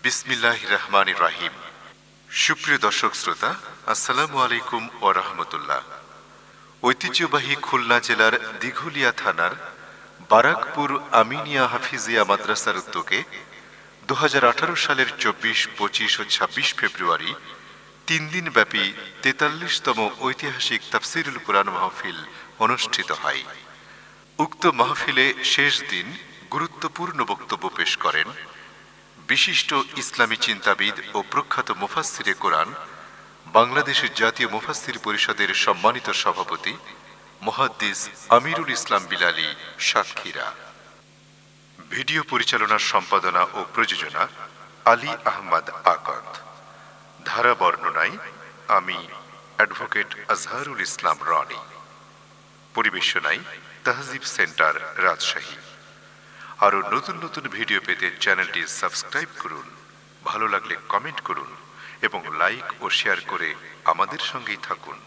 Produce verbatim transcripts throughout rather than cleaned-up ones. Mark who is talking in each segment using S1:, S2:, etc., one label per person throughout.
S1: বিসমিল্লাহির রহমানির রহিম। সুপ্রিয় দর্শক শ্রোতা, আসসালামু আলাইকুম ওয়া রাহমাতুল্লাহ। ঐতিহ্যবাহী খুলনা জেলার দিঘুলিয়া থানার বারাকপুর আমিনিয়া হাফিজিয়া মাদ্রাসার উদ্যোগে দু হাজার আঠারো সালের চব্বিশ, পঁচিশ ও ছাব্বিশ ফেব্রুয়ারি তিন দিন ব্যাপী তেতাল্লিশতম ঐতিহাসিক তাফসিরুল কুরআন মাহফিল অনুষ্ঠিত হয়। উক্ত মাহফিলে শেষ দিন গুরুত্বপূর্ণ বক্তব্য পেশ করেন বিশিষ্ট ইসলামী চিন্তাবিদ ও প্রখ্যাত মুফাসসিরে কোরআন, বাংলাদেশের জাতীয় মুফাসসির পরিষদের সম্মানিত সভাপতি মুহাদ্দিস আমিরুল ইসলাম বিলালী সাতক্ষীরা। ভিডিও পরিচালনার সম্পাদনা ও প্রযোজনা আলী আহমদ আকন্দ। ধারা বর্ণনায় আমি অ্যাডভোকেট আজহারুল ইসলাম রনি। পরিবেশনায় তাহজিব সেন্টার, রাজশাহী। আরও নতুন নতুন ভিডিও পেতে চ্যানেলটি সাবস্ক্রাইব করুন, ভালো লাগলে কমেন্ট করুন এবং লাইক ও শেয়ার করে আমাদের সঙ্গেই থাকুন।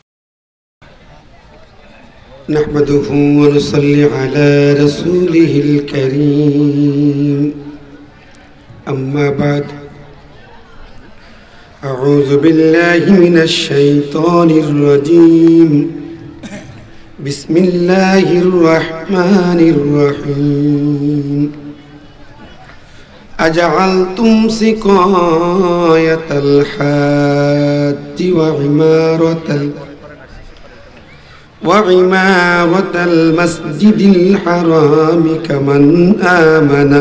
S2: নাহমাদুহু ওয়া নুসাল্লি আলা রাসূলিহিল কারীম। আম্মা বাদ, আউযু বিল্লাহি মিনাশ শাইতানির রাজীম। বিসমিল্লাহির রহমানির রহিম। আজআলতুম সিকায়াতাল হাজ্জি ওয়া ইমারাতাল ওয়া ইমারাতাল মাসজিদিল হারামি কামান আমানা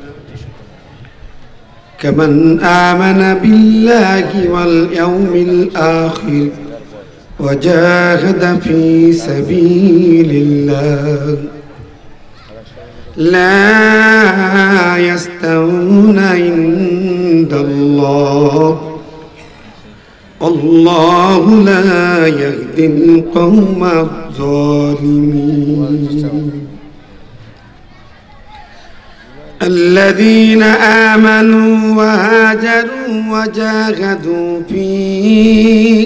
S2: কামান আমানা বিল্লাহি ওয়াল ইয়াউমিল আখির وجاهد في سبيل الله لا يستوون عند الله والله لا يهدي القوم الظالمين. الذين آمنوا وهاجروا وجاهدوا فيه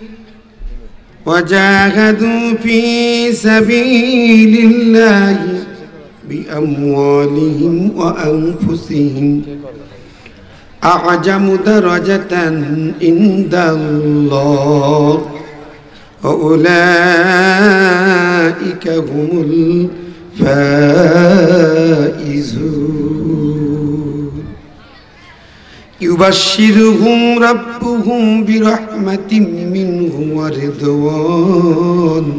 S2: وجاهدوا في سبيل الله بأموالهم وأنفسهم أعظم درجة عند الله وأولئك هم الفائزون. يبشرهم ربهم برحمة منه ورضوان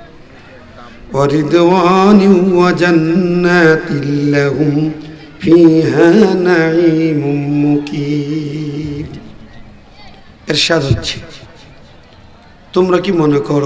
S2: ورضوان وجنات لهم فيها نعيم مقيم. ইরশাদ হচ্ছে, তোমরা কি মনে করো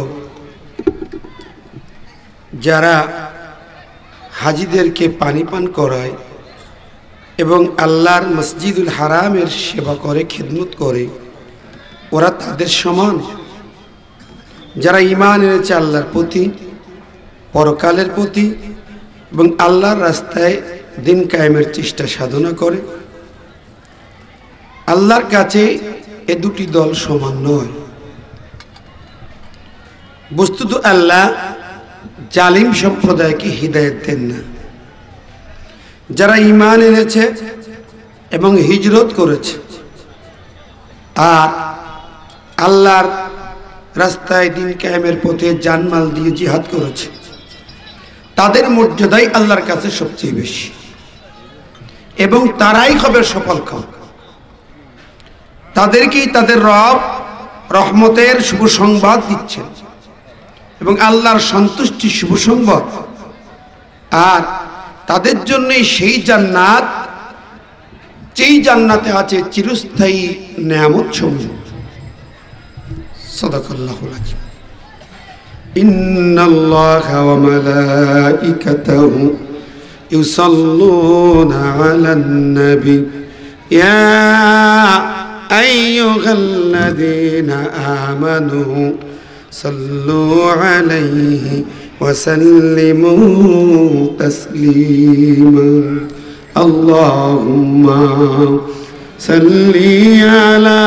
S2: যারা হাজীদেরকে পানি পান করায় এবং আল্লাহর মসজিদুল হারামের সেবা করে, খিদমত করে, ওরা তাদের সমান? যারা ঈমান এনেছে আল্লাহর প্রতি, পরকালের প্রতি এবং আল্লাহর রাস্তায় দিন কায়েমের চেষ্টা সাধনা করে, আল্লাহর কাছে এ দুটি দল সমান নয়। বস্তুত আল্লাহ জালিম সম্প্রদায়কে হিদায়াত দেন না। যারা ঈমান এনেছে এবং হিজরত করেছে আর আল্লাহর রাস্তায় দিন কায়েমের পথে জানমাল দিয়ে জিহাদ করেছে, তাদের মর্যাদাই আল্লাহর কাছে সবচেয়ে বেশি এবং তারাই হবে সফল কাম। তাদেরকেই তাদের রব রহমতের শুভ সংবাদ দিচ্ছেন এবং আল্লাহর সন্তুষ্টির শুভ সংবাদ, আর তাদের জন্যই সেই জান্নাত, যেই জান্নাতে আছে চিরস্থায়ী নেয়ামত সমূহ। সাদাকাল্লাহুল আযীম। ইন্নাল্লাহা ওয়া মালাইকাতাহু ইউসাল্লুনা আলান নবী ইয়া আইয়ুহাল্লাযীনা আমানু সাল্লু আলাইহি وسلموا تسليما. اللهم صل على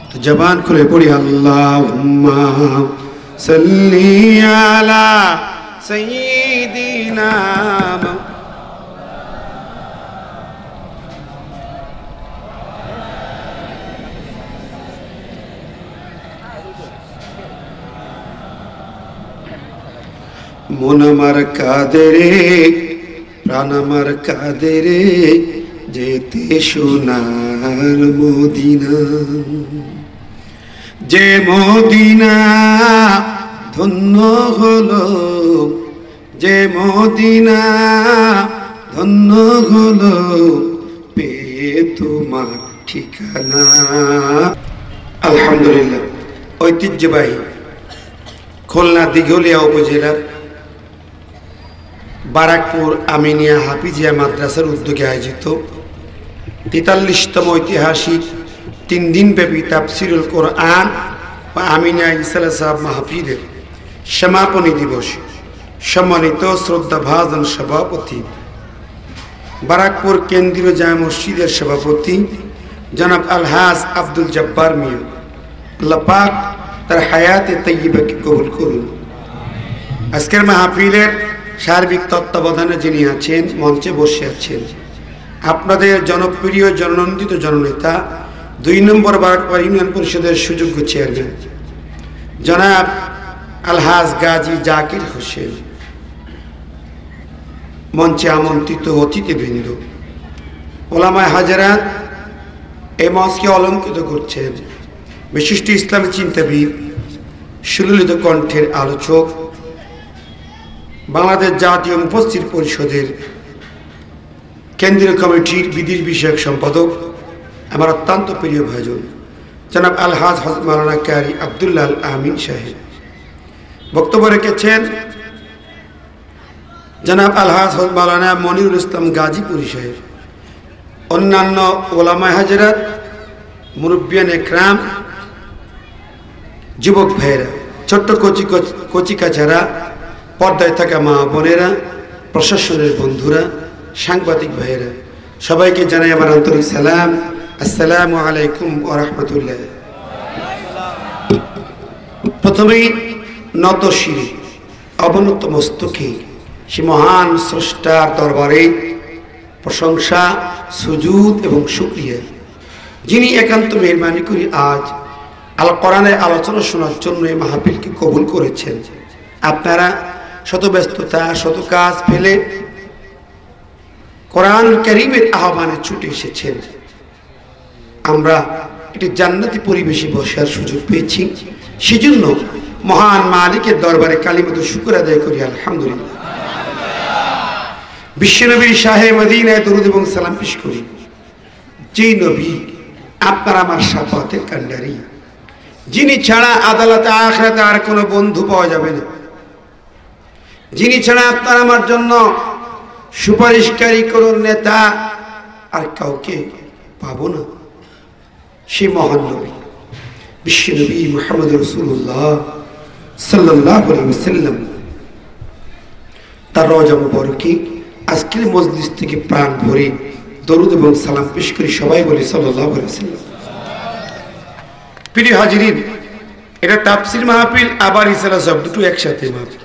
S2: তো জবান খুলে পড়ি আল্লাহুম্মা সাল্লি আলা সাইয়্যিদিনা মন আমার কাঁদে রে প্রাণ আমার কাঁদে রে যেতে সোনার মদিনা যে মদিনা ধন্য হলো যে মদিনা ধন্য হলো পেয়ে তোমার ঠিকানা। আলহামদুলিল্লাহ, ঐতিহ্যবাহী খুলনা দিঘলিয়া উপজেলার বারাকপুর আমিনিয়া হাফিজিয়া মাদ্রাসার উদ্যোগে আয়োজিত তেতাল্লিশতম ঐতিহাসিক তিন দিনব্যাপী তাফসিরুল কোরআন ও আমিনিয়া ইসলাম সাহেব মাহফিলের সমাপনী দিবস সম্মানিত শ্রদ্ধাভাজন সভাপতি বারাকপুর কেন্দ্রীয় জামে মসজিদের সভাপতি জনাব আলহাজ আব্দুল জব্বার মিয়া, আল্লাহ পাক তার হায়াতে তাইয়্যিবাকে কবুল করুন। আজকের মাহফিলের সার্বিক তত্ত্বাবধানে যিনি আছেন, মঞ্চে বসে আছেন, আপনাদের জনপ্রিয় জননন্দিত জননেতা দুই নম্বর বারাকপুর ইউনিয়ন পরিষদের সুযোগ্য চেয়ারম্যান জনাব আলহাজ গাজী জাকির হোসেন, মঞ্চে আমন্ত্রিত অতিথিবৃন্দ, ওলামায়ে হাজারাত, এই মঞ্চকে অলঙ্কৃত করছেন বিশিষ্ট ইসলামী চিন্তাবিদ, সুললিত কণ্ঠের আলোচক, বাংলাদেশ জাতীয় মুফাসসির পরিষদের কেন্দ্রীয় কমিটির বিদেশ বিষয়ক সম্পাদক, আমার অত্যন্ত প্রিয় ভাইজন জনাব আলহাজ হযরত মাওলানা কারি আব্দুল্লাহ আল আমিন সাহেব। বক্তব্য রেখেছেন জনাব আলহাজ হযরত মাওলানা মনিরুল ইসলাম গাজীপুরী সাহেব। অন্যান্য ওলামায়ে হাজারাত, মুরব্বিয়ান একরাম, যুবক ভাইয়েরা, ছোট্ট কচি কচি কাচারা, পর্দায় থাকা মা বোনেরা, প্রশাসনের বন্ধুরা, সাংবাদিক ভাইয়েরা, সবাইকে জানাই আমার আন্তরিক সালাম। আসসালামু আলাইকুম ওয়া রাহমাতুল্লাহ। প্রথমেই নত শিরে অবনত মস্তকে সে মহান স্রষ্টার দরবারে প্রশংসা, সুজুদ এবং শুকরিয়া, যিনি একান্ত মেহরবানি করে আজ আল কোরআনের আলোচনা শোনার জন্য এই মাহফিলকে কবুল করেছেন। আপনারা শত ব্যস্ততা, শত কাজ ফেলে কোরআন কারীমের আহ্বানে ছুটে এসেছেন। আমরা একটি জান্নাতি পরিবেশে বসার সুযোগ পেয়েছি, সেজন্য মহান মালিকের দরবারে কালিমাতুর শুকর আদায় করি আলহামদুলিল্লাহ। বিশ্বনবীর শাহে মদিনায় দরুদ এবং সালাম পেশ করি, যেই নবী আপনার আমার শাফাতের কান্ডারি, যিনি ছাড়া আদালতে আখিরাতে আর কোনো বন্ধু পাওয়া যাবে না, যিনি ছাড়া আপনার আমার জন্য সুপারিশকারী কোন নেতা আর কাউকে পাবো না, সেই মহান নবী বিশ্বনবী মুহাম্মদ রাসূলুল্লাহ সাল্লাল্লাহু আলাইহি ওয়াসাল্লাম তার রওজা মুবারকে আজকের মজলিস থেকে প্রাণ ভরে দরুদ এবং সালাম পেশ করি। সবাই বলি সাল্লাল্লাহু আলাইহি ওয়াসাল্লাম। প্রিয় হাজিরিন, এটা তাফসীর মাহফিল আবার ইসলাম সব দুটো একসাথে মাহফিল।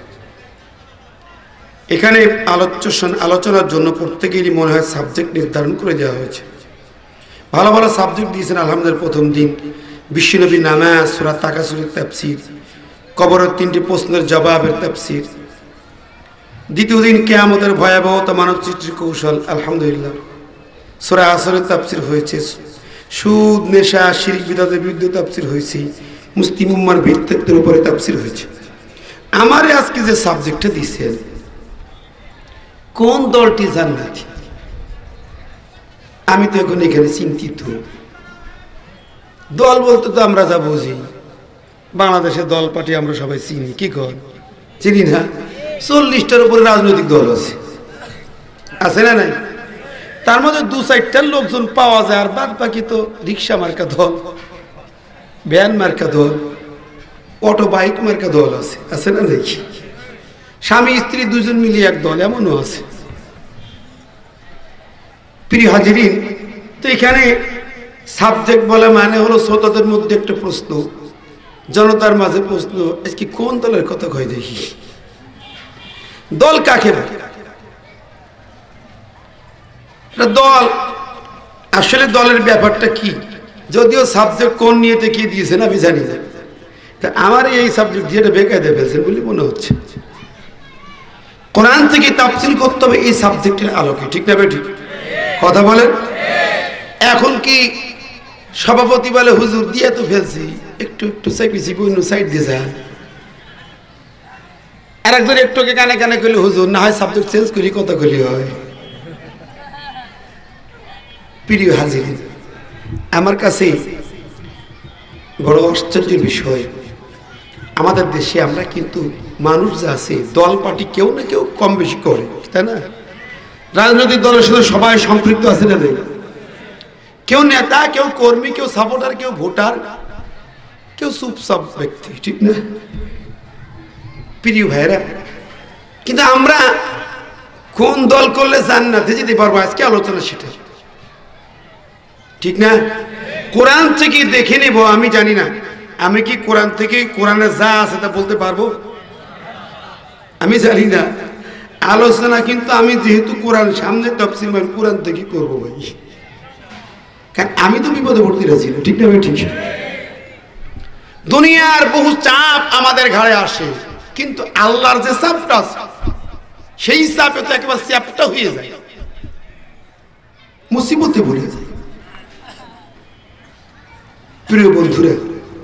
S2: এখানে আলোচ্য আলোচনার জন্য প্রত্যেকেরই মনে হয় সাবজেক্ট নির্ধারণ করে দেওয়া হয়েছে। ভালো ভালো সাবজেক্ট দিয়েছেন আলহামদুলিল্লাহ। প্রথম দিন বিশ্বনবী নামাজ, সূরা তাকাসুরের তাফসীর, কবরের তিনটি প্রশ্নের জবাবের তাফসীর। দ্বিতীয় দিন কিয়ামতের ভয়াবহতা, মানব সৃষ্টির কৌশল, আলহামদুলিল্লাহ। সূরা আসরের তাফসীর হয়েছে, সুদ, নেশা, শিরক বিদআতের বিরুদ্ধে তাফসীর হয়েছে, মুসলিম উম্মার ভিত্তিত্বের উপরে তাফসীর হয়েছে। আমারে আজকে যে সাবজেক্টটা দিয়েছেন, কোন দলটি জান্নাতি, আমি তো এখন এখানে চিন্তিত। দল বলতে তো আমরা যা বুঝি, বাংলাদেশের দল পার্টি আমরা সবাই চিনি, কি কর চিনি না? চল্লিশটার উপরে রাজনৈতিক দল আছে, আছে না নাই? তার মধ্যে দু চারটার লোকজন পাওয়া যায়, আর বাদ বাকি তো রিক্সা মার্কা দল, ভ্যান মার্কা দল, অটো বাইক মার্কা দল আছে, আছে না দেখি? স্বামী স্ত্রী দুজন মিলিয়ে এক দল, এমনও আছে। প্রিয় হাজিরিন, তো এখানে সাবজেক্ট বলে মানে হলো শ্রোতাদের মধ্যে একটা প্রশ্ন, জনতার মাঝে প্রশ্ন, আজকে কোন দলের কথা কয় দেখি? দল কাকে বলে? দল আসলে দলের ব্যাপারটা কি? যদিও সাবজেক্ট কোন নিয়েতে কি দিয়েছেন আমি জানি না, তা আমার এই সাবজেক্ট দিয়ে বেকায়দা ফেলছেন বলে মনে হচ্ছে। কোরআন থেকে তাফসীর করতে হবে এই সাবজেক্টের আলোকে, ঠিক না বেঠিক? কথা বলেন। এখন কি সভাপতি বলে হুজুর দিয়ে তো ফেলছি, একটু একটু চাইছি অন্য সাইড দিয়ে যান, আর একজন একটুকে কানে কানে করলে হুজুর না হয় সাবজেক্ট চেঞ্জ করি, কথা কলি হয়। প্রিয় হাজির, আমার কাছে বড় আশ্চর্যের বিষয়, আমাদের দেশে আমরা কিন্তু মানুষ যা আছে দল পার্টি কেউ না কেউ কম বেশি করে, তাই না? রাজনৈতিক দলের সাথে সবাই সম্পৃক্ত আছে না নেই? কেউ নেতা, কেউ কর্মী, কেউ সাপোর্টার, কেউ ভোটার, কেউ চুপচাপ ব্যক্তি, ঠিক না প্রিয় ভাইরা? কিন্তু আমরা কোন দল করলে জান্নাতে যেতে পারবো আজকে আলোচনা সেটা, ঠিক না? কোরআন থেকে দেখে নেব। আমি জানি না আমি কি কোরআন থেকে কোরআনে যা আছে তা বলতে পারবো, আমি জানি না। আলোচনা কিন্তু আমি যেহেতু কোরআন সামনে তাফসীর মানে কোরআন থেকে করবো ভাই, কারণ আমি তো বিপদে পড়তে রাজি না, ঠিক না ভাই? ঠিক। দুনিয়ার বহু চাপ আমাদের ঘাড়ে আসে, কিন্তু আল্লাহর যে চাপটা আছে সেই চাপে তো একেবারে চ্যাপটা হয়ে যায়, মুসিবতে পড়ে যায়। প্রিয় বন্ধুরা,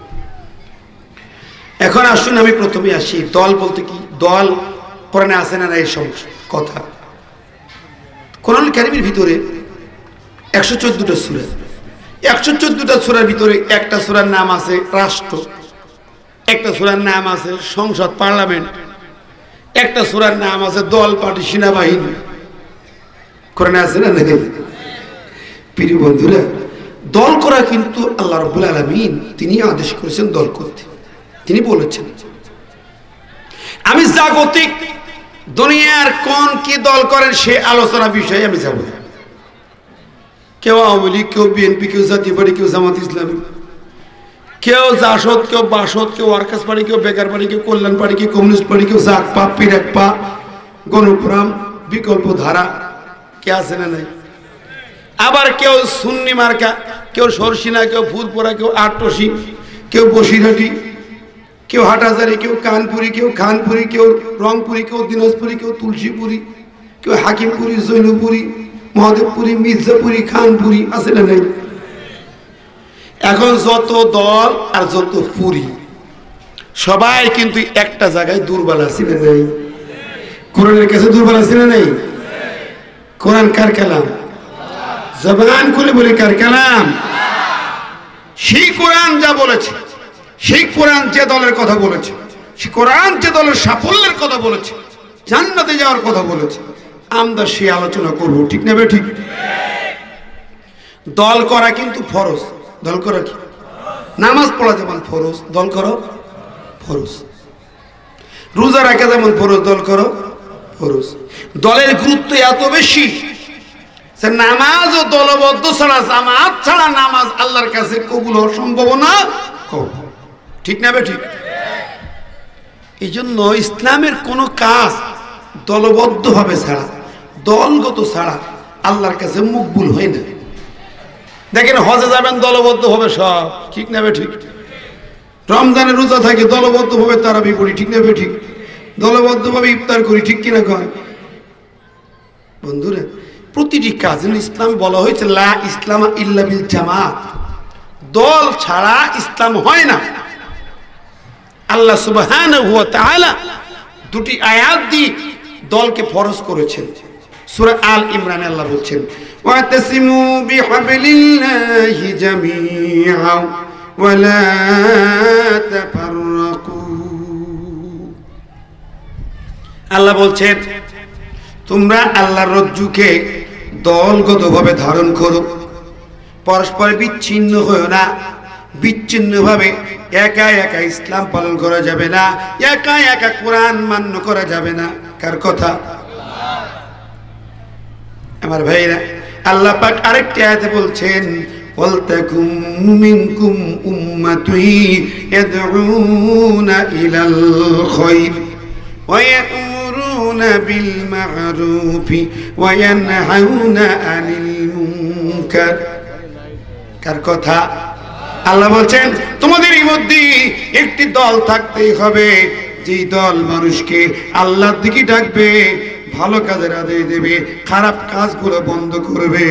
S2: এখন আসুন আমি প্রথমে আসি দল বলতে কি। দল কোরআনে আছে না এই সমস্যা কথা। কোরআন কারীমের ভিতরে একশো চোদ্দটা সূরা, একশো চোদ্দটা সূরার ভিতরে একটা সূরার নাম আছে রাষ্ট্র, একটা সূরার নাম আছে সংসদ পার্লামেন্ট, একটা সূরার নাম আছে দল পার্টি সেনাবাহিনী। কোরআনে আছে না? প্রিয় বন্ধুরা, দল করা কিন্তু আল্লাহ রাব্বুল আলামিন তিনি আদেশ করেছেন দল করতে। তিনি বলেছেন আমি জাগতিক দুনিয়ার কোন কি দল করেন সে আলোচনা বিষয়ে আমি যাব। কেউ আওয়ামী লীগ, কেউ বিএনপি, কেউ জাতীয় পার্টি, কেউ জামাত ইসলামী, কেউ জাসদ, কেউ বাসদ, কেউ ওয়ার্কার্স পার্টি, কেউ বেকার পার্টি, কেউ কল্যাণ পার্টি, কেউ কমিউনিস্ট পার্টি, কেউ জাক পা, পিরাক পা, গণপ্রাম, বিকল্প ধারা, কে আছে না নাই? আবার কেউ সুন্নি মার্কা, কেউ সরসিনা, কেউ ফুলপোড়া, কেউ আটটসি, কেউ বসিরহাটি, কেউ হাটাজারি, কেউ কানপুরি, কেউ খানপুরি, কেউ রংপুরি, কেউ দিনাজপুরি, কেউ তুলসীপুরি, কেউ হাকিমপুরি, জৈনপুরি, মহাদেবপুরি, মির্জাপুরি, খানপুরি, আছে না নাই? এখন যত দল আর যত পুরি সবাই কিন্তু একটা জায়গায় দুর্বল আছে না নাই? কোরআনের কাছে দুর্বল আছে না নাই? কোরআন কার কালাম? জবান খুলে বলি কার কালাম? সেই কোরআন যা বলেছে, সেই কোরআন যে দলের কথা বলেছে, সেই কোরআন যে দলের সাফল্যের কথা বলেছে, জান্নাতে যাওয়ার কথা বলেছে, আমরা সেই আলোচনা করব, ঠিক না? ঠিক। দল করা কিন্তু ফরজ। দল করা কি? নামাজ পড়া যেমন ফরজ, দল করো ফরজ। রোজা রাখা যেমন ফরজ, দল করো ফরজ। দলের গুরুত্ব এত বেশি যে নামাজ ও দলবদ্ধ ছাড়া, জামাত ছাড়া নামাজ আল্লাহর কাছে কবুল হওয়ার সম্ভাবনা কম, ঠিক না? ঠিক। এই জন্য ইসলামের কোন কাজ দলবদ্ধ ভাবে ছাড়া, দলগত ছাড়া আল্লাহর কাছে মকবুল হয় না। দেখেন হজে যাবেন দলবদ্ধ হবে সব, ঠিক না? ঠিক। রমজানের রোজা থাকে দলবদ্ধ ভাবে তারাবি পড়ি, ঠিক না? ঠিক। দলবদ্ধ ভাবে ইফতার করি, ঠিক কিনা কয়? বন্ধুরা, প্রতিটি কাজ ইসলাম বলা হয়েছে লা ইসলাম ইল্লা বিল জামাত, দল ছাড়া ইসলাম হয় না। আল্লাহ সুবহানাহু ওয়া তাআলা দুটি আয়াত দিয়ে দলকে ফরজ করেছেন। সূরা আল ইমরানে আল্লাহ বলছেন ওয়াতাসিমু বিহাবলিল্লাহি জামিআ ওয়া লা তাফাররাকু। আল্লাহ বলছেন তোমরা আল্লাহর রজ্জুকে দলগতভাবে ধারণ করো, পরস্পর বিচ্ছিন্ন হও না। বিচ্ছিন্নভাবে একা একা ইসলাম পালন করা যাবে না, একা একা কোরআন মান্য করা যাবে না। কার কথা? আমার ভাইরা, আল্লাহ পাক আরেকটি আয়াতে বলছেন ওয়ালতাকুম মিনকুম উম্মাতুন ইয়াদউনা ইলাল খায়র ওয়া ইয়া'মুরুনা বিল মা'রুফি ওয়া ইয়ানহাউনা আনিল মুনকার। কার কথা? আল্লাহ বলছেন তোমাদের মধ্যে একটি দল থাকতেই হবে, যেই দল মানুষকে আল্লাহর দিকে ডাকবে, ভালো কাজের আদেশ দেবে, খারাপ কাজগুলো বন্ধ করবে।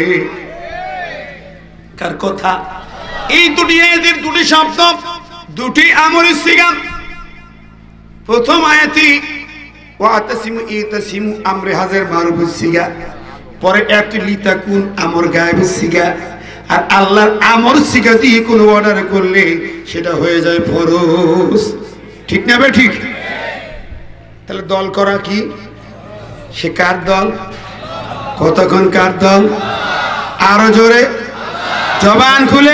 S2: কার কথা? এই দুটি আয়াতের দুটি শব্দ, দুটি আমরের সিগা। প্রথম আয়াতে ওয়াতাসিমু ইতাসিমু আমরে হাজার মারুফের সিগা, পরে একটি লিতাকুন আমর গায়েবের সিগা। আর আল্লাহর আমর সিগা দিয়ে কোনো অর্ডার করলে সেটা হয়ে যায় ফরজ। ঠিক না বে ঠিক? তাহলে দল করা কি? সে কার দল? কতক্ষণ কার দল? আরো জোরে জবান খুলে।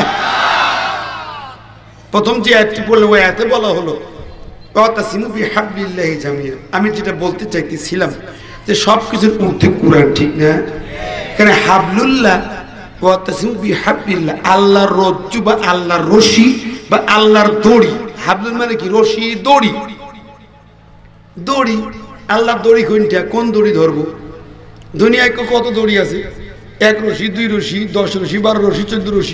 S2: প্রথম যে আয়াতটি বললো ওই আয়াতে বলা হলো ওয়াতাসিমু বিহাবলিল্লাহি জামিআ। আমি যেটা বলতে চাইতেছিলাম যে সব কিছুর ঊর্ধ্বে কুরআন, ঠিক না? এখানে হাবলুল্লাহ ওয়াতাসিমু বিহাবলিল্লাহ, আল্লাহর রজ্জু বা আল্লাহর রশি বা আল্লাহর দড়ি। হাবলুল মানে কি? রশি, দড়ি। দড়ি, আল্লাহর দড়ি কোনটা? কোন দড়ি ধরবো? দুনিয়ায় কত দড়ি আছে? এক রশি, দুই রশি, দশ রশি, বারো রশি, চোদ্দ রশি,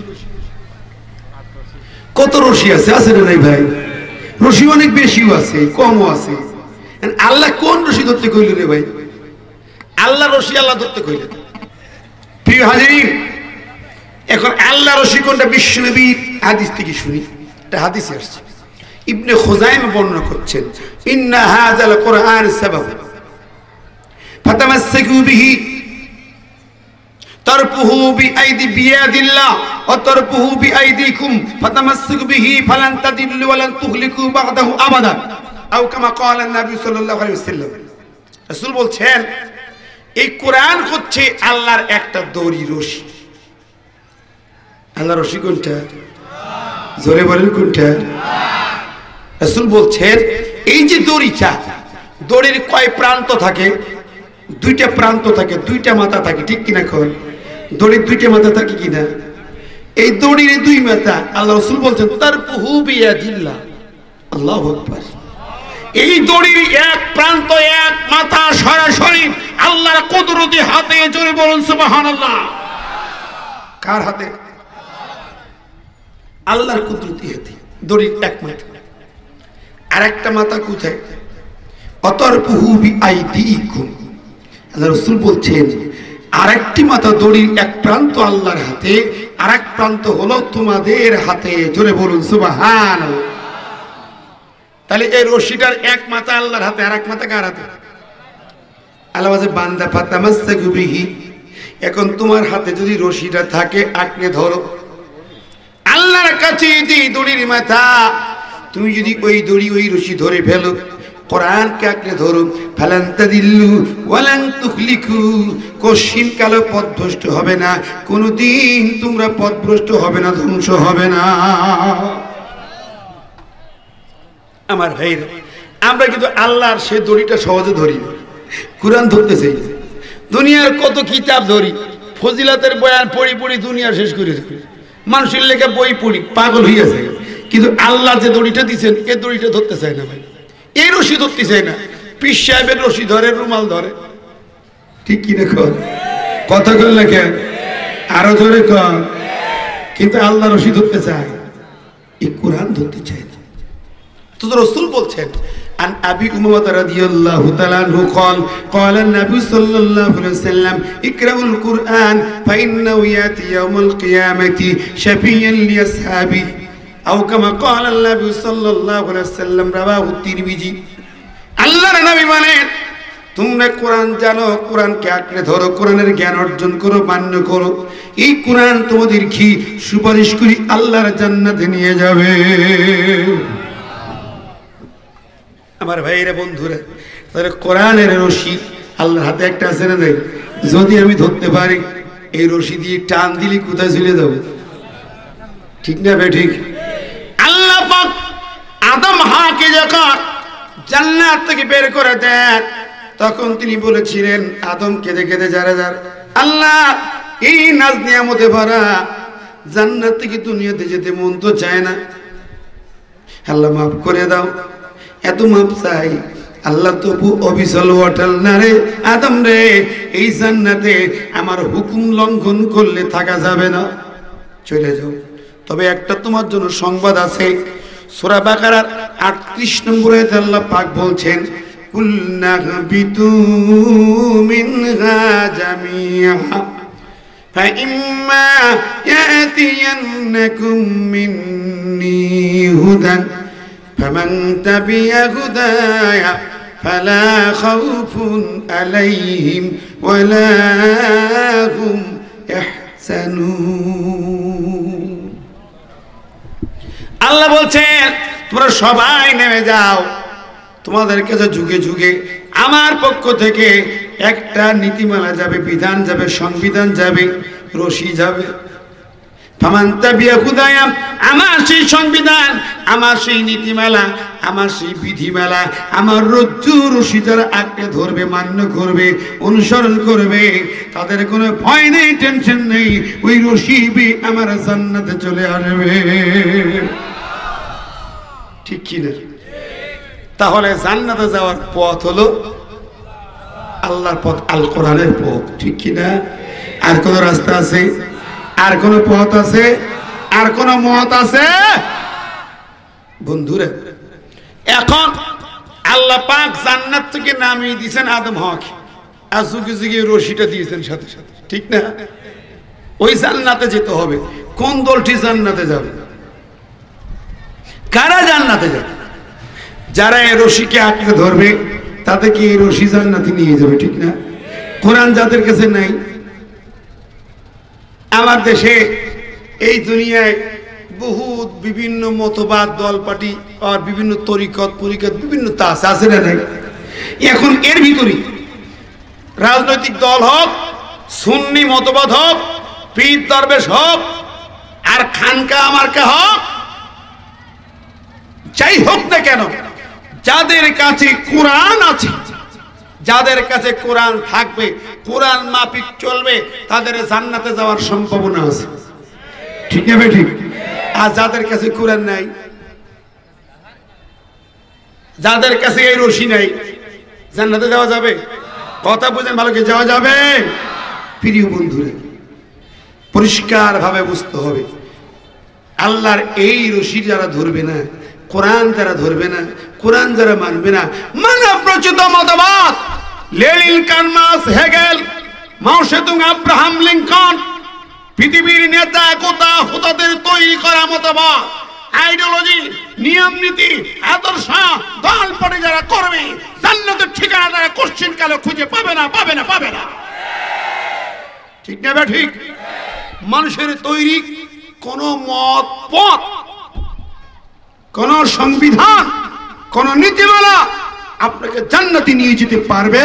S2: কত রশি আছে, আছে না নাই ভাই? রশি অনেক বেশিও আছে, কমও আছে। আল্লাহ কোন রশি ধরতে কইল রে ভাই? আল্লাহ রশি আল্লাহ ধরতে কইলেন। প্রিয় হাজিরিন, এখন আল্লাহ রশি কোনটা? বিশ্বনবী হাদিস থেকে শুনি। এটা হাদিসে আসছে, ইবনে খুজাইমা বর্ণনা করছেন, ইন্না হাযাল কুরআন সাবাব ফাতামাসসাকু বিহি তারপুহু বিআইদি বিয়াদিল্লাহ ওয়া তারপুহু বিআইদিকুম ফাতামাসসাকু বিহি ফালান তাদিল্লু ওয়া লান তুহলিকু বা'দাহু আবাদা, আও কামা ক্বালা নবী সাল্লাল্লাহু আলাইহি ওয়াসাল্লাম। রাসূল বলছেন এই কোরআন হচ্ছে আল্লাহর একটা দড়ি, রশি। আল্লাহর রশি কোনটা? জোরে বলেন কোনটা? রাসূল বলছেন এই যে দড়িটা, দড়ির কয় প্রান্ত থাকে? দুইটা প্রান্ত থাকে, দুইটা মাথা থাকে, ঠিক কিনা? কোন দড়ির দুইটা মাথা থাকে কিনা? এই দড়ির দুই মাথা। আল্লাহ রাসূল বলছেন তারপুহু বিয়াদিল্লাহ। আল্লাহু আকবার। এই দড়ির এক প্রান্ত, এক মাথা সরাসরি আল্লাহর কুদরতি হাতে। জোরে বলুন সুবহানাল্লাহ। কার হাতে? আল্লাহর কুদরতি হাতে দড়ির এক মাথা। আর একটা মাথা কোথায়? অতরপুহু বিআইদিকুম। আল্লাহ রাসূল বলছেন আরেকটি মাথা, দড়ির এক প্রান্ত আল্লাহর হাতে, আরেক প্রান্ত হলো তোমাদের হাতে। জোরে বলুন সুবহানাল্লাহ। তাহলে এই রশিটার এক মাথা আল্লাহর হাতে, আরেক মাথা কার হাতে? আল্লাহ বলে বান্দা ফাতামাসসাকু বিহি। এখন তোমার হাতে যদি রশিটা থাকে, আঁকড়ে ধরো। আল্লাহর কাছে যে দড়ির মাথা, তুমি যদি ওই দড়ি ওই রশি ধরে ফেলো, কোরআনকে আঁকড়ে ধরো, ফালান তাদিল্লু ওয়া লান তুহলিকু, কোশ্চিন কালো পথভ্রষ্ট হবে না, কোনদিন তোমরা পথভ্রষ্ট হবে না, ধ্বংস হবে না। আমার ভাইরা, আমরা কিন্তু আল্লাহর সে দড়িটা সহজে ধরি, কোরআন ধরতে চাই। দুনিয়ার কত কিতাব ধরি, ফজিলাতের বয়ান পড়ি পড়ি দুনিয়া শেষ করে দিই। মানুষের লেখা বই পড়ি, পাগল হইয়াছে। কিন্তু আল্লাহ যে দড়িটা দিচ্ছেন, এই দড়িটা ধরতে চায় না ভাই। এই রশি ধরতে চায় না। পীর সাহেবের রশি ধরে, রুমাল ধরে, ঠিক কি না? কন কথা কল না কেন? আরো জোরে কন। কিন্তু আল্লাহ রশি ধরতে চায়, এই কোরআন ধরতে চায় না। তো রাসূল বলছেন عن أبي أمامة رضي الله تعالى عنه قال قال النبي صلى الله عليه وسلم اقرأوا القرآن فإنه يأتي يوم القيامة شفيعا لأصحابه أو كما قال النبي صلى الله عليه وسلم رواه الترمذي। আল্লাহর নবী বলেন তোমরা কোরআন জানো, কোরআনকে আঁকড়ে ধরো, কোরআনের জ্ঞান অর্জন করো, মান্য করো। এই কোরআন তোমাদের কি সুপারিশ করি আল্লাহর জান্নাতে নিয়ে যাবে। আমার ভাইরা, বন্ধুরা, তাহলে কোরআনের রশি আল্লাহর হাতে একটা আছে না? দেখ, যদি আমি ধরতে পারি, এই রশি দিয়ে টান দিলে কোথায় চলে যাব? ঠিক না বে ঠিক? আল্লাহ পাক আদম হাকে যখন জান্নাত থেকে বের করে দেন, তখন তিনি বলেছিলেন আদম কেঁদে কেঁদে যারা যার আল্লাহ এই নাজ নিয়ামতে ভরা জান্নাত থেকে দুনিয়াতে যেতে মন তো চায় না। আল্লাহ মাফ করে দাও, এত মাফ চাই। আল্লাহ তবু অবিচল ওঠাল না রে আদম রে, এই জান্নাতে আমার হুকুম লঙ্ঘন করলে থাকা যাবে না, চলে যাও। তবে একটা তোমার জন্য সংবাদ আছে, সূরা বাকারার আটত্রিশ নম্বর আয়াতে আল্লাহ পাক বলছেন, কুলনা বিতু মিনহা জামিআ ফাইম্মা ইয়াতিয়ান্নাকুম মিন্নী হুদান ফামান তাবিআ হুদায়া ফালা খাউফুন আলাইহিম ওয়ালা হুম ইয়াহজানুন। আল্লাহ বলছেন তোমরা সবাই নেমে যাও, তোমাদের কাছে যুগে যুগে আমার পক্ষ থেকে একটা নীতিমালা যাবে, বিধান যাবে, সংবিধান যাবে, রশি যাবে। ফামান তাবিআ হুদায়া, আমার সেই সংবিধান, আমার সেই নীতিমালা, আমার সেই বিধিমালা, আমার রজ্জু রশি যারা আঁকড়ে ধরবে, মান্য করবে, অনুসরণ করবে, তাদের কোনো ভয় নেই, টেনশন নেই, ওই রশি আমার জান্নাতে চলে আসবে। ঠিক কি না? তাহলে জান্নাতে যাওয়ার পথ হলো আল্লাহর পথ, আল কোরআনের পথ। ঠিক কি না? আর কোন রাস্তা আছে? আর কোন পথ আছে? আর কোন মত আছে? বন্ধুরা, এখন আল্লাহ পাক জান্নাত থেকে নামিয়ে দিয়েছেন আদম হওয়াকে, আর যুগে যুগে রশিটা দিয়েছেন সাথে সাথে। ঠিক না? ওই জান্নাতে যেতে হবে। কোন দলটি জান্নাতে যাবে? কারা জান্নাতে যাবে? যারা এই রশিকে আঁকড়ে ধরবে তাদেরকে এই রশি জান্নাতে নিয়ে যাবে। ঠিক না? কোরআন যাদের কাছে নাই, আমার দেশে এই দুনিয়ায় বহুত বিভিন্ন মতবাদ, দল পার্টি আর বিভিন্ন তরিকত পরিকত বিভিন্ন তাস আছে না নাই? এখন এর ভিতরে রাজনৈতিক দল হোক, সুন্নি মতবাদ হোক, পীর দরবেশ হোক, আর খানকা মার্কা হোক, যাই হোক না কেন, যাদের কাছে কোরআন আছে, যাদের কাছে কোরআন থাকবে, কোরআন মাফিক চলবে, তাদের জান্নাতে যাওয়ার সম্ভাবনা আছে। ঠিক আছে? ঠিক। আর যাদের কাছে কোরআন নাই, যাদের কাছে এই রশি নাই, জান্নাতে যাওয়া যাবে? কথা বুঝেন ভালো করে, যাওয়া যাবে? প্রিয় বন্ধুরা, পরিষ্কার ভাবে বুঝতে হবে, আল্লাহর এই রশি যারা ধরবে না, কোরআন যারা ধরবে না, কোরআন যারা মানবে না, মানব রচিত মতবাদ, Lenin, Karl Marx, Hegel, Mao Tsetung, Abraham Lincoln, পৃথিবীর নেতা একতা হুতাদের তৈরি করা মতবাদ, আইডিওলজি, নিয়ম নীতি, আদর্শ, দল পড়ে যারা করবে, জান্নাতের ঠিকানা তারা কোশ্চিন কালে খুঁজে পাবে না, পাবে না, পাবে না। ঠিক না? ঠিক। মানুষের তৈরি কোন মত পথ, কোন সংবিধান, কোন নীতিমালা আপনাকে জান্নাতে নিয়ে যেতে পারবে?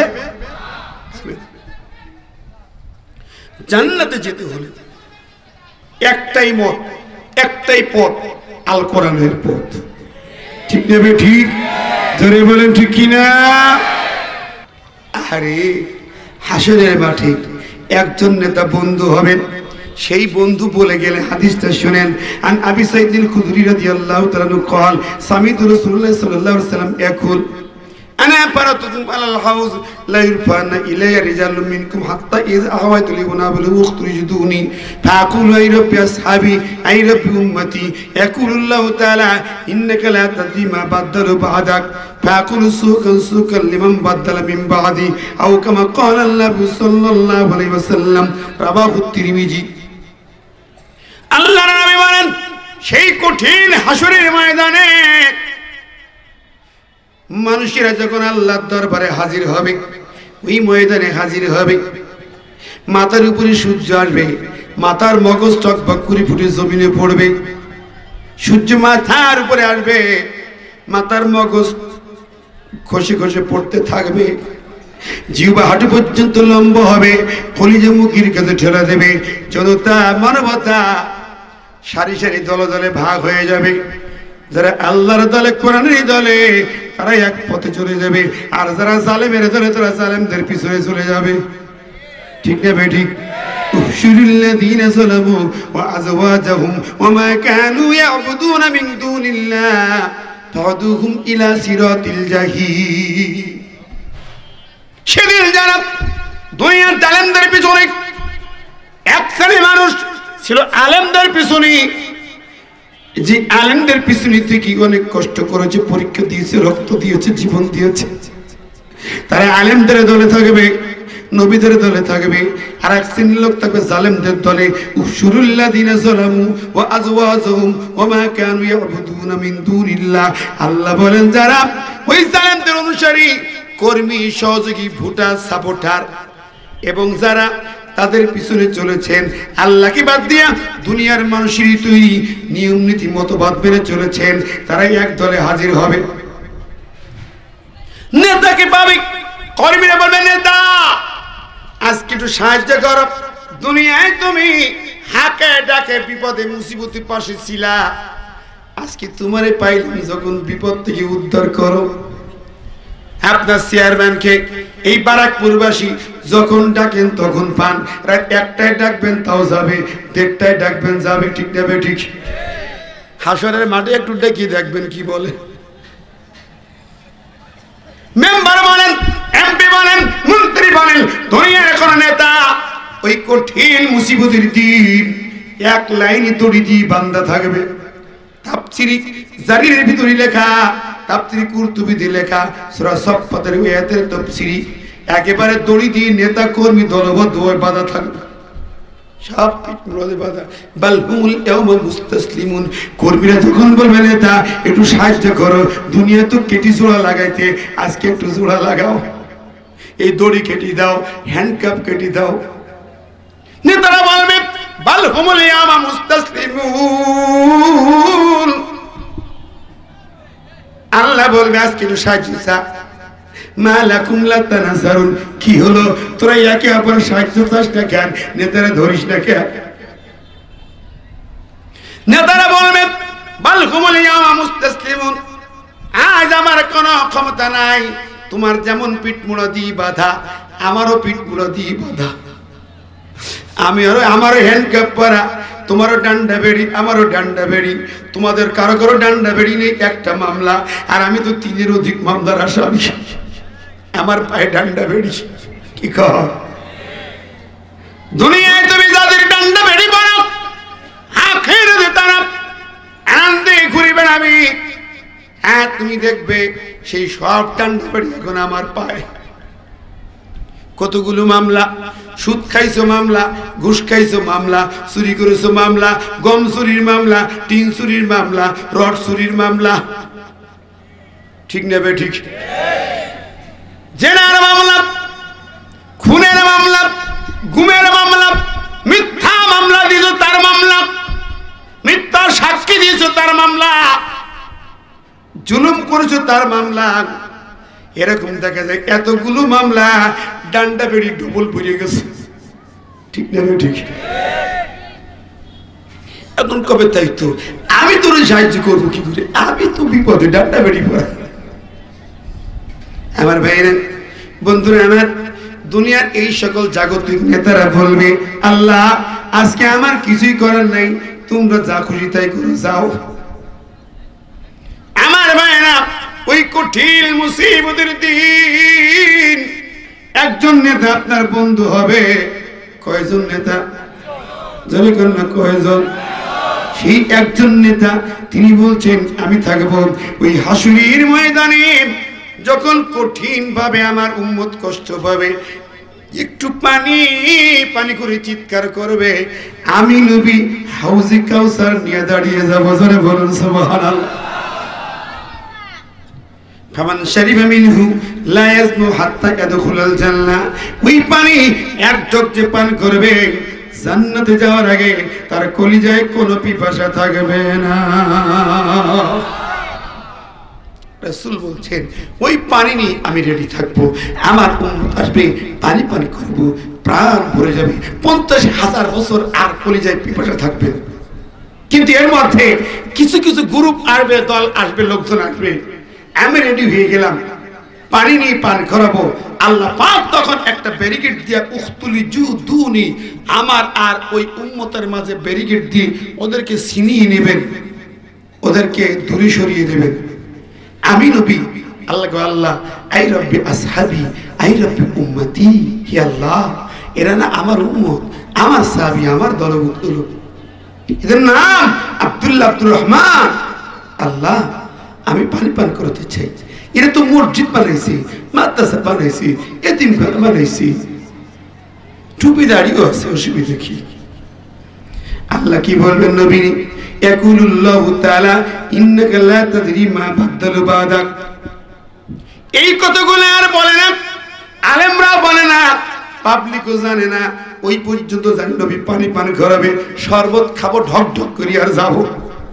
S2: জান্নাতে যেতে হলে একটাই মত, একটাই পথ, আল কোরআনের পথ। ঠিক না? ঠিক। ধরে বলেন ঠিক কিনা? আরে হাসরের মাঠে একজন নেতা বন্ধু হবেন, সেই বন্ধু বলে গেলে হাদিসটা শুনেন। আন আবি সাঈদ আল খুদরি রাদিয়াল্লাহু তাআলা আনহু قال سمعت رسول الله صلى الله عليه وسلم يقول انا فرطكم على الحوض لا يرفعن الي رجال منكم حتى اذا اهويت لبنابل اخرجوني فاقول اي رب اصحابي اي رب امتي يقول الله تعالى انك لا تدري ما بدل بعدك فاقول سوقا سوقا لمن بدل من بعدي او كما قال الله صلى الله عليه وسلم رواه الترمذي। আল্লাহর নবী বলেন, সেই কঠিন হাসরের ময়দানে মানুষেরা যখন আল্লাহর দরবারে হাজির হবে, ওই ময়দানে হাজির হবে, মাথার উপরে সূর্য আসবে, মাথার মগজ টকবক করে ফুটে জমিনে পড়বে, সূর্য মাথার উপরে আসবে, মাথার মগজ খসে খসে পড়তে থাকবে, জিহ্বা হাঁটু পর্যন্ত লম্বা হবে, কলিজা মুখের কাছে ঠেলা দেবে, জনতা মানবতা সারি সারি দলে দলে ভাগ হয়ে যাবে। যারা আল্লাহর দলে, কোরআনের দলে, তারা এক পথে চলে যাবে, আর যারা জালেমের দলে, তারা জালেমদের পিছনে চলে যাবে। ঠিক না ভাই? ঠিক। احشروا الذين ظلموا وأزواجهم وما كانوا يعبدون من دون الله فهدوهم إلى صراط الجحيم সেদিন যারা দুনিয়ার আলেমদের পিছনে, এক শ্রেণীর মানুষ ছিল আলেমদের পিছনে, যে আলেমদের পিছনে থেকে অনেক কষ্ট করেছে, পরীক্ষা দিয়েছে, রক্ত দিয়েছে, জীবন দিয়েছে, তারা আলেমদের দলে থাকবে, নবীদের দলে থাকবে। আর এক শ্রেণীর লোক থাকবে জালেমদের দলে। উশরুল্লাযিনা যালামু ওয়া আজওয়াজুহুম ওয়া মা কানু ইয়াবুদুনা মিন দুনিল্লাহ। আল্লাহ বলেন যারা ওই জালেমদের অনুসারী, কর্মী, সহযোগী, ভোটার, সাপোর্টার এবং যারা তাদের পিছনে চলেছেন, আল্লাহকে বাদ দিয়া দুনিয়ার মানুষেরই তৈরি নিয়ম নীতি মতবাদ মেনে চলেছেন, তারাই এক দলে হাজির হবে। নেতাকে পাবে, কর্মীরা বলবে নেতা আজকে একটু সাহায্য করো, দুনিয়ায় তুমি হাকে ডাকে বিপদে মুসিবতে পাশে ছিলা, আজকে তোমারে পাইলাম যখন বিপদ থেকে উদ্ধার করো। আপনার চেয়ারম্যানকে এই বারাকপুরবাসী যখন ডাকেন তখন পান, রাত একটায় ডাকবেন তাও যাবে, দেড়টায় ডাকবেন যাবে, ঠিক যাবে ঠিক। হাসরের মাঠে একটু ডেকে দেখবেন কি বলে। মেম্বার বলেন, এমপি বলেন, মন্ত্রী বলেন, দুনিয়ার কোন নেতা ওই কঠিন মুসিবতের দিন এক লাইনে দড়ি দিয়ে বান্দা থাকবে। তাফসীরে জারিরের ভিতরে লেখা, তাফসীরে কুরতুবীতে লেখা, সূরা সাফফাতের আয়াতের তাফসীরে একেবারে দড়ি দিয়ে নেতা কর্মী দলবদ্ধ হয়ে বাঁধা থাকবে, সব পিঠে বাঁধা। বাল হুমুল ইয়াওমা মুস্তাসলিমুন। কর্মীরা যখন বলবে নেতা একটু সাহায্য করো, দুনিয়া তো কেটে জোড়া লাগাইতে, আজকে একটু জোড়া লাগাও, এই দড়ি কেটে দাও, হ্যান্ডকাপ কেটে দাও। নেতারা বলবে বাল হুমুল ইয়াওমা মুস্তাসলিমুন। আল্লাহ বলবে আজকে একটু সাহায্য চা। মা লাকুম লা তানাসারুন। কি হলো তোরা একে অপরের সাহায্য চাস না কেন? নেতারা ধরিস না কেন? নেতারা বলবে বাল হুমুল ইয়াওমা মুস্তাসলিমুন। আজ আমার কোনো ক্ষমতা নাই, তোমার যেমন পিঠ মুড়ো দিয়ে বাঁধা, আমারও পিঠ মুড়ো দিয়ে বাঁধা, আমি আরো আমারও হ্যান্ডকাপ পরা, তোমারও ডান্ডা বেড়ি, আমারও ডান্ডা বেড়ি, তোমাদের কারো কারো ডান্ডা বেড়ি নেই, একটা মামলা, আর আমি তো তিনের অধিক মামলার আসামি, আমার পায়ে ডান্ডা বেড়ি। কি কহ? দুনিয়ায় তুমি যাদের ডান্ডা বেড়ি পড়ো, আখিরাতে তারা আনন্দে ঘুরে বেড়াবে। হ্যাঁ, তুমি দেখবে সেই সব ডান্ডা বেড়ি এখন আমার পায়ে। কতগুলো মামলা, সুদ খাইছো মামলা, ঘুষ খাইছো মামলা, চুরি করেছো মামলা, গম চুরির মামলা, টিন চুরির মামলা, রড চুরির মামলা, ঠিক নেবে ঠিক। জেনার মামলা, খুনের মামলা, গুমের মামলা, মিথ্যা মামলা দিয়েছো তার মামলা, মিথ্যা সাক্ষী দিয়েছো তার মামলা, জুলুম করেছো তার মামলা। এরকম দেখা যায় এতগুলো মামলা ডান্ডা বেড়ি ডবল পড়ে গেছে, ঠিক না ঠিক? এখন কবে তাই তো আমি তোর সাহায্য করবো কি করে? আমি তো বিপদে, ডান্ডা বেড়ি পড়া। আমার ভাইরা, বন্ধুরা আমার, দুনিয়ার এই সকল জাগতিক নেতারা বলবে আল্লাহ আজকে আমার কিছুই করার নাই, তোমরা যা খুশি তাই করে যাও। আমার ভাইরা, ওই কঠিন মুসিবতের দিন একজন নেতা আপনার বন্ধু হবে। কয়জন নেতা? জানি কোন না কয়জন? সেই একজন নেতা তিনি বলছেন আমি থাকবো ওই হাসুরির ময়দানে, যখন কঠিন ভাবে আমার উম্মত কষ্ট পাবে, একটু পানি পানি করে চিৎকার করবে, আমি নবী হাউজে কাউসার নিয়ে দাঁড়িয়ে যাবো। জোরে বলুন সুবহানাল্লাহ। ফামান শারিবা মিনহু লা ইয়াজনু হাত্তা ইয়াদখুলাল জান্নাহ। ওই পানি এক ঢোক যে পান করবে, জান্নাতে যাওয়ার আগে তার কলিজায় কোনো পিপাসা থাকবে না। রাসূল বলছেন ওই পানি নিয়ে আমি রেডি থাকবো, আমার উম্মত আসবে, পানি পানি করব, প্রাণ ভরে যাবে, পঞ্চাশ হাজার বছর আর কলিজায় পিপাসা থাকবে। কিন্তু এর মধ্যে কিছু কিছু গ্রুপ আসবে, দল আসবে, লোকজন আসবে, আমি রেডি হয়ে গেলাম, পানি নিয়ে পান করাবো, আল্লাহ পাক তখন একটা ব্যারিকেড দিয়ে উখতুলি জুদুনি, আমার আর ওই উম্মতের মাঝে ব্যারিকেড দিয়ে ওদেরকে ছিনিয়ে নেবেন, ওদেরকে দূরে সরিয়ে দেবেন। আমি নবী আল্লাহ গো আল্লাহ, আই রব্বি আসহাবি আই রব্বি উম্মতি, হে আল্লাহ এরা না আমার উম্মত, আমার সাহাবী, আমার দলভুক্ত লোক, এদের নাম আব্দুল্লাহ আব্দুর রহমান। আল্লাহ আমি পানি পান করতে চাই, এরা তো মসজিদ বানাইছি, মাদ্রাসা বানাইছি, এতিমখানা বানাইছি, টুপি দাড়িও আছে, অসুবিধা কি? আল্লাহ কি বলবেন নবী? ইয়াকুলুল্লাহু তাআলা ইন্নাকা লা তাদরি মা বাদদালু বাদাক। এই কথাগুলো আর বলে না, আলেমরা বলে না, পাবলিকও জানে না, ওই পর্যন্ত জানি নবী পানি পান করাবে, শরবত খাবো ঢক ঢক করি আর যাবো।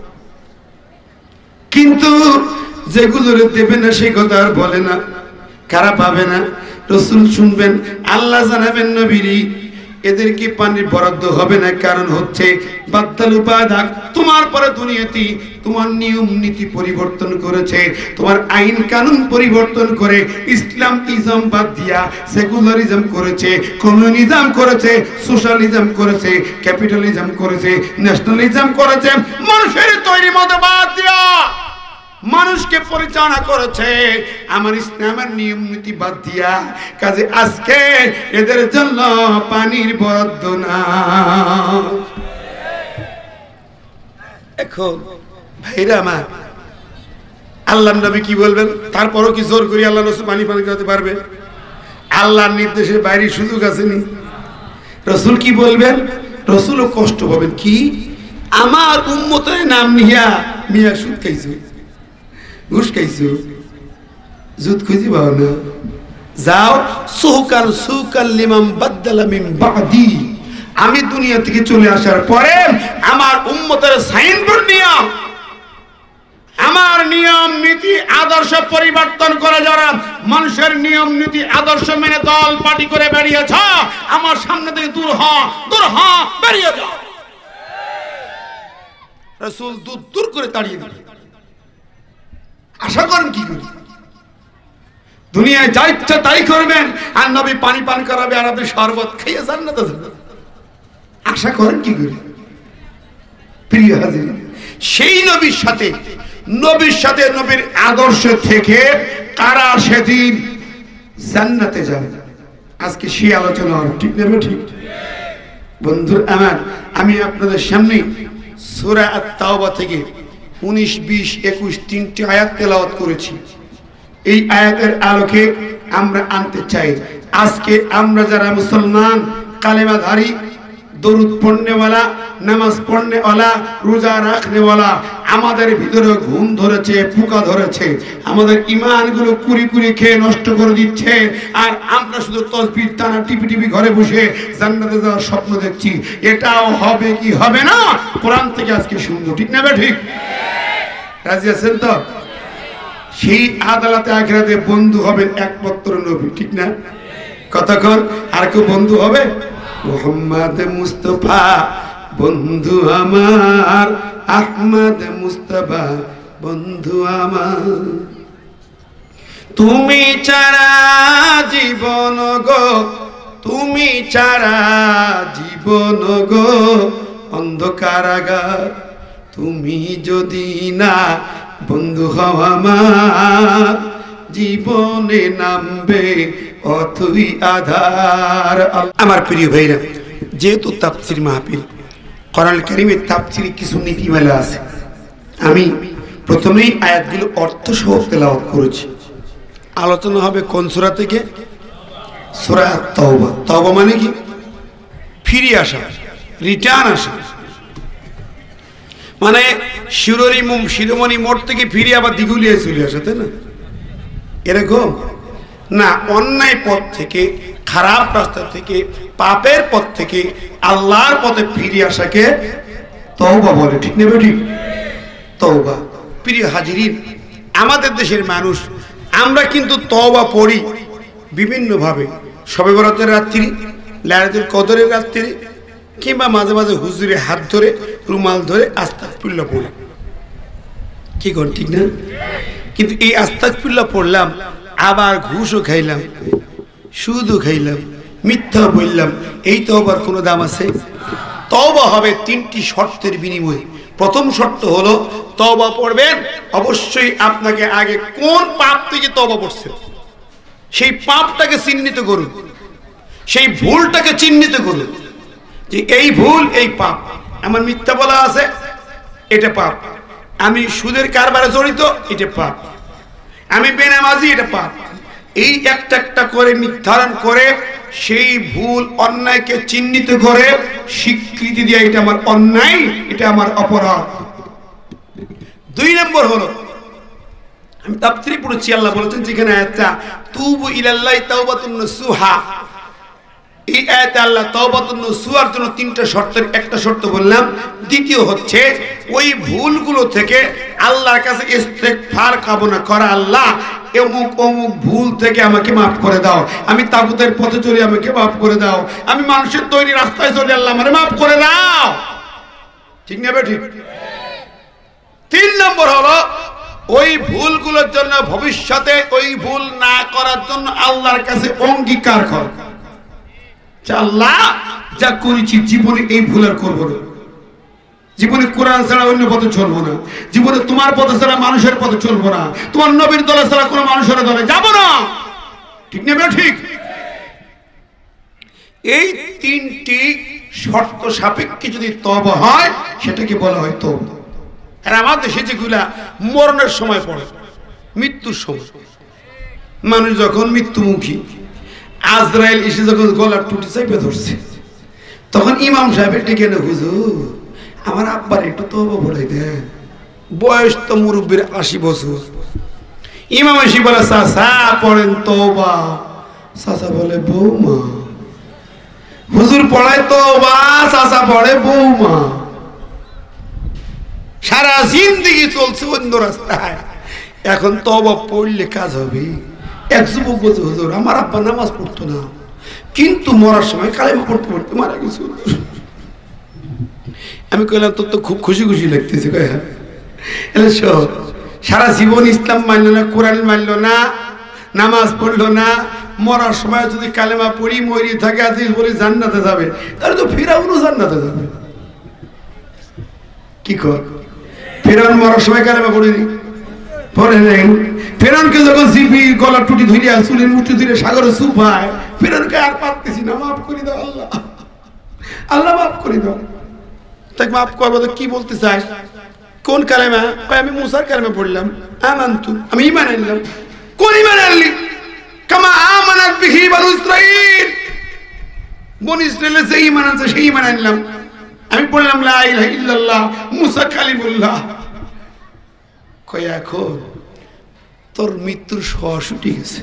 S2: কিন্তু যেগুলো দেবে না সেই কথা আর বলে না। কারা পাবে না? রাসূল শুনবেন, আল্লাহ জানাবেন নবীরি এদেরকে পানির বরাদ্দ হবে না, কারণ হচ্ছে বাদদালু বাদাক, তোমার পরে দুনিয়াতে তোমার নিয়ম নীতি পরিবর্তন করেছে, তোমার আইন কানুন পরিবর্তন করে ইসলাম ইজম বাদ দিয়া সেকুলারিজম করেছে, কমিউনিজম করেছে, সোশ্যালিজম করেছে, ক্যাপিটালিজম করেছে, ন্যাশনালিজম করেছে, মানুষের তৈরি মত বাদ দিয়া মানুষকে পরিচালনা করেছে আমার ইসলামের নিয়ম নীতি বাদ দিয়া। কাজে আজকে এদের জন্য পানির বরাদ্দ না। এখন ভাইরা আমার, আল্লাহর নবী কি বলবেন? তারপরও কি জোর করি আল্লাহ রাসূল পানি পান করাতে পারবে? আল্লাহর নির্দেশের বাইরে সুযোগ আসেনি। রাসূল কি বলবেন? রাসূলও কষ্ট পাবেন। কি আমার উম্মতের নাম নিয়া মিয়া সুদ খাইছো, ঘুষ খাইছো, জুত খুঁজি পাও না, যাও সুকাল সুকাল লিমান বাদদালা মিন বাদি। আমি দুনিয়া থেকে চলে আসার পরে আমার উম্মতের সাইনবোর্ড নিয়া আমার নিয়ম নীতি আদর্শ পরিবর্তন করে যারা মানুষের নিয়ম নীতি আদর্শ মেনে দল পার্টি করে বেরিয়েছ, আমার সামনে থেকে দূর হ, দূর হ, বেরিয়ে যাও। রাসূল দূর দূর করে তাড়িয়ে দিলেন। আশা করেন কি করি? দুনিয়ায় যা ইচ্ছা তাই করবেন, আর নবী পানি পান করাবে আর আপনি শরবত খাইয়ে যান না। তো আশা করেন কি করি? প্রিয় হাজির, সেই নবীর সাথে নবীর সাথে নবীর আদর্শ থেকে কারা সেদিন জান্নাতে যাবে, আজকে সেই আলোচনা হবে। ঠিক না? ঠিক বন্ধুরা আমার, আমি আপনাদের সামনে সূরা আত-তাওবা থেকে উনিশ, বিশ, একুশ তিনটি আয়াত তেলাওয়াত করেছি। এই আয়াতের আলোকে আমরা আনতে চাই, আজকে আমরা যারা মুসলমান, কালেমাধারী, দরুদ পড়নেওয়ালা, নামাজ পড়নেওয়ালা, রোজা রাখনেওয়ালা, আমাদের ভিতরে ঘুম ধরেছে, পোকা ধরেছে, আমাদের ইমানগুলো কুড়ি কুড়ি খেয়ে নষ্ট করে দিচ্ছে, আর আমরা শুধু তাসবিহ টানা টিপি টিপি ঘরে বসে জান্নাতে যাওয়ার স্বপ্ন দেখছি। এটাও হবে কি হবে না, কোরআন থেকে আজকে শুনবো। ঠিক না? ঠিক রাজি আছেন তো? সেই আদালতে আখিরাতে বন্ধু হবেন একমাত্র নবী। ঠিক না? কতক্ষণ আর কেউ বন্ধু হবে? মুহাম্মদ মুস্তাফা বন্ধু আমার, আহমদ মুস্তাফা বন্ধু আমার, তুমি ছাড়া জীবন গো, তুমি ছাড়া জীবন গো অন্ধকারাগার, তুমি যদি না বন্ধু হও আমার, জীবনে নামবে অথই আধার। আমার প্রিয় ভাইরা, যেহেতু তাফসীর মাহফিল, কোরআন কারীমের তাফসীরে কিছু নীতিমালা আছে, আমি প্রথমেই আয়াতগুলো অর্থ সহ তেলাওয়াত করেছি। আলোচনা হবে কোন সূরা থেকে? সূরা আত-তাওবা। তাওবা মানে কি? ফিরে আসা, রিটার্ন আসা, মানে শিরোরি শিরোমণি মোড় থেকে ফিরে আবার দিঘুলিয়ায় চলে আসে, তাই না? এরকম না, অন্যায় পথ থেকে, খারাপ রাস্তা থেকে, পাপের পথ থেকে আল্লাহর পথে ফিরে আসাকে তওবা বলে। ঠিক নেবে? ঠিক তওবা। প্রিয় হাজিরিন, আমাদের দেশের মানুষ আমরা কিন্তু তওবা পড়ি বিভিন্নভাবে, শবে বরাতের রাত্রি, লাইলাতুল কদরের রাত্রি, কিংবা মাঝে মাঝে হুজুরে হাত ধরে, রুমাল ধরে আস্তাগফিরুল্লাহ পড়ি। কি কর? ঠিক না? কিন্তু এই আস্তাগফিরুল্লাহ পড়লাম, আবার ঘুষও খাইলাম, সুদও খাইলাম, মিথ্যা বললাম, এই তওবার কোনো দাম আছে? তওবা হবে তিনটি শর্তের বিনিময়ে। প্রথম শর্ত হলো তওবা পড়বেন, অবশ্যই আপনাকে আগে কোন পাপ থেকে তওবা করছেন সেই পাপটাকে চিহ্নিত করুন, সেই ভুলটাকে চিহ্নিত করুন যে এই ভুল, এই পাপ। আমার মিথ্যা বলা আছে, এটা পাপ। আমি সুদের কারবারে জড়িত, এটা পাপ। আমি বেনামাজি, এটা পাপ। এই একটা একটা করে নির্ধারণ করে সেই ভুল অন্যায়কে চিহ্নিত করে স্বীকৃতি দিয়ে এটা আমার অন্যায়, এটা আমার অপরাধ। দুই নম্বর হলো, আমি তাফসীরে পড়েছি, আল্লাহ বলেছেন যেখানে আয়াতটা তুবু ইলাল্লাহি তাওবাতুন নসুহা, এই আয়াতে আল্লাহ তাওবাতুন নসুহার জন্য তিনটা শর্তের একটা শর্ত বললাম। দ্বিতীয় হচ্ছে ওই ভুলগুলো থেকে আল্লাহর কাছে ইস্তেগফার কামনা করা, আল্লাহ অমুক অমুক ভুল থেকে আমাকে মাফ করে দাও, আমি তাগুতের পথে চলে আমাকে মাফ করে দাও, আমি মানুষের তৈরি রাস্তায় চলে আল্লাহ আমারে মাফ করে দাও। ঠিক না ঠিক? তিন নম্বর হলো ওই ভুলগুলোর জন্য ভবিষ্যতে ওই ভুল না করার জন্য আল্লাহর কাছে অঙ্গীকার কর, আল্লাহ যা করেছি জীবনে এই ভুল আর করবো না, জীবনে কোরআন ছাড়া অন্য পথে চলবো না, জীবনে তোমার পথে ছাড়া মানুষের পথে চলবো না, তোমার নবীর দলে ছাড়া কোনো মানুষের দলে যাবো না। ঠিক না ঠিক? এই তিনটি শর্ত সাপেক্ষে যদি তওবা হয় সেটাকে বলা হয় তওবা। আর আমার দেশে যেগুলা মরণের সময় পড়ে, মৃত্যুর সময়, মানুষ যখন মৃত্যুমুখী, আজরাইল এসে যখন গলার টুটি চাইপে ধরছে, তখন ইমাম সাহেবের ডেকে না, হুজুর আমার আব্বার একটু তওবা পড়াই দেন, বয়স তো মুরব্বীর আশি বছর। ইমাম এসে বলে চাচা পড়েন তওবা, চাচা বলে বৌমা। হুজুর পড়ায় তওবা, চাচা পড়ে বৌমা। সারা জিন্দেগি চলছে অন্য রাস্তায়, এখন তওবা পড়লে কাজ হবে। এক যুবক বলছে, হুজুর আমার আব্বা নামাজ পড়তো না, কিন্তু মরার সময় কালেমা পড়তে পড়তে মারা গেছে। আমি কইলাম তোর তো খুব খুশি খুশি লাগতেছে। সারা জীবন ইসলাম মানলো না, কোরআন মানলো না, নামাজ পড়লো না, মরার সময় যদি কালেমা পড়ি মরি থাকে আদিস বলি জান্নাতে যাবে, তাহলে তো ফিরাউনও জান্নাতে যাবে। কি কর, ফিরাউন মরার সময় কালেমা পড়েনি, পড়ে নেই। ফেরাউনকে যখন জিবি গলার টুটি ধরিয়া চুলের মুঠি ধরে সাগরে চুপায়, ফেরাউনকে আর পারতেছি না, মাফ করে দাও আল্লাহ, আল্লাহ মাফ করে দাও। তাকে মাফ করবো তো কি বলতে চাস? কোন কালেমা? আমি মুসার কালেমা পড়লাম, আমানতু, আমি ঈমান আনলাম। কোন ঈমান আনলি? কামা আমানাত বিহি বানু ইসরাঈল, বনি ইসরাঈলের যে ঈমান আছে সেই ঈমান আনলাম। আমি পড়লাম লা ইলাহা ইল্লাল্লাহ মুসা কালিমুল্লাহ। কই এখন তোর মৃত্যুর শ্বাস উঠে গেছে,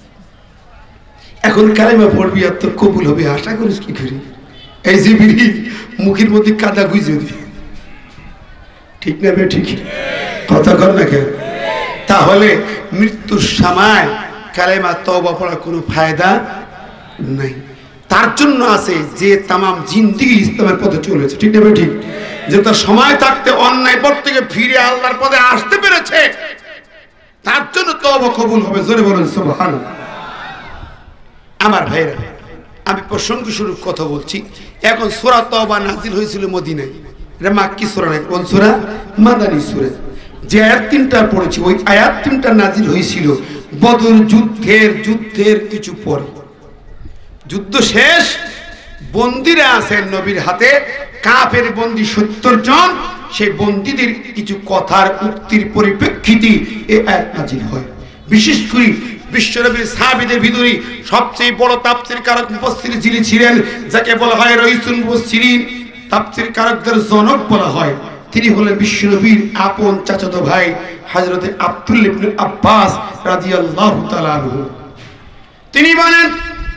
S2: এখন কালেমা পড়বি আর তোর কবুল হবে, আশা করিস কি করি? এই যে বিড়ি মুখের মধ্যে কাদা গুঁজে দি, ঠিক না বে? ঠিক কথা কর না কেন? তাহলে মৃত্যুর সময় কালেমা তওবা পড়ার কোনো ফায়দা নাই। তার জন্য আছে যে তামাম জিন্দেগি ইসলামের পথে চলেছে, ঠিক না বে? ঠিক, যে তার সময় থাকতে অন্যায় পথ থেকে ফিরে আল্লাহর পথে আসতে পেরেছে, তার জন্য তওবা কবুল হবে। জোরে বলুন সুবহানাল্লাহ। আমার ভাইরা, আমি প্রসঙ্গ শুরু কথা বলছি। এখন সূরা তওবা নাজিল হয়েছিল মদিনায়, এটা মাক্কি সূরা নয়। কোন সূরা? মাদানী সূরা। যে আয়াত তিনটা পড়েছি ওই আয়াত তিনটা নাজিল হয়েছিল বদর যুদ্ধের যুদ্ধের কিছু পরে। যুদ্ধ শেষ, বন্দীরা আছেন নবীর হাতে, কাফের বন্দী সত্তর জন। সেই বন্দীদের কিছু কথার উক্তির পরিপ্রেক্ষিতে এই আয়াত নাজিল হয়। বিশেষ করে বিশ্বনবীর সাহাবীদের ভিতরে সবচেয়ে বড় তাফসীর কারক মুফাসসির যিনি ছিলেন, যাকে বলা হয় রাইসুল মুফাসসিরিন, তাফসীর কারকদের জনক বলা হয়, তিনি হলেন বিশ্বনবীর আপন চাচাতো ভাই হযরতে আব্দুল্লাহ ইবনে আব্বাস রাদিয়াল্লাহু তাআলা আনহু। তিনি বলেন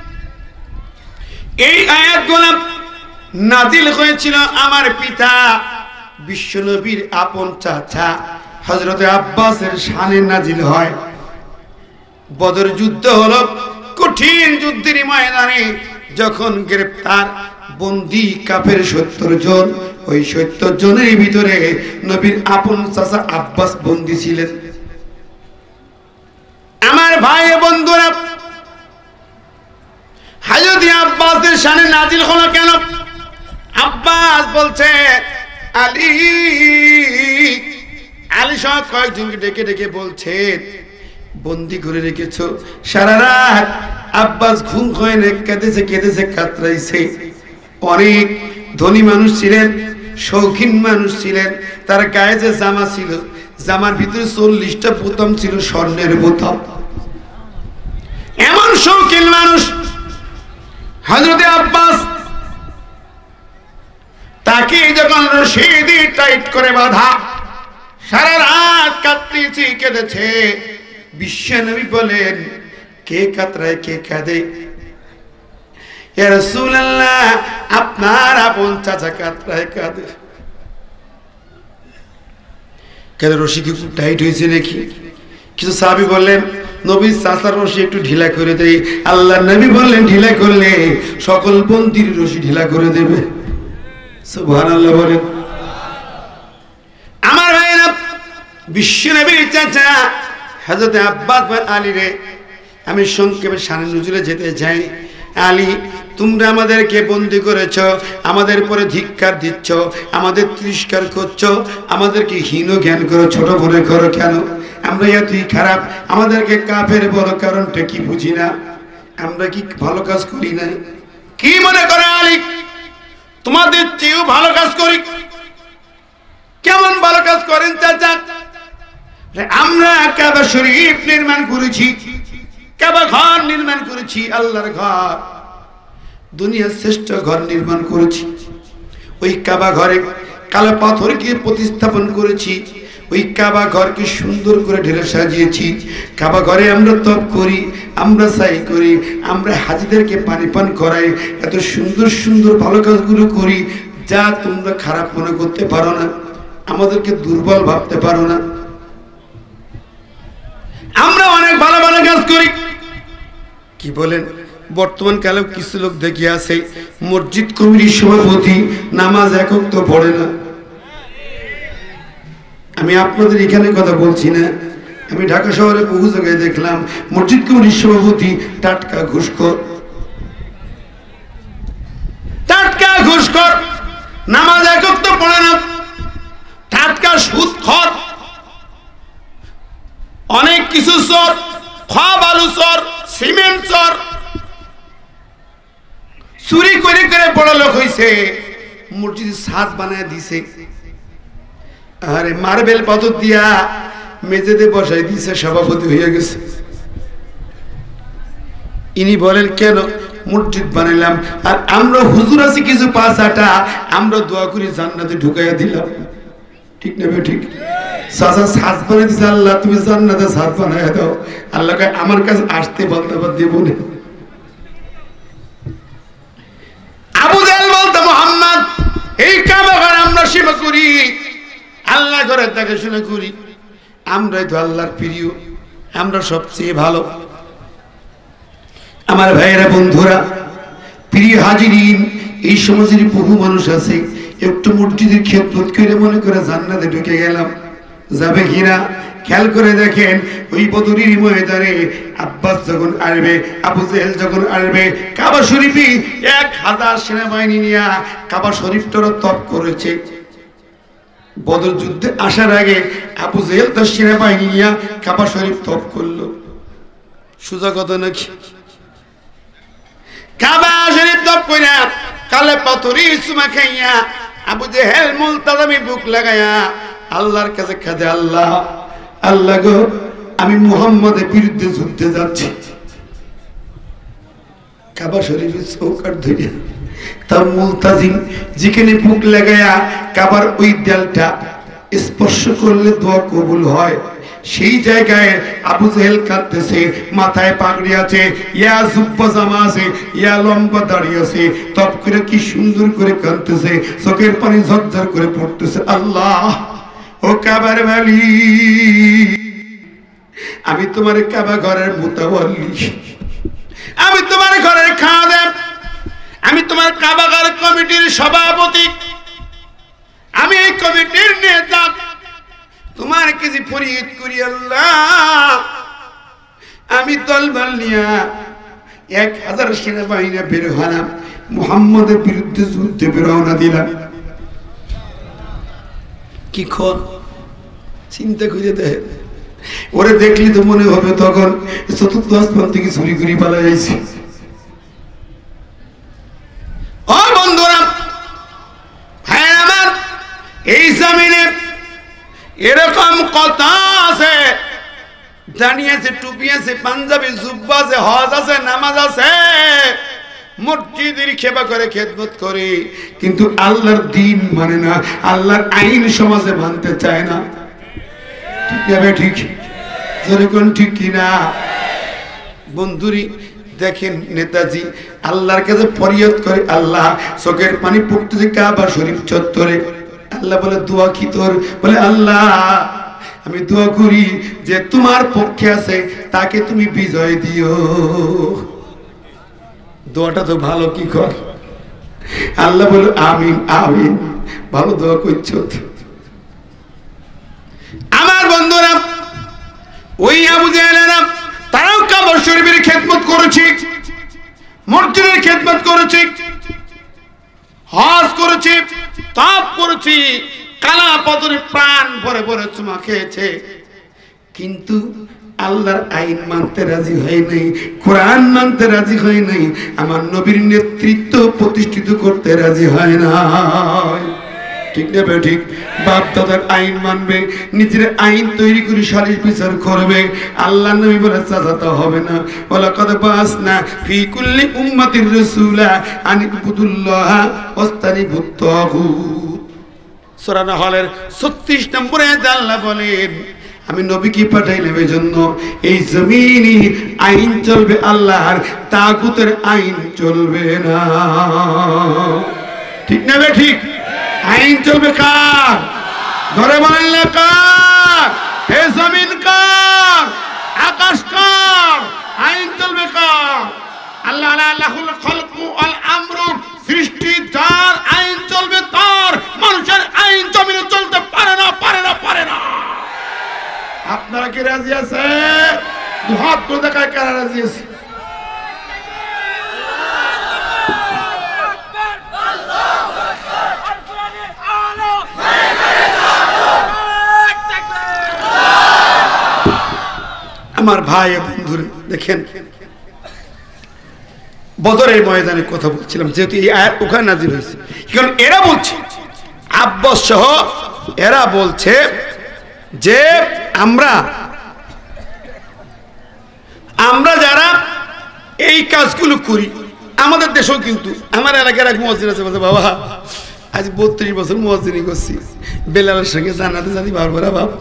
S2: এই আয়াতগুলো নাজিল হয়েছিল আমার পিতা বিশ্বনবীর আপন চাচা হযরতে আব্বাসের শানে নাজিল হয়। বদর যুদ্ধ হলো কঠিন যুদ্ধের ময়দানে, যখন গ্রেফতার বন্দী কাফের সত্তর জন, ওই সত্তর জনের ভিতরে নবীর আপন চাচা আব্বাস বন্দী ছিলেন। আমার ভাই বন্ধুরা, হযরত আব্বাসের শানে নাজিল হলো কেন? আব্বাস বলছে আলী আলী সহ কয়েকজনকে ডেকে ডেকে বলছেন, বন্দি করে রেখেছো সারা রাত। আব্বাস ঘুম হয় না, কেঁদেছে কেঁদেছে কাতরাইছে। অনেক ধনী মানুষ ছিলেন, শৌখিন মানুষ ছিলেন, তার গায়ে যে জামা ছিল, জামার ভিতরে চল্লিশটা বোতাম ছিল স্বর্ণের বোতাম। এমন শৌখিন মানুষ হযরত আব্বাস, তাকে যখন রশি দিয়ে টাইট করে বাঁধা, সারা রাত কাঁদতেছে কেঁদেছে। বিশ্বনবী বলেন, কে কাতরায় কে কাঁদে? ইয়া রাসূলুল্লাহ, আপনার আপন চাচা কাতরায় কাঁদে। কেন রশি কি খুব টাইট হয়েছে নাকি? কিছু সাহাবী বললেন, নবী চাচার রশি একটু ঢিলা করে দেই। আল্লাহ নবী বললেন, ঢিলা করলে সকল বন্দির রশি ঢিলা করে দেবে। সুবহানাল্লাহ বলেন। আমার ভাইরা, বিশ্বনবীর চাচা হযরত আব্বাস বিন আলী রে আমি সংক্ষেপে শানে নুজুলে যেতে চাই। আলী, তোমরা আমাদেরকে বন্দী করেছ, আমাদের পরে ধিক্কার দিচ্ছ, আমাদের তিরস্কার করছো, আমাদেরকে হীন জ্ঞান করো, ছোট মনে করো কেন? আমরা এতই খারাপ, আমাদেরকে কাফের বড় কারণটা কি বুঝি না? আমরা কি ভালো কাজ করি না? কি মনে করে আলী তোমাদের চেয়েও ভালো কাজ করি? কেমন ভালো কাজ করেন চাচা? আমরা কাবা শরীফ নির্মাণ করেছি, কাবা ঘর নির্মাণ করেছি, আল্লাহর ঘর, দুনিয়ার শ্রেষ্ঠ ঘর নির্মাণ করেছি। ওই কাবা ঘরে কালো পাথরকে প্রতিস্থাপন করেছি, ওই কাবা ঘরকে সুন্দর করে ঢেলে সাজিয়েছি। কাবা ঘরে আমরা তপ করি, আমরা সাই করি, আমরা হাজিদেরকে পানি পান করাই, এত সুন্দর সুন্দর ভালো কাজগুলো করি যা তোমরা খারাপ মনে করতে পারো না, আমাদেরকে দুর্বল ভাবতে পারো না। আমরা অনেক ভালো ভালো কাজ করি। কি বলেন? বর্তমান কালে কিছু লোক দেখি আছে মসজিদ কমিটির সভাপতি, নামাজ একক তো পড়ে না। আমি আপনাদের এখানে কথা বলছি না, আমি ঢাকা শহরে বহু জায়গায় দেখলাম মসজিদ কমিটির সভাপতি টাটকা ঘুষখোর, টাটকা ঘুষখোর, নামাজ একক তো পড়ে না, টাটকা সুদখোর, অনেক কিছু চোর, খোয়া বালু চোর, সিমেন্ট চোর, চুরি করে করে বড় লোক হয়েছে, মসজিদে ছাদ বানায় দিছে, আরে মার্বেল পাথর দিয়া মেঝেতে বসাই দিছে, সভাপতি হয়ে গেছে। ইনি বলেন কেন মসজিদ বানাইলাম, আর আমরা হুজুর আছি কিছু পাঁচ আটা, আমরা দোয়া করি জান্নাতে ঢুকাইয়া দিলাম। ঠিক না বে? ঠিক। চাচা ছাদ বানাই দিছে, আল্লাহ তুমি জান্নাতে ছাদ বানাইয়া দাও। আল্লাহ আমার কাছে আসতে বলতে আবার দেব না। আবু জাহেল বলতো, মুহাম্মদ, এই কাবা ঘর আমরা সেবা করি, আল্লাহ ঘরের দেখাশোনা করি, আমরাই তো আল্লাহর প্রিয়, আমরা সবচেয়ে ভালো। আমার ভাইয়েরা বন্ধুরা, প্রিয় হাজিরিন, এই সমাজের বহু মানুষ আছে একটু মসজিদের খেদমত করে মনে করে জান্নাতে ঢুকে গেলাম, যাবে কিনা? খেয়াল করে দেখেন, ওই বদরের ময়দানে আব্বাস যখন আসবে, আবু জেহেল যখন আসবে, কাবা শরীফে এক হাজার সেনাবাহিনী নিয়ে কাবা শরীফটারও তপ করেছে। বদর যুদ্ধে আসার আগে আবু জেহেল তার সেনাবাহিনী নিয়ে কাবা শরীফ তপ করলো। সোজা কথা নাকি? কাবা শরীফ তপ কইরা কালে পাথরি চুমা খাইয়া আবু জেহেল মুলতাজামি বুক লাগায়া আল্লাহর কাছে কাঁদে, আল্লাহ আল্লাহ গো, আমি মুহাম্মদের বিরুদ্ধে যুদ্ধে যাচ্ছি। কাবা শরীফের চৌকাঠ ধরে তার মুলতাজিম যেখানে বুক লাগায়া কাবার ওই দেয়ালটা স্পর্শ করলে দোয়া কবুল হয়, সেই জায়গায় আবু জেহেল কাঁদতেছে, মাথায় পাগড়ি আছে, ইয়া জুব্বা জামা আছে, ইয়া লম্বা দাড়ি আছে, তপ করে কি সুন্দর করে কাঁদতেছে, চোখের পানি ঝরঝর করে পড়তেছে। আল্লাহ, ও কাবার মালিক, আমি তোমার কাবা ঘরের মুতাওয়াল্লি, আমি তোমার ঘরের খাদেম, আমি তোমার কাবা ঘর কমিটির সভাপতি, আমি এই কমিটির নেতা, তোমার কাছে ফরিয়াদ করি আল্লাহ, আমি তলবার নিয়া এক হাজার সেনাবাহিনী বের হলাম, মুহাম্মদের বিরুদ্ধে যুদ্ধে রওনা দিলাম। কি খর চিন্তা করে দেখ, ওরে দেখলি তো মনে হবে তখন চতুর্থ আসমান থেকে চুরি করে পালা যাইছে। ও বন্ধুরা, ভাই আমার, এই জমিনে এরকম কথা আছে, জানিয়ে আছে, টুপি আছে, পাঞ্জাবি জুব্বা আছে, হজ আছে, নামাজ আছে, মসজিদের সেবা করে, খেদমত করে, কিন্তু আল্লাহর দিন মানে না, আল্লাহর আইন সমাজে মানতে চায় না। ঠিক হবে? ঠিক যেরকম ঠিক কিনা? বন্ধুরি দেখেন, নেতাজি আল্লাহর কাছে ফরিয়াদ করে, আল্লাহ চোখের পানি পড়তেছে কাবা শরীফ চত্বরে। আল্লাহ বলে দোয়া কি তোর? বলে আল্লাহ আমি দোয়া করি যে তোমার পক্ষে আছে তাকে তুমি বিজয় দিও। দোয়াটা তো ভালো, কি কর? আল্লাহ বলে আমিন আমিন, ভালো দোয়া করছো। আমার বন্ধুরা, ওই আবু জাহেলেরা তারাও কাবা শরীফের খেদমত করেছে, মসজিদের খেদমত করেছে, হজ করেছে, তাপ করেছে, কালা পাথরে প্রাণ ভরে ভরে চুমা খেয়েছে, কিন্তু আল্লাহর আইন মানতে রাজি হয় নাই, কোরআন মানতে রাজি হয় নাই, আমার নবীর নেতৃত্ব প্রতিষ্ঠিত করতে রাজি হয় না। ঠিক না? ঠিক। বাপ দাদার আইন মানবে, নিজের আইন তৈরি করে সালিশ বিচার করবে। আল্লাহ নবী বলে চাচাতে হবে না। ওয়ালাকাদ বাসনা ফি কুল্লি উম্মাতির রাসূলা আন ইবুদুল্লাহ ওয়াস্তানিবুত তাগুত। সূরা নাহলের ছত্রিশ নম্বরে আল্লাহ বলেন, আমি নবী কি পাঠাইলাম এই জন্য এই জমিনে আইন চলবে আল্লাহর, তাগুতের আইন চলবে না। ঠিক না? ঠিক। আইন চলবে কার? ঘরে বলেন কার? হে জমিন কার? আকাশ কার? আইন চলবে কার? আল্লাহ লাহুল খালকু ওয়াল আমরু, সৃষ্টি যার, আইন চলবে তার। মানুষের আইন জমিনে চলতে পারে না, পারে না, পারে না। আপনারা কি রাজি আছে? হাত করে দেখায় কারা রাজি আছে? আমার ভাই বন্ধুরা দেখেন, বদরের ময়দানে কথা বলছিলাম, যেহেতু এই আয়াত ওখানে নাজিল হয়েছে, কারণ এরা বলছে, আব্বাস সহ এরা বলছে যে আমরা আমরা যারা এই কাজগুলো করি, আমাদের দেশেও কিন্তু, আমার এলাকার এক মুয়াজ্জিন আছে, বলছে বাবা আজ বত্রিশ বছর মুয়াজ্জিনি করছি, বেলালের সঙ্গে জান্নাতে জানি পারবো না বাপ।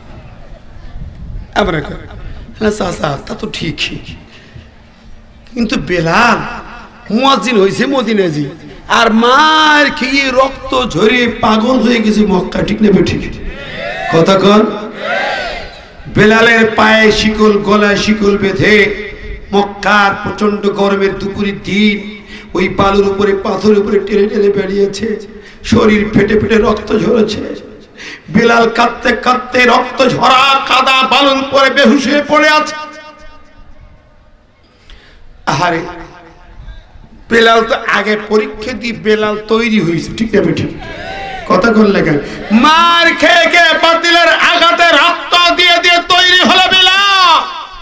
S2: আমরা চাচা তা তো ঠিকই, কিন্তু বেলাল মুয়াজ্জিন হয়েছে মদিনাজি, আর মার খেয়ে রক্ত ঝরে পাগল হয়ে গেছে মক্কা। ঠিক না? ঠিক কথা কন। বেলালের পায়ে শিকল, গলায় শিকল বেঁধে মক্কার প্রচন্ড গরমের দুপুরের দিন ওই বালুর উপরে, পাথরের উপরে টেনে টেনে বেরিয়েছে, শরীর ফেটে ফেটে রক্ত ঝরেছে। বেলাল কাঁদতে কাঁদতে রক্ত ঝরা কাদা বালুর উপরে বেহুশ হয়ে পড়ে আছে। আহারে, বেলাল তো আগে পরীক্ষা দিয়ে বেলাল তৈরি হয়েছে। ঠিক না? ঠিক কথা করলে কেন? মার খেয়ে খেয়ে বাতিলের আঘাতে রক্ত দিয়ে দিয়ে তৈরি হলো বেলাল,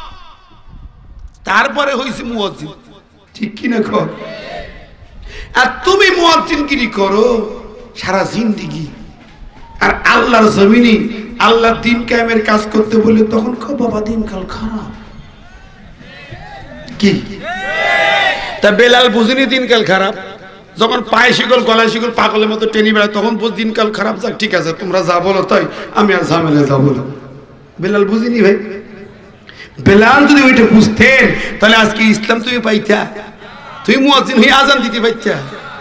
S2: তারপরে হয়েছে মুয়াজ্জিন। ঠিক কিনা কর? আর তুমি মুয়াজ্জিনগিরি করো সারা জিন্দেগি, আর আল্লাহর জমিনে আল্লাহর দিন কায়েমের কাজ করতে বলে তখন কো বাবা দিনকাল খারাপ। কি তা বেলাল বুঝিনি দিনকাল খারাপ? যখন পায়ে শিকল, গলায় শিকল, পাগলের মতো টেনে বেড়ায়, তখন বুঝ দিনকাল খারাপ। যাক ঠিক আছে, তোমরা যা বলো তাই, আমি আর ঝামেলা যাবো না। বেলাল বুঝিনি ভাই। বেলাল যদি ওইটা বুঝতেন তাহলে আজকে ইসলাম তুমি পাইতা, তুই মুয়াজ্জিন হয়ে আজান দিতে পাইতা।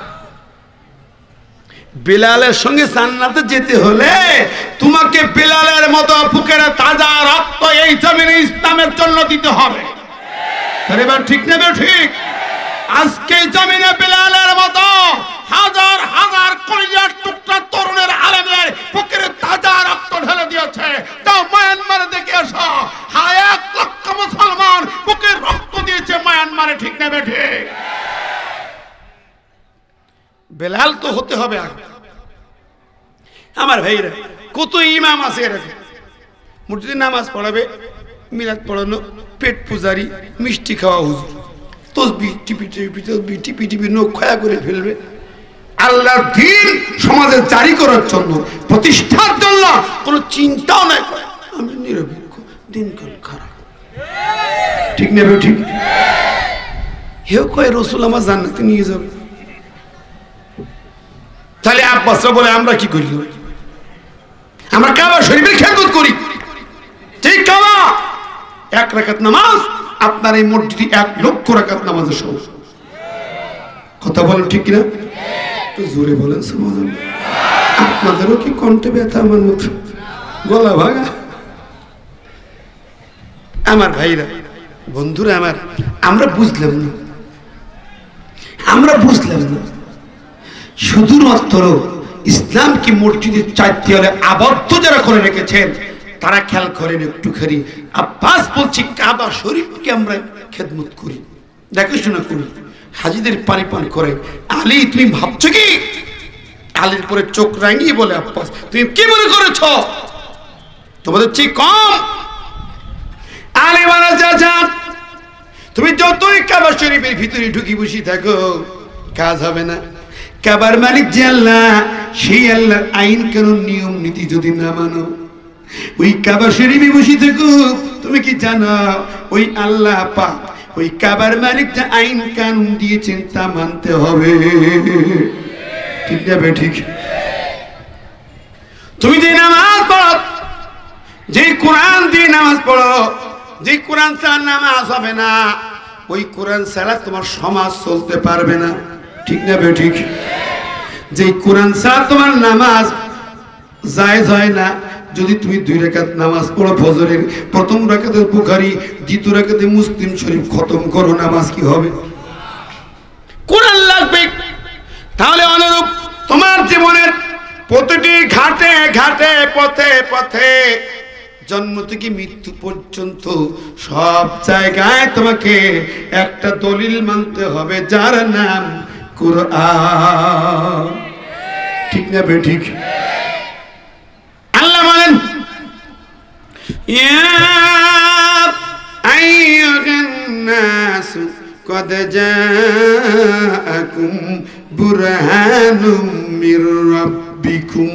S2: বেলালের সঙ্গে জান্নাতে যেতে হলে তোমাকে বেলালের মতো বুকের তাজা রক্ত এই জমিনে ইসলামের জন্য দিতে হবে। ঠিক না? ঠিক। আজকে জমিনে বেলালের মতো হাজার হাজার কলিজার টুকরা তরুণের আলেমের বুকের তাজা রক্ত ঢেলে দিয়েছে। তাও মায়ানমারে দেখে এসো, হায় এক লক্ষ মুসলমান ঠিক না বেঠে? বেলাল তো হতে হবে আগে। আমার ভাইরা, কত ইমাম আছে এরকম, মসজিদে নামাজ পড়াবে, মিলাদ পড়ানো, পেট পূজারি, মিষ্টি খাওয়া হুজুর, তসবি টিপি টিপি তসবি টিপি টিপি নখ খয়া করে ফেলবে। আল্লাহর দ্বীন সমাজে জারি করার জন্য, প্রতিষ্ঠার জন্য কোনো চিন্তাও নাই করে। আমি নিরপেক্ষ, দিনকাল খারাপ, ঠিক নেবে ঠিক। হেউ কয় রসুল আমার জান্নাতে নিয়ে যাবে। তাহলে আব্বাসরা বলে আমরা কি করি? আমরা কাবা শরীফের খেদমত করি, ঠিক কাবা এক রাকাত নামাজ আপনার এই মসজিদে এক লক্ষ রাকাত নামাজের সমান। কথা বলেন ঠিক কিনা? তো জোরে বলেন সুবহানাল্লাহ। আপনাদেরও কি কণ্ঠে ব্যথা আমার মতো, গলা ভাঙা? আমার ভাইরা, বন্ধুরা আমার, আমরা বুঝলাম না, আমরা বুঝলাম না শুধুমাত্র ইসলাম কি মসজিদের চারটি হলে আবদ্ধ যারা করে রেখেছেন তারা খেয়াল করেন একটুখানি। আব্বাস বলছি কাবা শরীফকে আমরা খেদমত করি, দেখাশোনা করি, হাজিদের পানি পান করে। আলী তুমি ভাবছো কি? আলীর পরে চোখ রাঙিয়ে বলে আব্বাস তুমি কি মনে করেছ তোমাদের চেয়ে কম? আলী বলে চাচা তুমি যতই কাবা শরীফের ভিতরে ঢুকি বসি থাকো কাজ হবে না। কাবার মালিক যে আল্লাহ, সেই আল্লাহর আইন কানুন নিয়ম নীতি যদি না মানো, ওই কাবা শরীফে বসে থাকো, তুমি কি জানো ওই আল্লাহ পাক ওই কাবার মালিক যে আইন কানুন দিয়েছেন তা মানতে হবে, ঠিক না বে ঠিক? তুমি যে নামাজ পড়ো, যে কোরআন দিয়ে নামাজ পড়ো, যে কোরআন ছাড়া নামাজ হবে না, ওই কোরআন ছাড়া তোমার সমাজ চলতে পারবে না, ঠিক না বে ঠিক? যে কোরআন ছাড়া তোমার নামাজ জায়েজ হয় না। যদি তুমি দুই রাকাত নামাজ পড়ো ফজরের, প্রথম রাকাতে বুখারী, দ্বিতীয় রাকাতে মুসলিম শরীফ খতম করো, নামাজ কি হবে? কোরআন লাগবে। তাহলে অনুরূপ তোমার জীবনের প্রতিটি ঘাটে ঘাটে, পথে পথে, জন্ম থেকে মৃত্যু পর্যন্ত সব জায়গায় তোমাকে একটা দলিল মানতে হবে, যার নাম কুরআন, ঠিক না বে ঠিক? আল্লাহ বলেন ইয়া আইয়ুহান নাস قد جاءكم برهان من ربكم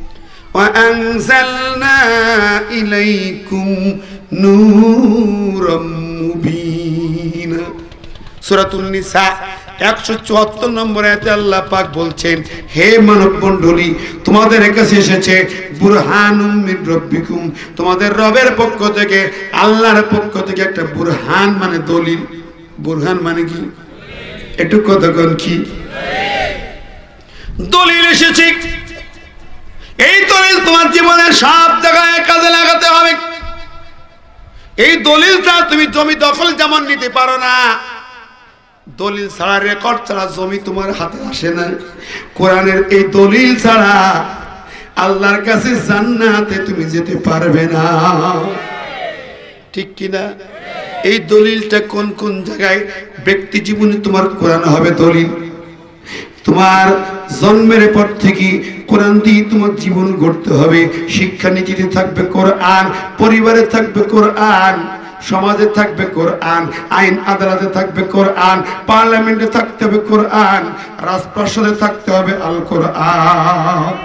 S2: وأنزلنا إليكم نورا مبينا সূরাতুন নিসা একশো চুয়াত্তর নম্বর আয়াতে আল্লাহ পাক বলছেন, হে মানব মণ্ডলী, তোমাদের কাছে এসেছে বুরহানুম মির রাব্বিকুম, তোমাদের রবের পক্ষ থেকে, আল্লাহর পক্ষ থেকে একটা বুরহান মানে দলিল। বুরহান মানে কি? একটু কথা কোন কি? দলিল এসেছে। এই দলিল তোমার জীবনের সব জায়গায় কাজে লাগাতে হবে। এই দলিলটা তুমি জমি দখল যেমন নিতে পারো না, দলিল ছাড়া, রেকর্ড ছাড়া জমি তোমার হাতে আসে না। কোরআনের এই দলিল ছাড়া আল্লাহর কাছে জান্নাতে তুমি যেতে পারবে না, ঠিক কিনা? এই দলিলটা কোন কোন জায়গায় ব্যক্তি জীবনে তোমার কোরআন হবে দলিল। তোমার জন্মের পর থেকে কোরআন দিয়ে তোমার জীবন গড়তে হবে। শিক্ষানীতিতে থাকবে কোরআন, পরিবারে থাকবে কোরআন, সমাজে থাকবে কোরআন, আইন আদালতে থাকবে কোরআন, পার্লামেন্টে থাকতে হবে কোরআন, রাজপ্রাসাদে থাকতে হবে আল কোরআন।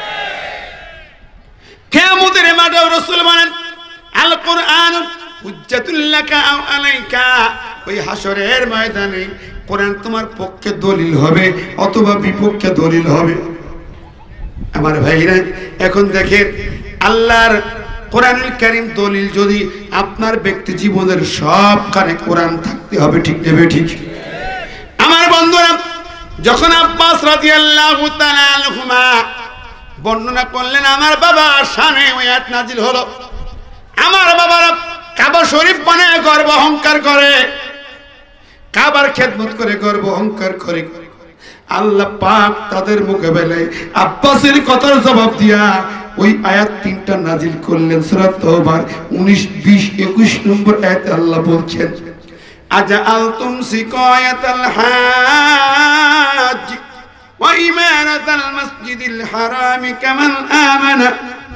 S2: কিয়ামতের মাঠে রাসূল বলেন আল কোরআন হুজ্জাতুল লাকা আও আলাইকা, ওই হাসরের ময়দানে কোরআন তোমার পক্ষে দলিল হবে অথবা বিপক্ষে দলিল হবে। আমার ভাইরা, এখন দেখেন আল্লাহর কোরআনুল কারীম দলিল যদি আপনার ব্যক্তি জীবনের সবখানে কোরআন থাকতে হবে, ঠিক নেবে ঠিক? আমার বন্ধুরা, যখন আব্বাস রাদিয়াল্লাহু তাআলা আনহুমা বর্ণনা করলেন আমার বাবার শানে ওই আয়াত নাজিল হলো। আমার বাবারা কাবা শরীফ বানায় গর্ব অহংকার করে, কাবার খেদমত করে গর্ব অহংকার করে। আল্লাহ পাক তাদের মোকাবেলায় আব্বাসের কথার জবাব দিয়া ওই আয়াত তিনটা নাজিল করলেন। সূরা তাওবার উনিশ, বিশ, একুশ নম্বর আয়াতে আল্লাহ বলছেন আজআলতুম সিকায়াতাল হাজ ওয়া ইমারাতাল মাসজিদিল হারাম কামান আমানা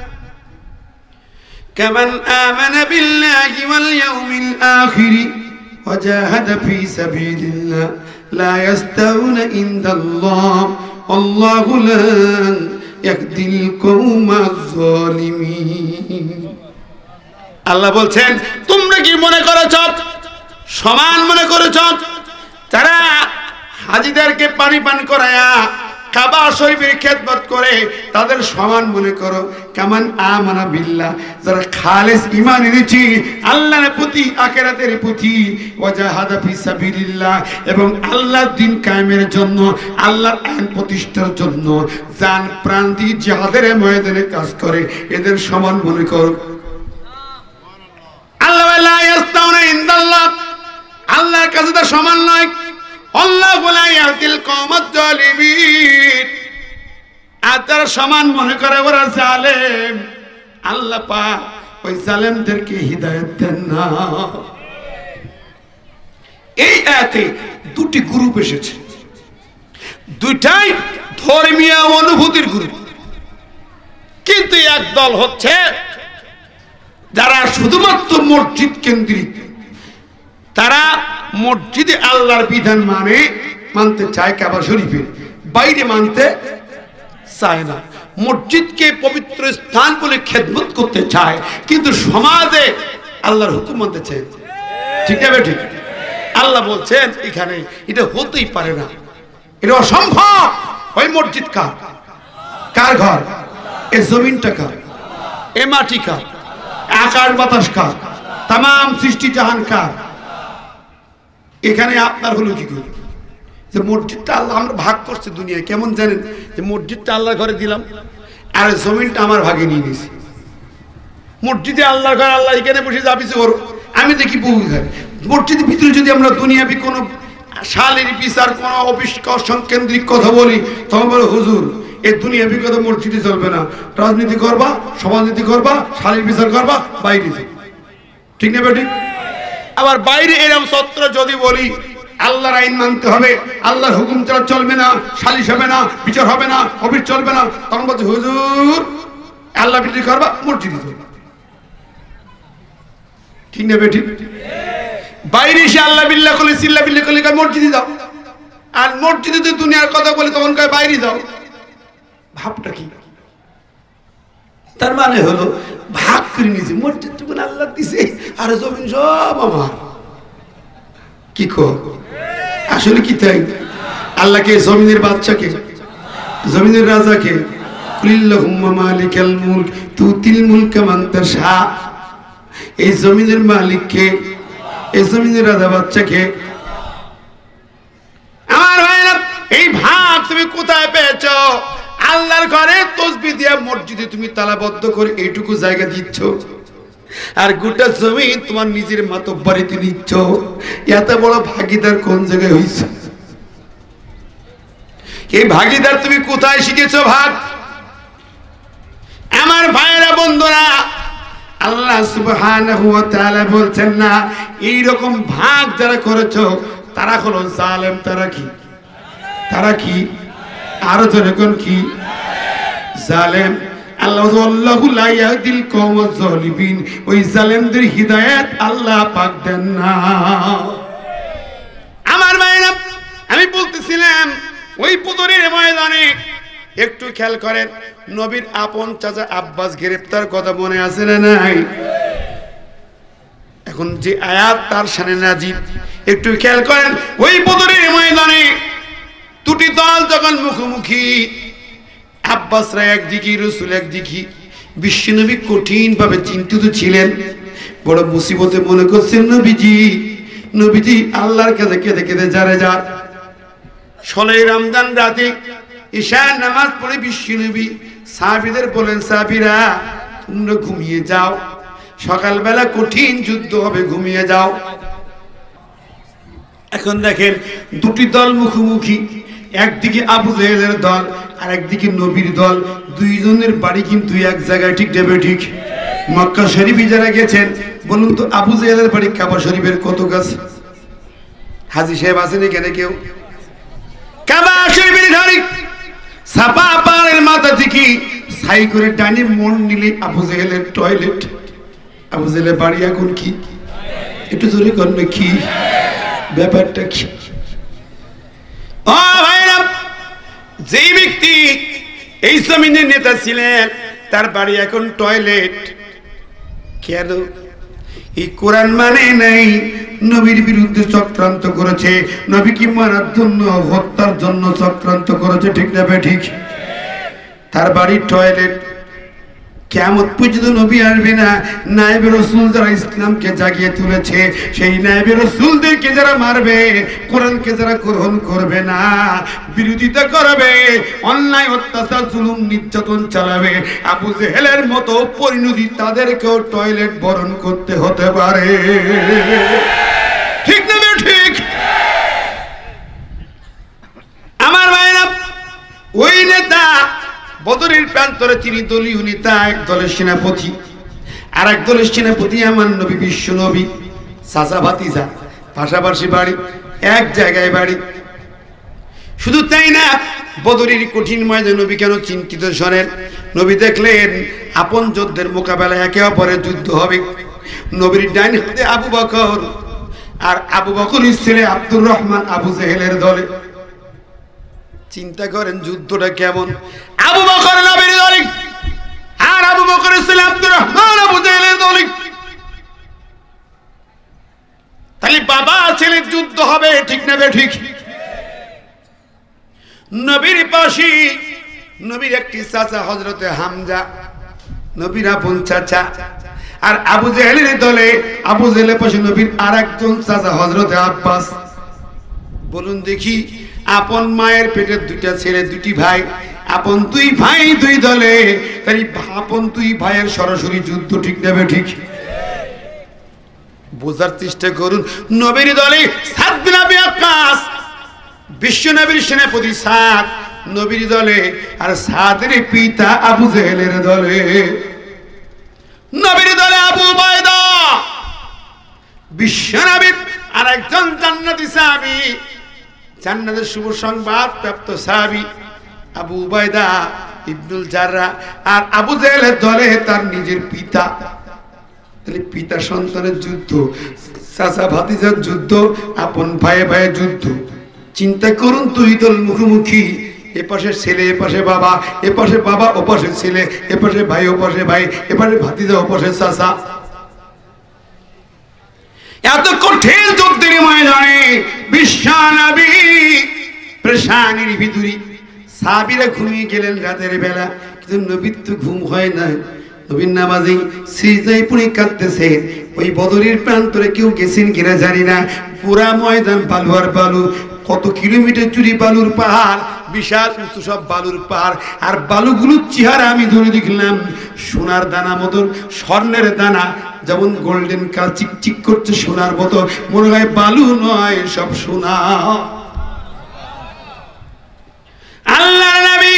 S2: কামান আমানা বিল্লাহি ওয়াল ইয়াউমিল আখির ওয়া জাহাদা ফি সাবিলিল্লাহ লা ইয়াস্তাউনা ইনদাল্লাহ আল্লাহু লা ইয়াহদিল কওমাজ যালিমিন। আল্লাহ বলছেন, তোমরা কি মনে করেছ, সমান মনে করেছ তারা হাজিদেরকে পানি পান করায়া কাবা শরীফের খেদমত করে তাদের সমান মনে করো? কামান আমানা বিল্লাহ, যারা খালেস ঈমান এনেছে আল্লাহর প্রতি, আখিরাতের প্রতি, ওয়া জাহাদা ফি সাবিলিল্লাহ, এবং আল্লাহর দ্বীন কায়েমের জন্য, আল্লাহর আইন প্রতিষ্ঠার জন্য জান প্রাণ দিয়ে জিহাদের ময়দানে কাজ করে, এদের সমান মনে করো। আল্লাহ লা ইয়াস্তাউনা ইনদাল্লাহ, আল্লাহর কাছে তার সমান নয়। আল্লাহু লা ইয়াহদিল কওমাজ জালিমিন, আর তারা সমান মনে করে ওরা জালেম। আল্লাহ পাক ওই জালেমদেরকে হিদায়াত দেন না। এই আয়াতে দুটি গ্রুপ এসেছে, দুইটাই ধর্মীয় অনুভূতির গ্রুপ, কিন্তু এক দল হচ্ছে যারা শুধুমাত্র মসজিদ কেন্দ্রিক, তারা মসজিদে আল্লাহর বিধান মানে মানতে চায়, কাবা শরীফের বাইরে মানতে চায় না। মসজিদকে পবিত্র স্থান বলে খেদমত করতে চায়, কিন্তু সমাজে আল্লাহর হুকুম মানতে চায়। ঠিক আছে, ঠিক। আল্লাহ বলছেন এখানে এটা হতেই পারে না, এটা অসম্ভব। ওই মসজিদ কার? কার ঘর? এ জমিনটা কার? এ মাটি কার? আকাশ বাতাস কার? তামাম সৃষ্টি জাহান কার? এখানে আপনার হলো কি করে যে মসজিদটা আল্লাহ আমরা ভাগ করছে দুনিয়ায়, কেমন জানেন? যে মসজিদটা আল্লাহর ঘরে দিলাম আর জমিনটা আমার ভাগে নিয়ে নিয়েছি। মসজিদে আল্লাহর ঘর, আল্লাহ এখানে বসে যাবি করো, আমি দেখি বহু ঘরে। মসজিদের ভিতরে যদি আমরা দুনিয়াবি কোনো শালীর বিচার, কোনো অফিস কেন্দ্রিক কথা বলি, তখন বলো হুজুর এই দুনিয়াবি কথা মসজিদে চলবে না, রাজনীতি করবা, সমাজনীতি করবা, শালীর বিচার করবা বাইরে, ঠিক না বেঠিক? আবার বাইরে এরকম সত্র যদি বলি আল্লাহর আইন মানতে হবে, আল্লাহর হুকুম ছাড়া চলবে না, সালিশ হবে না, বিচার হবে না, অফিস চলবে না, তখন বলছে হুজুর আল্লাহ বিক্রি করবা মসজিদে চলবে, ঠিক না বেঠিক? বাইরে এসে আল্লাহ বিল্লাহ করলে, সিল্লা বিল্লাহ করলে মসজিদে যাও, আর মসজিদে যদি দুনিয়ার কথা বলে তখন কয় বাইরে যাও। ভাবটা কি? তার মানে হলো ভাগ করে নিয়েছে, মসজিদ যখন আল্লাহ দিছে আর জমিন সব আমার। কি কর? আসলে কি তাই? আল্লাহকে, জমিনের বাচ্চাকে, জমিনের রাজাকে, কুলিল্লাহুম্মা মালিকাল মুলক তুতিল মুলকা মান তাশা, এই জমিনের মালিককে, এই জমিনের রাজা বাচ্চাকে। আমার ভাইরা, এই ভাগ তুমি কোথায় পেয়েছো? আল্লাহর ঘরে তসবিহ দিয়া মসজিদে তুমি তালাবদ্ধ করে এইটুকু জায়গা দিচ্ছ, আর গোটা জমিন তোমার নিজের মাতব্বরিতে নিচ্ছ। এত বড় ভাগীদার কোন জায়গায় হইছে? এই ভাগীদার তুমি কোথায় শিখেছো ভাগ? আমার ভাইরা, বন্ধুরা, আল্লাহ সুবহানাহু ওয়া তাআলা বলছেন না এই রকম ভাগ যারা করেছো তারা হলো জালেম। তারা কি? তারা কি? আরো যখন কি? জালেম। আল্লাহ আল্লাহু লা ইয়াহদিল কওমাজ জালিমিন, ওই জালেমদের হিদায়াত আল্লাহ পাক দেন না। আমার ভাইরা, আমি বলতেছিলাম ওই বদরের ময়দানে একটু খেয়াল করেন, নবীর আপন চাচা আব্বাস গ্রেফতার কথা মনে আছে না নাই? এখন যে আয়াত তার শানে নাজিল, একটু খেয়াল করেন। ওই বদরের ময়দানে দুটি দল যখন মুখোমুখি, আব্বাসরা একদিকে, রাসূল একদিকে। বিশ্বনবী কঠিন ভাবে চিন্তিত ছিলেন, বড় মুসিবতে মনে করছেন নবীজি। নবীজি আল্লাহর কাছে কেঁদে কেঁদে যারে যার। ষোলোই রমজান রাতে ঈশার নামাজ পড়ে বিশ্বনবী সাহাবীদের বলেন, সাহাবীরা তোমরা ঘুমিয়ে যাও, সকালবেলা কঠিন যুদ্ধ হবে, ঘুমিয়ে যাও। এখন দেখেন দুটি দল মুখোমুখি, একদিকে আবু জেহেলের দল আর একদিকে নবীর দল। দুইজনের বাড়ি কিন্তু এক জায়গায়, ঠিক দেবে ঠিক? মক্কা শরীফে যারা গেছেন বলুন তো, আবু জেহেলের বাড়ি কাবা শরীফের কত কাছে? হাজী সাহেব আছেন এখানে কেউ? কাবা শরীফের ধারে সাফা পাহাড়ের মাথা থেকে সাই করে ডানে মন নিলে আবু জেহেলের টয়লেট। আবু জেহেলের বাড়ি এখন কি? একটু জোরে করবে, কি ব্যাপারটা কি? ও ভাইরা, যেই ব্যক্তি এই জমিনের নেতা ছিলেন তার বাড়ি এখন টয়লেট। কেন? এই কোরআন মানে নাই, নবীর বিরুদ্ধে চক্রান্ত করেছে, নবীকে মারার জন্য, হত্যার জন্য চক্রান্ত করেছে, ঠিক না ঠিক? তার বাড়ির টয়লেট। কিয়ামত পর্যন্ত নবী আসবে না। নায়েবে রাসূল যারা ইসলামকে জাগিয়ে তুলেছে, সেই নায়েবে রাসূলদেরকে যারা মারবে, কোরআনকে যারা গ্রহণ করবে না, বিরোধিতা করবে, অন্যায় অত্যাচার জুলুম নির্যাতন চালাবে, আবু জেহেলের মতো পরিণতি তাদেরকেও টয়লেট বরণ করতে হতে পারে, ঠিক না ঠিক? আমার ভাইরা, ওই নেতা বদরের প্রান্তরে তিনি দলীয় নেতা, এক দলের সেনাপতি, আর এক দলের সেনাপতি আমার নবী, বিশ্ব নবী, চাচা ভাতিজা, পাশাপাশি বাড়ি, এক জায়গায় বাড়ি। শুধু তাই না, বদরের কঠিন ময়দানে নবী কেন চিন্তিত শোনেন। নবী দেখলেন আপন যোদ্ধার মোকাবেলায় একে অপরের যুদ্ধ হবে। নবীর ডাইন হাতে আবু বকর, আর আবু বকরের ছেলে আব্দুর রহমান আবু জেহেলের দলে। চিন্তা করেন যুদ্ধটা কেমন। আবু বকর নবীর দলে, আর আবু বকরের ছেলে আব্দুর রহমান আবু জেহেলের দলে। তাহলে বাবা ছেলের যুদ্ধ হবে, ঠিক না ঠিক? নবীর পাশে নবীর একটি চাচা হযরতে হামজা, নবীর আপন চাচা, আর আবু জেহেলের দলে আবু জেহেলের পাশে নবীর আর একজন চাচা হযরতে আব্বাস। বলুন দেখি, আপন মায়ের পেটের দুইটা ছেলে, দুটি ভাই, আপন দুই ভাই দুই দলে, তাই আপন দুই ভাইয়ের সরাসরি যুদ্ধ, ঠিক না ঠিক? বোঝার চেষ্টা করুন। নবীর দলে সাদ বিন আবি ওয়াক্কাস, বিশ্ব নবীর সেনাপতি সাদ, নবীর দলে, আর সাদের পিতা আবু জেহেলের দলে। নবীর দলে আবু উবাইদা, বিশ্ব নবীর আর একজন জান্নাতি সাহাবী, জান্নাতের শুভ সংবাদ প্রাপ্ত সাহাবী আবু উবাইদা ইবনুল জাররাহ, আর আবু জেহেলের দলে তার নিজের পিতা। তাহলে পিতা সন্তানের যুদ্ধ, চাচা ভাতিজার যুদ্ধ, আপন ভাই ভাইয়ের যুদ্ধ। চিন্তা করুন, দুই দল মুখোমুখি, এপাশে ছেলে, এপাশে বাবা, এপাশে বাবা, ওপাশে ছেলে, এপাশে ভাই, ওপাশে ভাই, এপাশে ভাতিজা, ওপাশে চাচা। এত কঠিন যুদ্ধের ময়দানে বিশ্ব নবী পেরেশানির ভিতরে, সাহাবীরা ঘুমিয়ে গেলেন রাতের বেলা, কিন্তু নবীর তো ঘুম হয় না। নবীর নামাজে সিজদায় পড়ে কাঁদতেছে। ওই বদরের প্রান্তরে কেউ গেছেন কিনা জানি না, পুরা ময়দান বালু আর বালু, কত কিলোমিটার জুড়ে বালুর পাহাড়, বিশাল উঁচু সব বালুর পাহাড়, আর বালুগুলোর চেহারা আমি ধরে দেখলাম সোনার দানা মতন, স্বর্ণের দানা, যেমন গোল্ডেন কাল চিকচিক করছে সোনার মতো, মনে হয় বালু নয়, সব সোনা। আল্লাহর নবী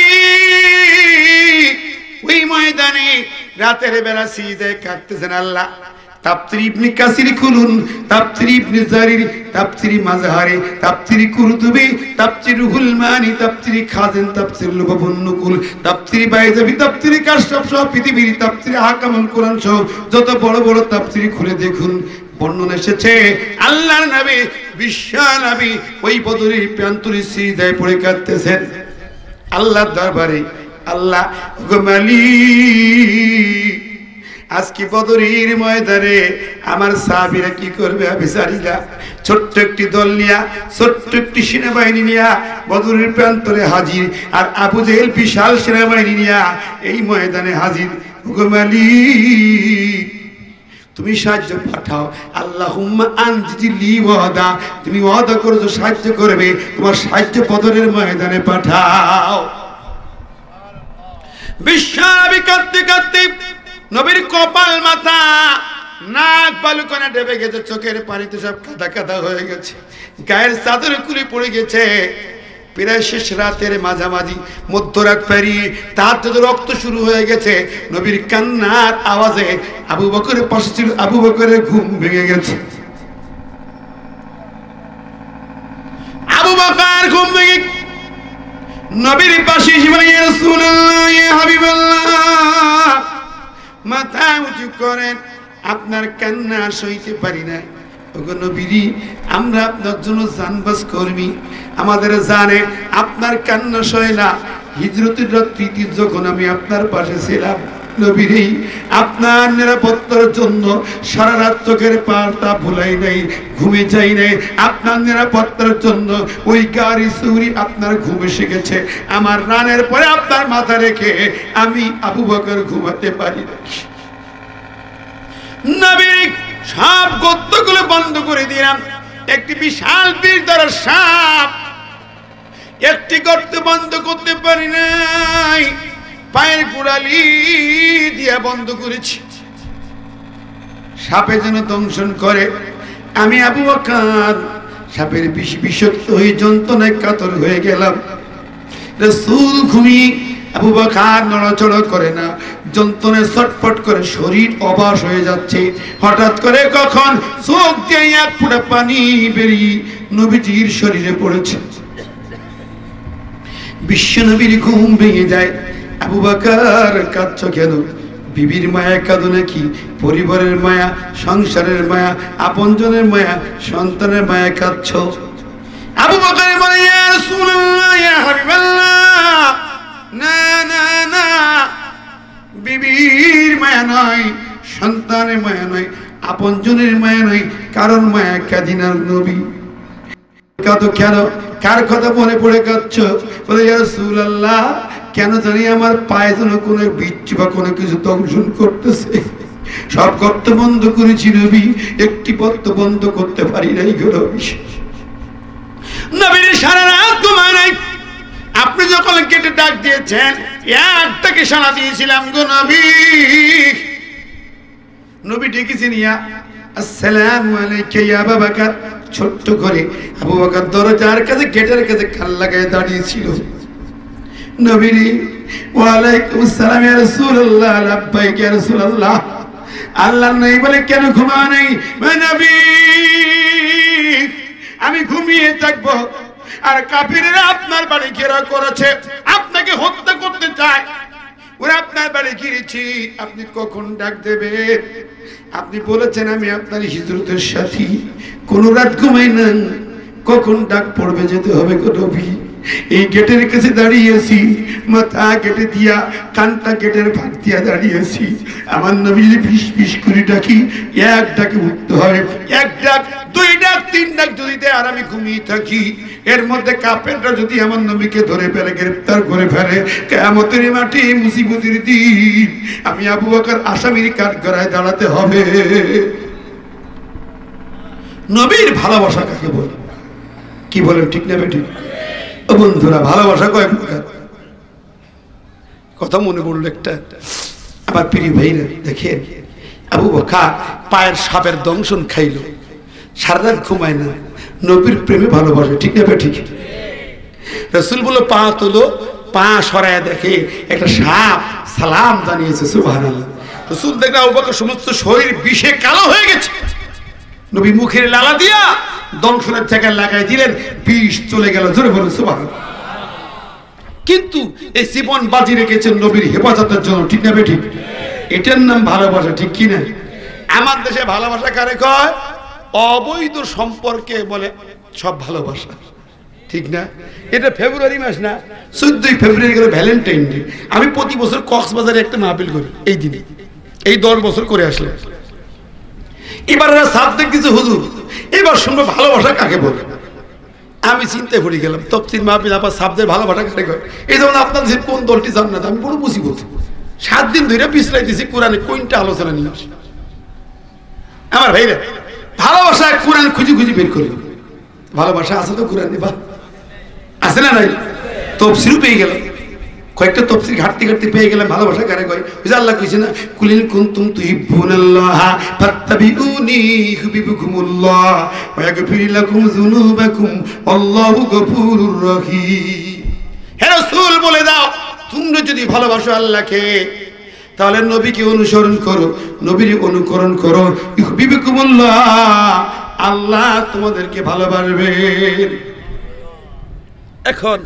S2: ওই ময়দানে রাতের বেলা সিজদায় কাঁদতেছেন। আল্লাহ, তাফসীর ইবনে কাসির খুলুন, তাফসীর ইবনে জারির, তাফসীর মাযহারি, তাফসীর কুরতুবী, তাফসীর রুহুল মানি, তাফসীর খাজিন, তাফসীর লুবাবুন নুকুল, তাফসীর বাইজাবি, তাফসীর কাশফ সহ পৃথিবীর তাফসীর হাকামুল কোরআন সহ যত বড় বড় তাফসীর খুলে দেখুন, বর্ণনা এসেছে আল্লাহর নবী, বিশ্ব নবী ওই বদরের প্রান্তরে সিজদায় পড়ে কাঁদতেছেন আল্লাহর দরবারে। আল্লাহ গো মালিক, আজকে বদরের ময়দানে আমার সাহাবীরা কি করবে আমি জানি না। ছোট্ট একটি দল নিয়া, ছোট্ট একটি সেনাবাহিনী নিয়া বদরের প্রান্তরে হাজির, আর আবু জেহেল বিশাল সেনাবাহিনী নিয়া এই ময়দানে হাজির। গো মালিক, তুমি সাহায্য পাঠাও। আল্লাহুম্মা আনজিলি ওয়াদা, তুমি ওয়াদা করেছো সাহায্য করবে, তোমার সাহায্য বদরের ময়দানে পাঠাও। বিশ্বনবী কাঁদতে কাঁদতে, নবীর কপাল, মাথা, নাক বালুকণা ডেবে গেছে, চোখের পানিতে সব কাদা কাদা হয়ে গেছে, গায়ের চাদর খুলে পড়ে গেছে। প্রায় শেষ রাতের মাঝামাঝি, মধ্যরাত পেরিয়ে তার তো রক্ত শুরু হয়ে গেছে। নবীর কান্নার আওয়াজে আবু বকরের পাশে ছিল আবু বকরের ঘুম ভেঙে গেছে। নবীর পাশে এসে বলে ইয়া রাসূলুল্লাহ ইয়া হাবিবাল্লাহ, মাথা উঁচু করেন, আপনার কান্না সইতে পারি না। ওগো নবীজি, আমরা আপনার জন্য জানবাজ কর্মী, আমাদের জানে আপনার কান্না সয় না। হিজরতের রাত্রিতে যখন আমি আপনার পাশে ছিলাম নবীজি, আপনার নিরাপত্তার জন্য সারা রাত চোখের পাতা ভুলাই নাই, ঘুমে যাই নাই। আপনার নিরাপত্তার জন্য ওই গাড়ি চুরি আপনার ঘুম এসে গেছে। আমার রানের পরে আপনার মাথা রেখে আমি আবু বকর ঘুমাতে পারি না। নবী সব গর্তগুলো বন্ধ করে দিলাম। একটি বিশাল বিষ ধরা সাপ, একটি গর্ত বন্ধ করতে পারি নাই, পায়ের গোড়ালি দিয়ে বন্ধ করেছি। সাপে যেন দংশন করে। আমি আবু বকর সাপের বিষ বিষাক্ত হয়ে যন্ত্রণায় কাতর হয়ে গেলাম। রাসূল ঘুমিয়ে, আবু বকর নড়াচড়া করে না, যন্ত্রণায় ছটফট করে শরীর অবশ হয়ে যাচ্ছে। হঠাৎ করে কখন চোখ দিয়ে এক ফোঁটা পানি বেরিয়ে নবীজির শরীরে পড়েছে। বিশ্ব নবীর ঘুম ভেঙে যায়। আবু বকর কাঁদছ কেন? বিবির মায়া কাঁদো নাকি? পরিবারের মায়া, সংসারের মায়া, আপনজনের মায়া, সন্তানের মায়া কাঁদছ? আবু বকর বলে ইয়া রাসূলুল্লাহ ইয়া হাবিবাল্লাহ, না না না, বিবির মায়া নয়, সন্তানের মায়া নয়, আপনজনের মায়া নয়, কারণ মায়া কাঁদি না নবী। কাঁদো কেন? কার কথা মনে পড়ে কাঁদছ? বলে ইয়া রাসূলুল্লাহ, কেন জানি আমার পায়ে যেন কোনো বিচ্ছু বা কোনো কিছু দংশন করতেছে। সব গর্ত বন্ধ করেছি নবী, একটি পথ বন্ধ করতে পারি নাই গো নবী। নবীর সারা রাত ঘুমায় নাই। আপনি যখন কেটে ডাক দিয়েছেন, একটাকে সাড়া দিয়েছিলাম গো নবী। নবী ডেকেছেন ইয়া আসসালামু আলাইকা ইয়া আবু বকর। ছোট্ট করে আবু বকর দরজার কাছে, গেটের কাছে কান লাগায় দাঁড়িয়েছিল। নবীজি, ওয়ালাইকুম আসসালাম ইয়া রাসূলুল্লাহ, লাব্বাইক ইয়া রাসূলুল্লাহ। আল্লাহ নাই বলে কেন ঘুমা নাই? নবী, আমি ঘুমিয়ে থাকবো আর কাফিররা আপনার বাড়ি ঘেরা করেছে, আপনাকে হত্যা করতে চায়। ওরা আপনার বাড়ি ঘিরেছি, আপনি কখন ডাক দেবেন? আপনি বলেছেন আমি আপনার হিজরতের সাথী, কোন রাত ঘুমাই না, কখন ডাক পড়বে যেতে হবে গো নবী। এই গেটের কাছে দাঁড়িয়েছি, মাথা কেটে দিয়া, কানটা গেটের ভাগ দিয়া দাঁড়িয়েছি। আমার নবী যদি ফিস ফিস করে ডাকি, এক ডাকে উঠতে হবে, এক ডাক, দুই ডাক, তিন ডাক যদি দেয় আর আমি ঘুমিয়ে থাকি, এর মধ্যে কাফেররা যদি আমার নবীকে ধরে ফেলে, গ্রেফতার করে ফেলে, কিয়ামতের মাটি মুসিবতের দিন আমি আবু বকর আসামির কাঠগড়ায় দাঁড়াতে হবে। নবীর ভালোবাসা কাকে বলে? কি বলেন, ঠিক না বেঠিক? ও বন্ধুরা, ভালোবাসা কয় প্রকার? কথা মনে পড়লো একটা। আমার প্রিয় ভাইরা, দেখেন আবু বকর পায়ের সাপের দংশন খাইল, সারা রাত ঘুমায় না, নবীর প্রেমে ভালোবাসে, ঠিক না বেঠিক? রাসূল বলল পা তোলো, পা সরায় দেখে একটা সাপ সালাম জানিয়েছে, সুবহানাল্লাহ। রাসূল দেখে আবু বকর সমস্ত শরীর বিষে কালো হয়ে গেছে। নবী মুখের লালা দিয়া দংশনের জায়গায় লাগাই দিলেন, বিষ চলে গেল। জোরে বলুন সুবহানাল্লাহ। কিন্তু এই জীবন বাজি রেখেছেন নবীর হেফাজতের জন্য, ঠিক না বেঠিক? এটার নাম ভালোবাসা, ঠিক কি না? আমার দেশে ভালোবাসা কারে কয়? অবৈধ সম্পর্কে বলে সব ভালোবাসা, ঠিক না? এটা ফেব্রুয়ারি মাস না, চোদ্দই ফেব্রুয়ারি গেলে ভ্যালেন্টাইন ডে। আমি প্রতি বছর কক্সবাজারে একটা মাহফিল করি এই দিনে, এই দশ বছর করে আসলে। এবার সাবজেক্ট দিচ্ছে হুজুর, এবার শুনবো ভালোবাসা কাকে বলে। আমি চিন্তায় পড়ে গেলাম, তফসির মাহফিল আবার সাবজেক্ট ভালোবাসা কাকে কয়। এই যেমন আপনার কোন দলটি জান না, আমি বড় বুঝি বলছি। সাত দিন ধরে পিছলাই দিছি কোরআনে কোনটা আলোচনা নিয়ে আসে। আমার ভাইরা, ভালোবাসা কোরআন খুঁজি খুঁজি বের করি। ভালোবাসা আছে তো কোরআনে, বা আছে না নাই? তফসিরও পেয়ে গেলাম, কয়েকটা তফসির ঘাটতে ঘাটতে পেয়ে গেলাম। ভালোবাসা কারে কয়? ওই যে আল্লাহ কইছে না, কুলিন কুনতুম তুহিব্বুনাল্লাহ ফাত্তাবিউনি ইউহিব্বুকুমুল্লাহ ওয়া ইয়াগফির লাকুম যুনুবাকুম আল্লাহু গফুরুর রহিম। হে রাসূল বলে দাও, তোমরা যদি ভালোবাসো আল্লাহকে, তাহলে নবীকে অনুসরণ করো, নবীর অনুকরণ করো, ইউহিব্বুকুমুল্লাহ, আল্লাহ তোমাদেরকে ভালোবাসবেন। এখন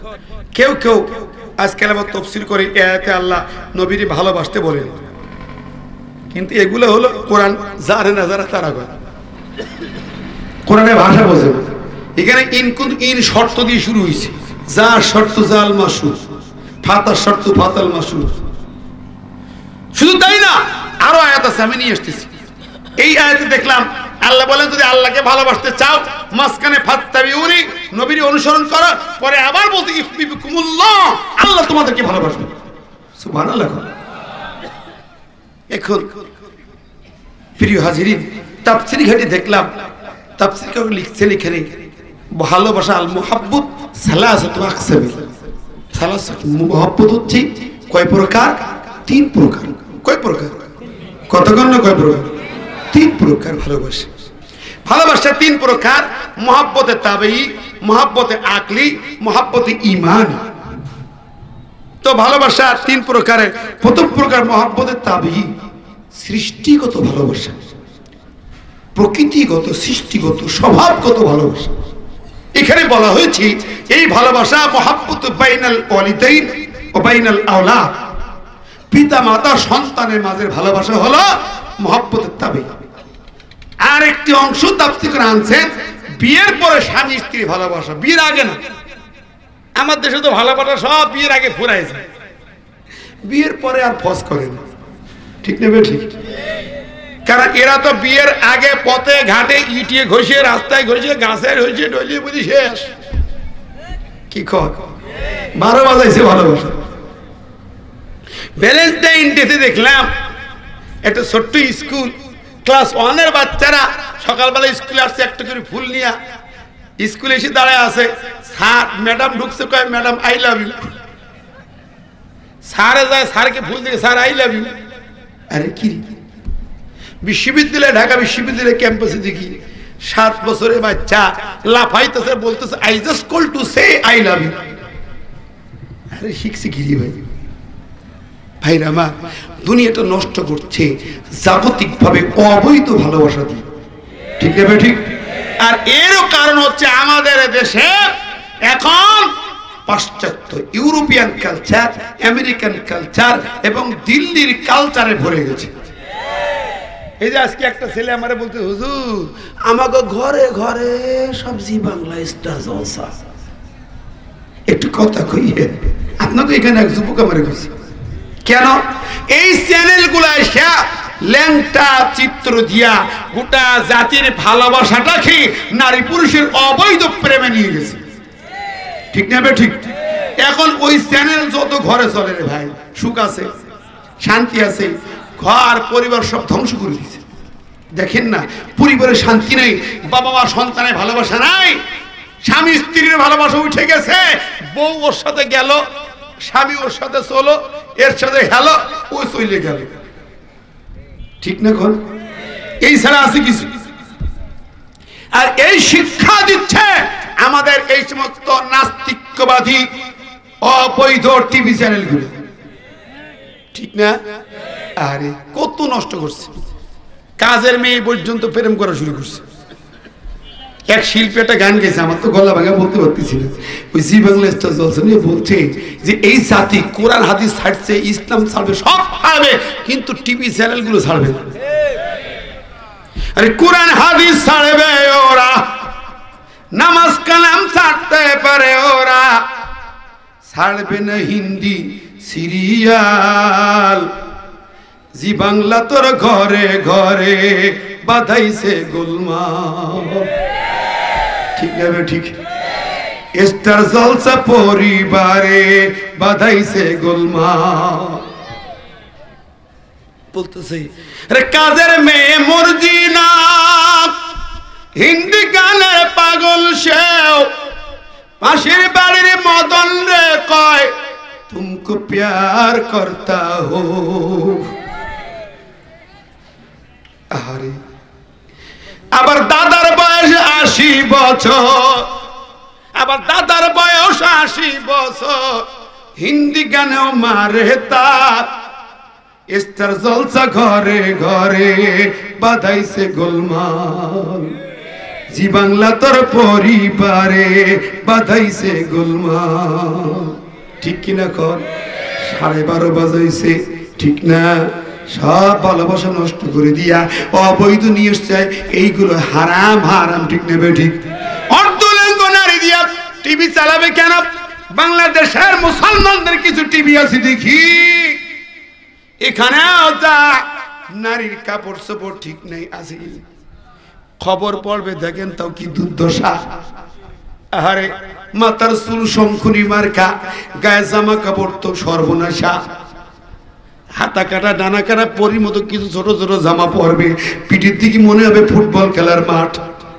S2: কেউ কেউ আজকাল আবার তফসির করে এ আয়াতে আল্লাহ নবীর ভালোবাসতে বলেন, কিন্তু এগুলো হলো কোরআন জানে না যারা তারা করে, কোরআনের ভাষা বোঝে না। এখানে ইন কোন ইন শর্ত দিয়ে শুরু হয়েছে, যা শর্ত জাল মাসুদ, ফাতার শর্ত ফাতাল মাসুদ। শুধু তাই না, আরো আয়াত আছে, আমি নিয়ে আসতেছি। এই আয়াতে দেখলাম আল্লাহ বলেন যদি আল্লাহকে ভালোবাসতে চাও মাঝখানে ফাত্তাবিউনি, নবীর অনুসরণ করো, পরে আবার বলতে ইউহিব্বুকুমুল্লাহ, আল্লাহ তোমাদেরকে ভালোবাসবে। সুবহানাল্লাহ। এখন প্রিয় হাজিরিন, তাফসীর ঘাটে দেখলাম তাফসীর কাউকে লিখছে এখানে ভালোবাসা আল মুহাব্বত সালাসাতু আকসাম, সালাসাতু মুহাব্বত হচ্ছে কয় প্রকার? তিন প্রকার। কয় প্রকার? কতক্ষণ না কয় প্রকার? তিন প্রকার ভালোবাসা। ভালোবাসা তিন প্রকার, মুহাব্বতে তাবেঈ, মুহাব্বতে আকলি, মুহাব্বতে ঈমান। তো ভালোবাসা তিন প্রকারের। প্রথম প্রকার মুহাব্বতে তাবেঈ, সৃষ্টিগত ভালোবাসা, প্রকৃতিগত সৃষ্টিগত স্বভাবগত ভালোবাসা। এখানে বলা হয়েছে এই ভালোবাসা মুহাব্বতু বাইনাল ওয়ালিদাইন ও বাইনাল আওলাদ, পিতা মাতা সন্তানের মাঝের ভালোবাসা হলো মুহাব্বতে তাবেঈ। আর একটি অংশ তাফসীর করে আনছেন বিয়ের পরে স্বামী স্ত্রী ভালোবাসা, বিয়ের আগে না। আমার দেশে তো ভালোবাসা সব বিয়ের আগে ফুরায় যায়, বিয়ের পরে আর ফস করে না। ঠিক নেবে ঠিক, কারণ এরা তো বিয়ের আগে পথে ঘাটে ইটিয়ে ঘষে, রাস্তায় ঘষে, গাছের ঘষে, ডলিয়ে বুঝি শেষ। কি কর বারো বাজাইছে ভালোবাসা। ভ্যালেন্টাইন ডেতে দেখলাম একটা ছোট্ট স্কুল, ক্লাস ওয়ানের বাচ্চারা সকালবেলা স্কুলে আসছে, একটা করে ফুল নিয়ে স্কুলে এসে দাঁড়ায় আছে। স্যার ম্যাডাম ঢুকছে, কয় ম্যাডাম আই লাভ ইউ। স্যারে যায়, স্যারকে ফুল দিয়ে স্যার আই লাভ ইউ। আরে কি বিশ্ববিদ্যালয়, ঢাকা বিশ্ববিদ্যালয় ক্যাম্পাসে দেখি সাত বছরের বাচ্চা লাফাইতেছে, বলতেছে I just call to say I love you. আরে শিখছি কি ভাই? ভাইরা আমার, দুনিয়াটা নষ্ট করছে জাগতিক ভাবে অবৈধ ভালোবাসা দিয়ে। ঠিক আছে ঠিক। আর এরও কারণ হচ্ছে আমাদের দেশে এখন পাশ্চাত্য ইউরোপিয়ান কালচার, আমেরিকান কালচার এবং দিল্লির কালচারে ভরে গেছে। এই যে আজকে একটা ছেলে আমারে বলতে, হুজুর আমাকে ঘরে ঘরে সবজি বাংলা স্টার জলসা, একটু কথা কইয়ে। আপনাকে এখানে এক যুবক আমারে কইছে, কেন এই চ্যানেল গুলা ল্যাংটা চিত্র দিয়া গোটা জাতির ভালোবাসাটাকে নারী পুরুষের অবৈধ প্রেমে নিয়ে গেছে। ঠিক না বে ঠিক? এখন ওই চ্যানেল যত ঘরে চলে রে ভাই, সুখ আছে, শান্তি আছে, ঘর পরিবার সব ধ্বংস করে দিচ্ছে। দেখেন না, পরিবারে শান্তি নেই, বাবা মা সন্তানের ভালোবাসা নাই, স্বামী স্ত্রীর ভালোবাসা উঠে গেছে। বউ ওর সাথে গেল, স্বামী ওর সাথে চলো, এর সাথে হেলো, ও চলে গেল। ঠিক না? কোন এই ছাড়া আছে কিছু? আর এই শিক্ষা দিচ্ছে আমাদের এই সমস্ত নাস্তিকবাদী অবৈধ টিভি চ্যানেলগুলো। ঠিক না? আরে কত নষ্ট করছে, কাজের মেয়ে পর্যন্ত প্রেম করা শুরু করছে। এক শিল্পী একটা গান গেছে, আমার তো গলা ভাঙা বলতে পারতেছি না, ওই জি বাংলা স্টার জলসা নিয়ে বলছে যে এই জাতি কোরআন হাদিস ছাড়ছে, ইসলাম ছাড়বে, সব ছাড়বে, কিন্তু টিভি চ্যানেলগুলো ছাড়বে না। আরে কোরআন হাদিস ছাড়বে ওরা, নামাজ কালাম ছাড়তে পারে ওরা, ছাড়বে না হিন্দি সিরিয়াল। জি বাংলা তোর ঘরে ঘরে বাধাইছে গোলমাল। ঠিক না? ঠিক। স্টার জলসা পরিবারে বাধাইছে গোলমাল। বলতেছে রে কাজের মেয়ে মর্জিনা, হিন্দি গানের পাগল সেও, পাশের বাড়ির মদন রে কয় তুমকো প্যার করতা হো। আরে আবার দাদার বয়স আশি বছর, আবার দাদার বয়স আশি বছর, হিন্দি গানেও মারে তার। স্টার জলসা ঘরে ঘরে বাধাইছে গোলমাল। জি বাংলা তোর পরিবারে বাধাইছে গোলমাল। ঠিক কিনা কর? সাড়ে বারো বাজাইছে, ঠিক না? সব ভালোবাসা নষ্ট করে দিয়া অবৈধ নিয়ে এসছে এইগুলো হারাম হারাম, ঠিক নেবে ঠিক? অর্ধলিঙ্গ নারী দিয়া টিভি চালাবে কেন? বাংলাদেশের মুসলমানদের কিছু টিভি আছে দেখি, এখানে যা নারীর কাপড় চোপড় ঠিক নেই আছে, খবর পড়বে দেখেন তাও কি দুর্দশা। আরে মাথার চুল শঙ্খুনি মার্কা, গায়ে জামা কাপড় তো সর্বনাশা, হাতা কাটা ডানা কাটা পরির মতো কিছু ছোট ছোট জামা পরবে, পিঠের দিকে মনে হবে ফুটবল খেলার মাঠ।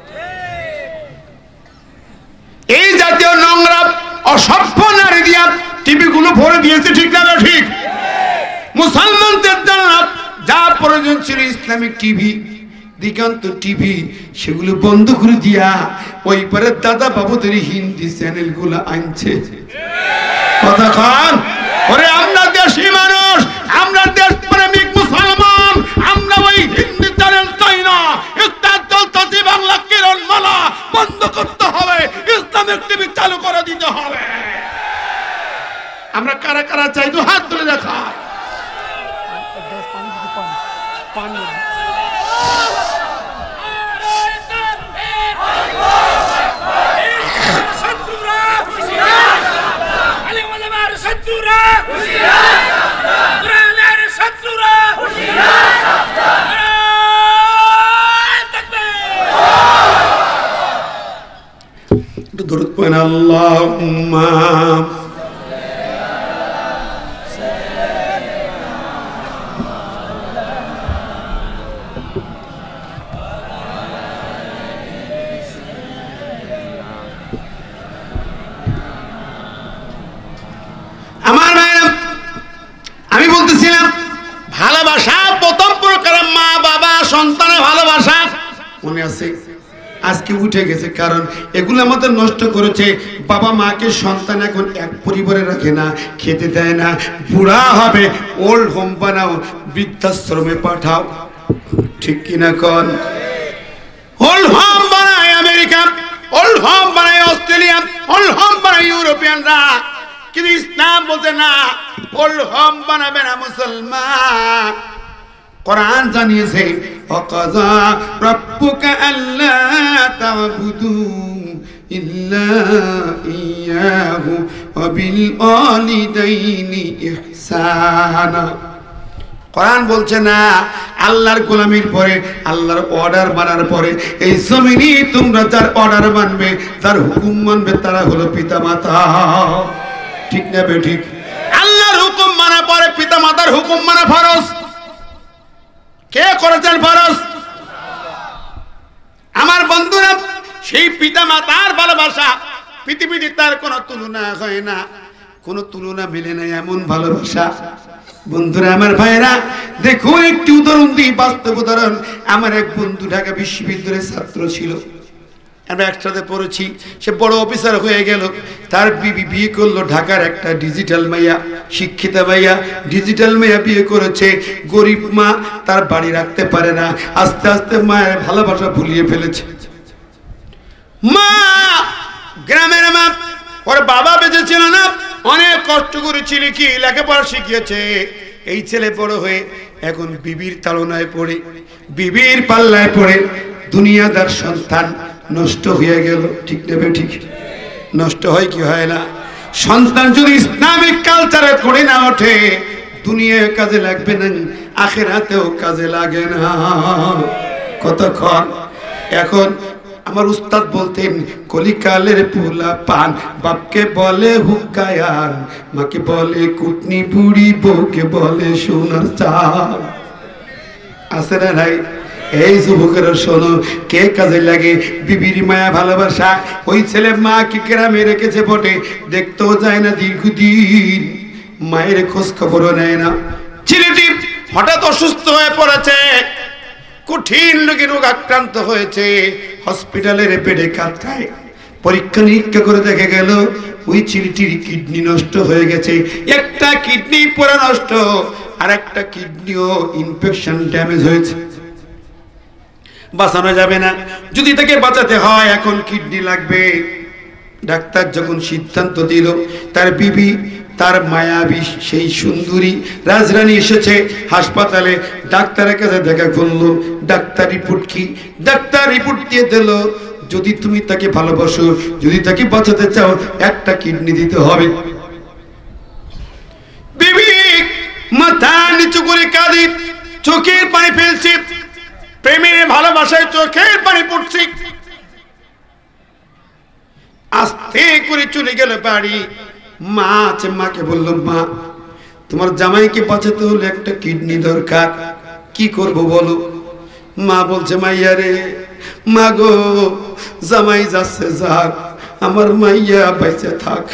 S2: এই জাতীয় নোংরা অসভ্য নারী দিয়া টিভি গুলো ভরে দিয়েছে, ঠিক না ঠিক? মুসলমানদের জন্য যা প্রয়োজন ছিল ইসলামিক টিভি, দিগন্ত টিভি, সেগুলো বন্ধ করে দিয়া ওই পরে দাদা বাবুদের হিন্দি চ্যানেল গুলো আনছে। কথা খান ওরে, আমরা দেশি মানুষ, আমরা দেশ প্রেমিক মুসলমান, আমরা ওই হিন্দি চ্যানেল চাই না। ইসলাম চলতে বাংলা কিরণ মালা বন্ধ করতে হবে, ইসলামিক টিভি চালু করে দিতে হবে। আমরা কারা কারা চাই তো হাত তুলে দেখা। দরুদ পড়েন আল্লাহুম্মা আমার ভাইরা, আমি বলতেছিলাম ভালোবাসা প্রথম প্রকার মা বাবা সন্তানের ভালোবাসা মনে আছে, আজকে উঠে গেছে। কারণ এগুলো আমাদের নষ্ট করেছে। বাবা মাকে সন্তান এখন এক পরিবারে রাখে না, খেতে দেয় না, বুড়া হবে ওল্ড হোম বানাও, বৃদ্ধাশ্রমে পাঠাও, ঠিক কিনা কন? ওল্ড হোম বানায় আমেরিকা, ওল্ড হোম বানায় অস্ট্রেলিয়া, ওল্ড হোম বানায় ইউরোপিয়ানরা, কিন্তু ইসলাম বলতে না, ওল্ড হোম বানাবে না মুসলমান। কোরআন জানিয়েছে ওয়াকাযা রাব্বুকা আল্লা তা'বুদু ইল্লা ইয়্যাহু ওয়া বিল ওয়ালিদাইনি ইহসানা। কোরআন বলছে না আল্লাহর গোলামির পরে, আল্লাহর অর্ডার মানার পরে এই জমিনে তোমরা যার অর্ডার মানবে, যার হুকুম মানবে, তারা হলো পিতামাতা, ঠিক না বে ঠিক? আল্লাহর হুকুম মানা পরে পিতামাতার হুকুম মানা ফরজ। কে করেছেন ফরজ? আমার বন্ধুরা, সেই পিতা মাতার ভালোবাসা পৃথিবীতে তার কোনো তুলনা হয় না, কোনো তুলনা মেলে না এমন ভালোবাসা। বন্ধুরা আমার ভাইরা, দেখুন একটি উদাহরণ দিই, বাস্তব উদাহরণ। আমার এক বন্ধু ঢাকা বিশ্ববিদ্যালয়ের ছাত্র ছিল, আমরা একসাথে পড়েছি। সে বড় অফিসার হয়ে গেল, তার বিবি বিয়ে করলো ঢাকার একটা ডিজিটাল মাইয়া, শিক্ষিতা মাইয়া, ডিজিটাল মাইয়া বিয়ে করেছে। গরিব মা, তার বাড়ি রাখতে পারে না, আস্তে আস্তে মায়ের ভালোবাসা ভুলিয়ে ফেলেছে। মা গ্রামের মা, ওর বাবা বেঁচে ছিল না, অনেক কষ্ট করেছিল, কি লেখাপড়া শিখিয়েছে। এই ছেলে বড় হয়ে এখন বিবির তাড়নায় পড়ে, বিবির পাল্লায় পড়ে দুনিয়াদার সন্তান নষ্ট হয়ে গেল, ঠিক নেবে ঠিক? নষ্ট হয় কি হয় না? সন্তান যদি ইসলামিক কালচারে পড়ে না ওঠে, দুনিয়ায় কাজে লাগবে না, আখিরাতেও কাজে লাগে না। কতক্ষণ এখন আমার উস্তাদ বলতেন, কলিকালের পোলা পান, বাপকে বলে হুকায়ান, মাকে বলে কুটনি বুড়ি, বউকে বলে সোনার চাল। আছে না ভাই? এই যুবকেরা শোনো, কে কাজে লাগে? বিবির মায়া ভালোবাসা। ওই ছেলে মা কি গ্রামে রেখেছে বটে, দেখতেও যায় না দীর্ঘদিন, মায়ের খোঁজ খবরও নেয় না। ছেলেটি হঠাৎ অসুস্থ হয়ে পড়েছে, কঠিন রোগে রোগ আক্রান্ত হয়েছে, হসপিটালের বেডে কাতরায়। পরীক্ষা নিরীক্ষা করে দেখা গেল ওই ছেলেটির কিডনি নষ্ট হয়ে গেছে। একটা কিডনি পুরো নষ্ট, আর একটা কিডনিও ইনফেকশন ড্যামেজ হয়েছে, বাঁচানো যাবে না। যদি তাকে বাঁচাতে হয়, এখন কিডনি লাগবে। ডাক্তার যখন সিদ্ধান্ত দিল, তার বিবি তার মায়াবী সেই সুন্দরী রাজরানী এসেছে হাসপাতালে, ডাক্তারের কাছে দেখা করলো। ডাক্তার রিপোর্ট কি? ডাক্তার রিপোর্ট দিয়ে দিল, যদি তুমি তাকে ভালোবাসো, যদি তাকে বাঁচাতে চাও, একটা কিডনি দিতে হবে। বিবি মাথা নিচু করে কাঁদে, চোখের পানি ফেলছে, প্রেমের ভালোবাসায় চোখের পানি পড়ছে। আস্তে করে চলে গেল বাড়ি। মা আছে, মাকে বলল, মা তোমার জামাইকে বাঁচাতে হলে একটা কিডনি দরকার, কি করব বলো? মা বলছে, মাইয়া রে, মা গো, জামাই যাচ্ছে যাক, আমার মাইয়া বেঁচে থাক।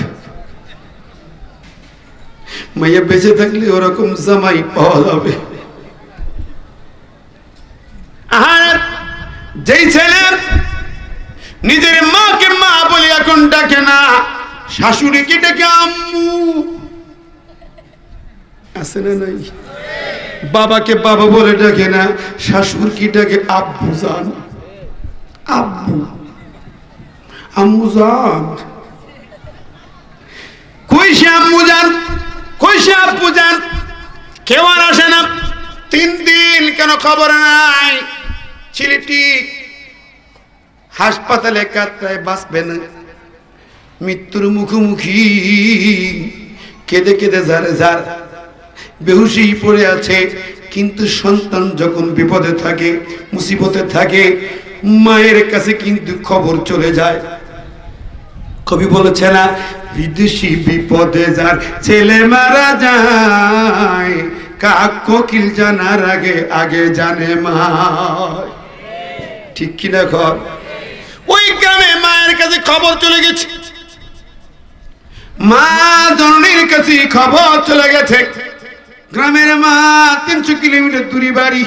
S2: মাইয়া বেঁচে থাকলে ওরকম জামাই পাওয়া যাবে। আর যেই ছেলে নিজের মাকে মা বলে এখন ডাকে না, শাশুড়িকে ডেকে আম্মু, আছে না নাই? বাবাকে বাবা বলে ডাকে না, শাশুড়ি ডাকে আব্বু জান, আব্বু, আম্মু জান। কই সে আম্মু জান, কই সে আব্বু জান? কেউ আর আসে না। তিন দিন কেন খবর নাই। ছেলেটি হাসপাতালে কাতরায় বাঁচবে না, মৃত্যুর মুখোমুখি, কেঁদে কেঁদে ঝাড়ে ঝাড় বেহুশি পড়ে আছে। কিন্তু সন্তান যখন বিপদে থাকে, মুসিবতে থাকে, মায়ের কাছে কিন্তু খবর চলে যায়। কবি বলেছে না, বিদেশি বিপদে যার ছেলে মারা যায়, কাক কোকিল জানার আগে আগে জানে মা। ঠিক কিনা ঘর? ওই গ্রামে মায়ের কাছে খবর চলে গেছে, মা জননীর কাছে খবর চলে গেছে। গ্রামের মা, তিনশো কিলোমিটার দূরে বাড়ি,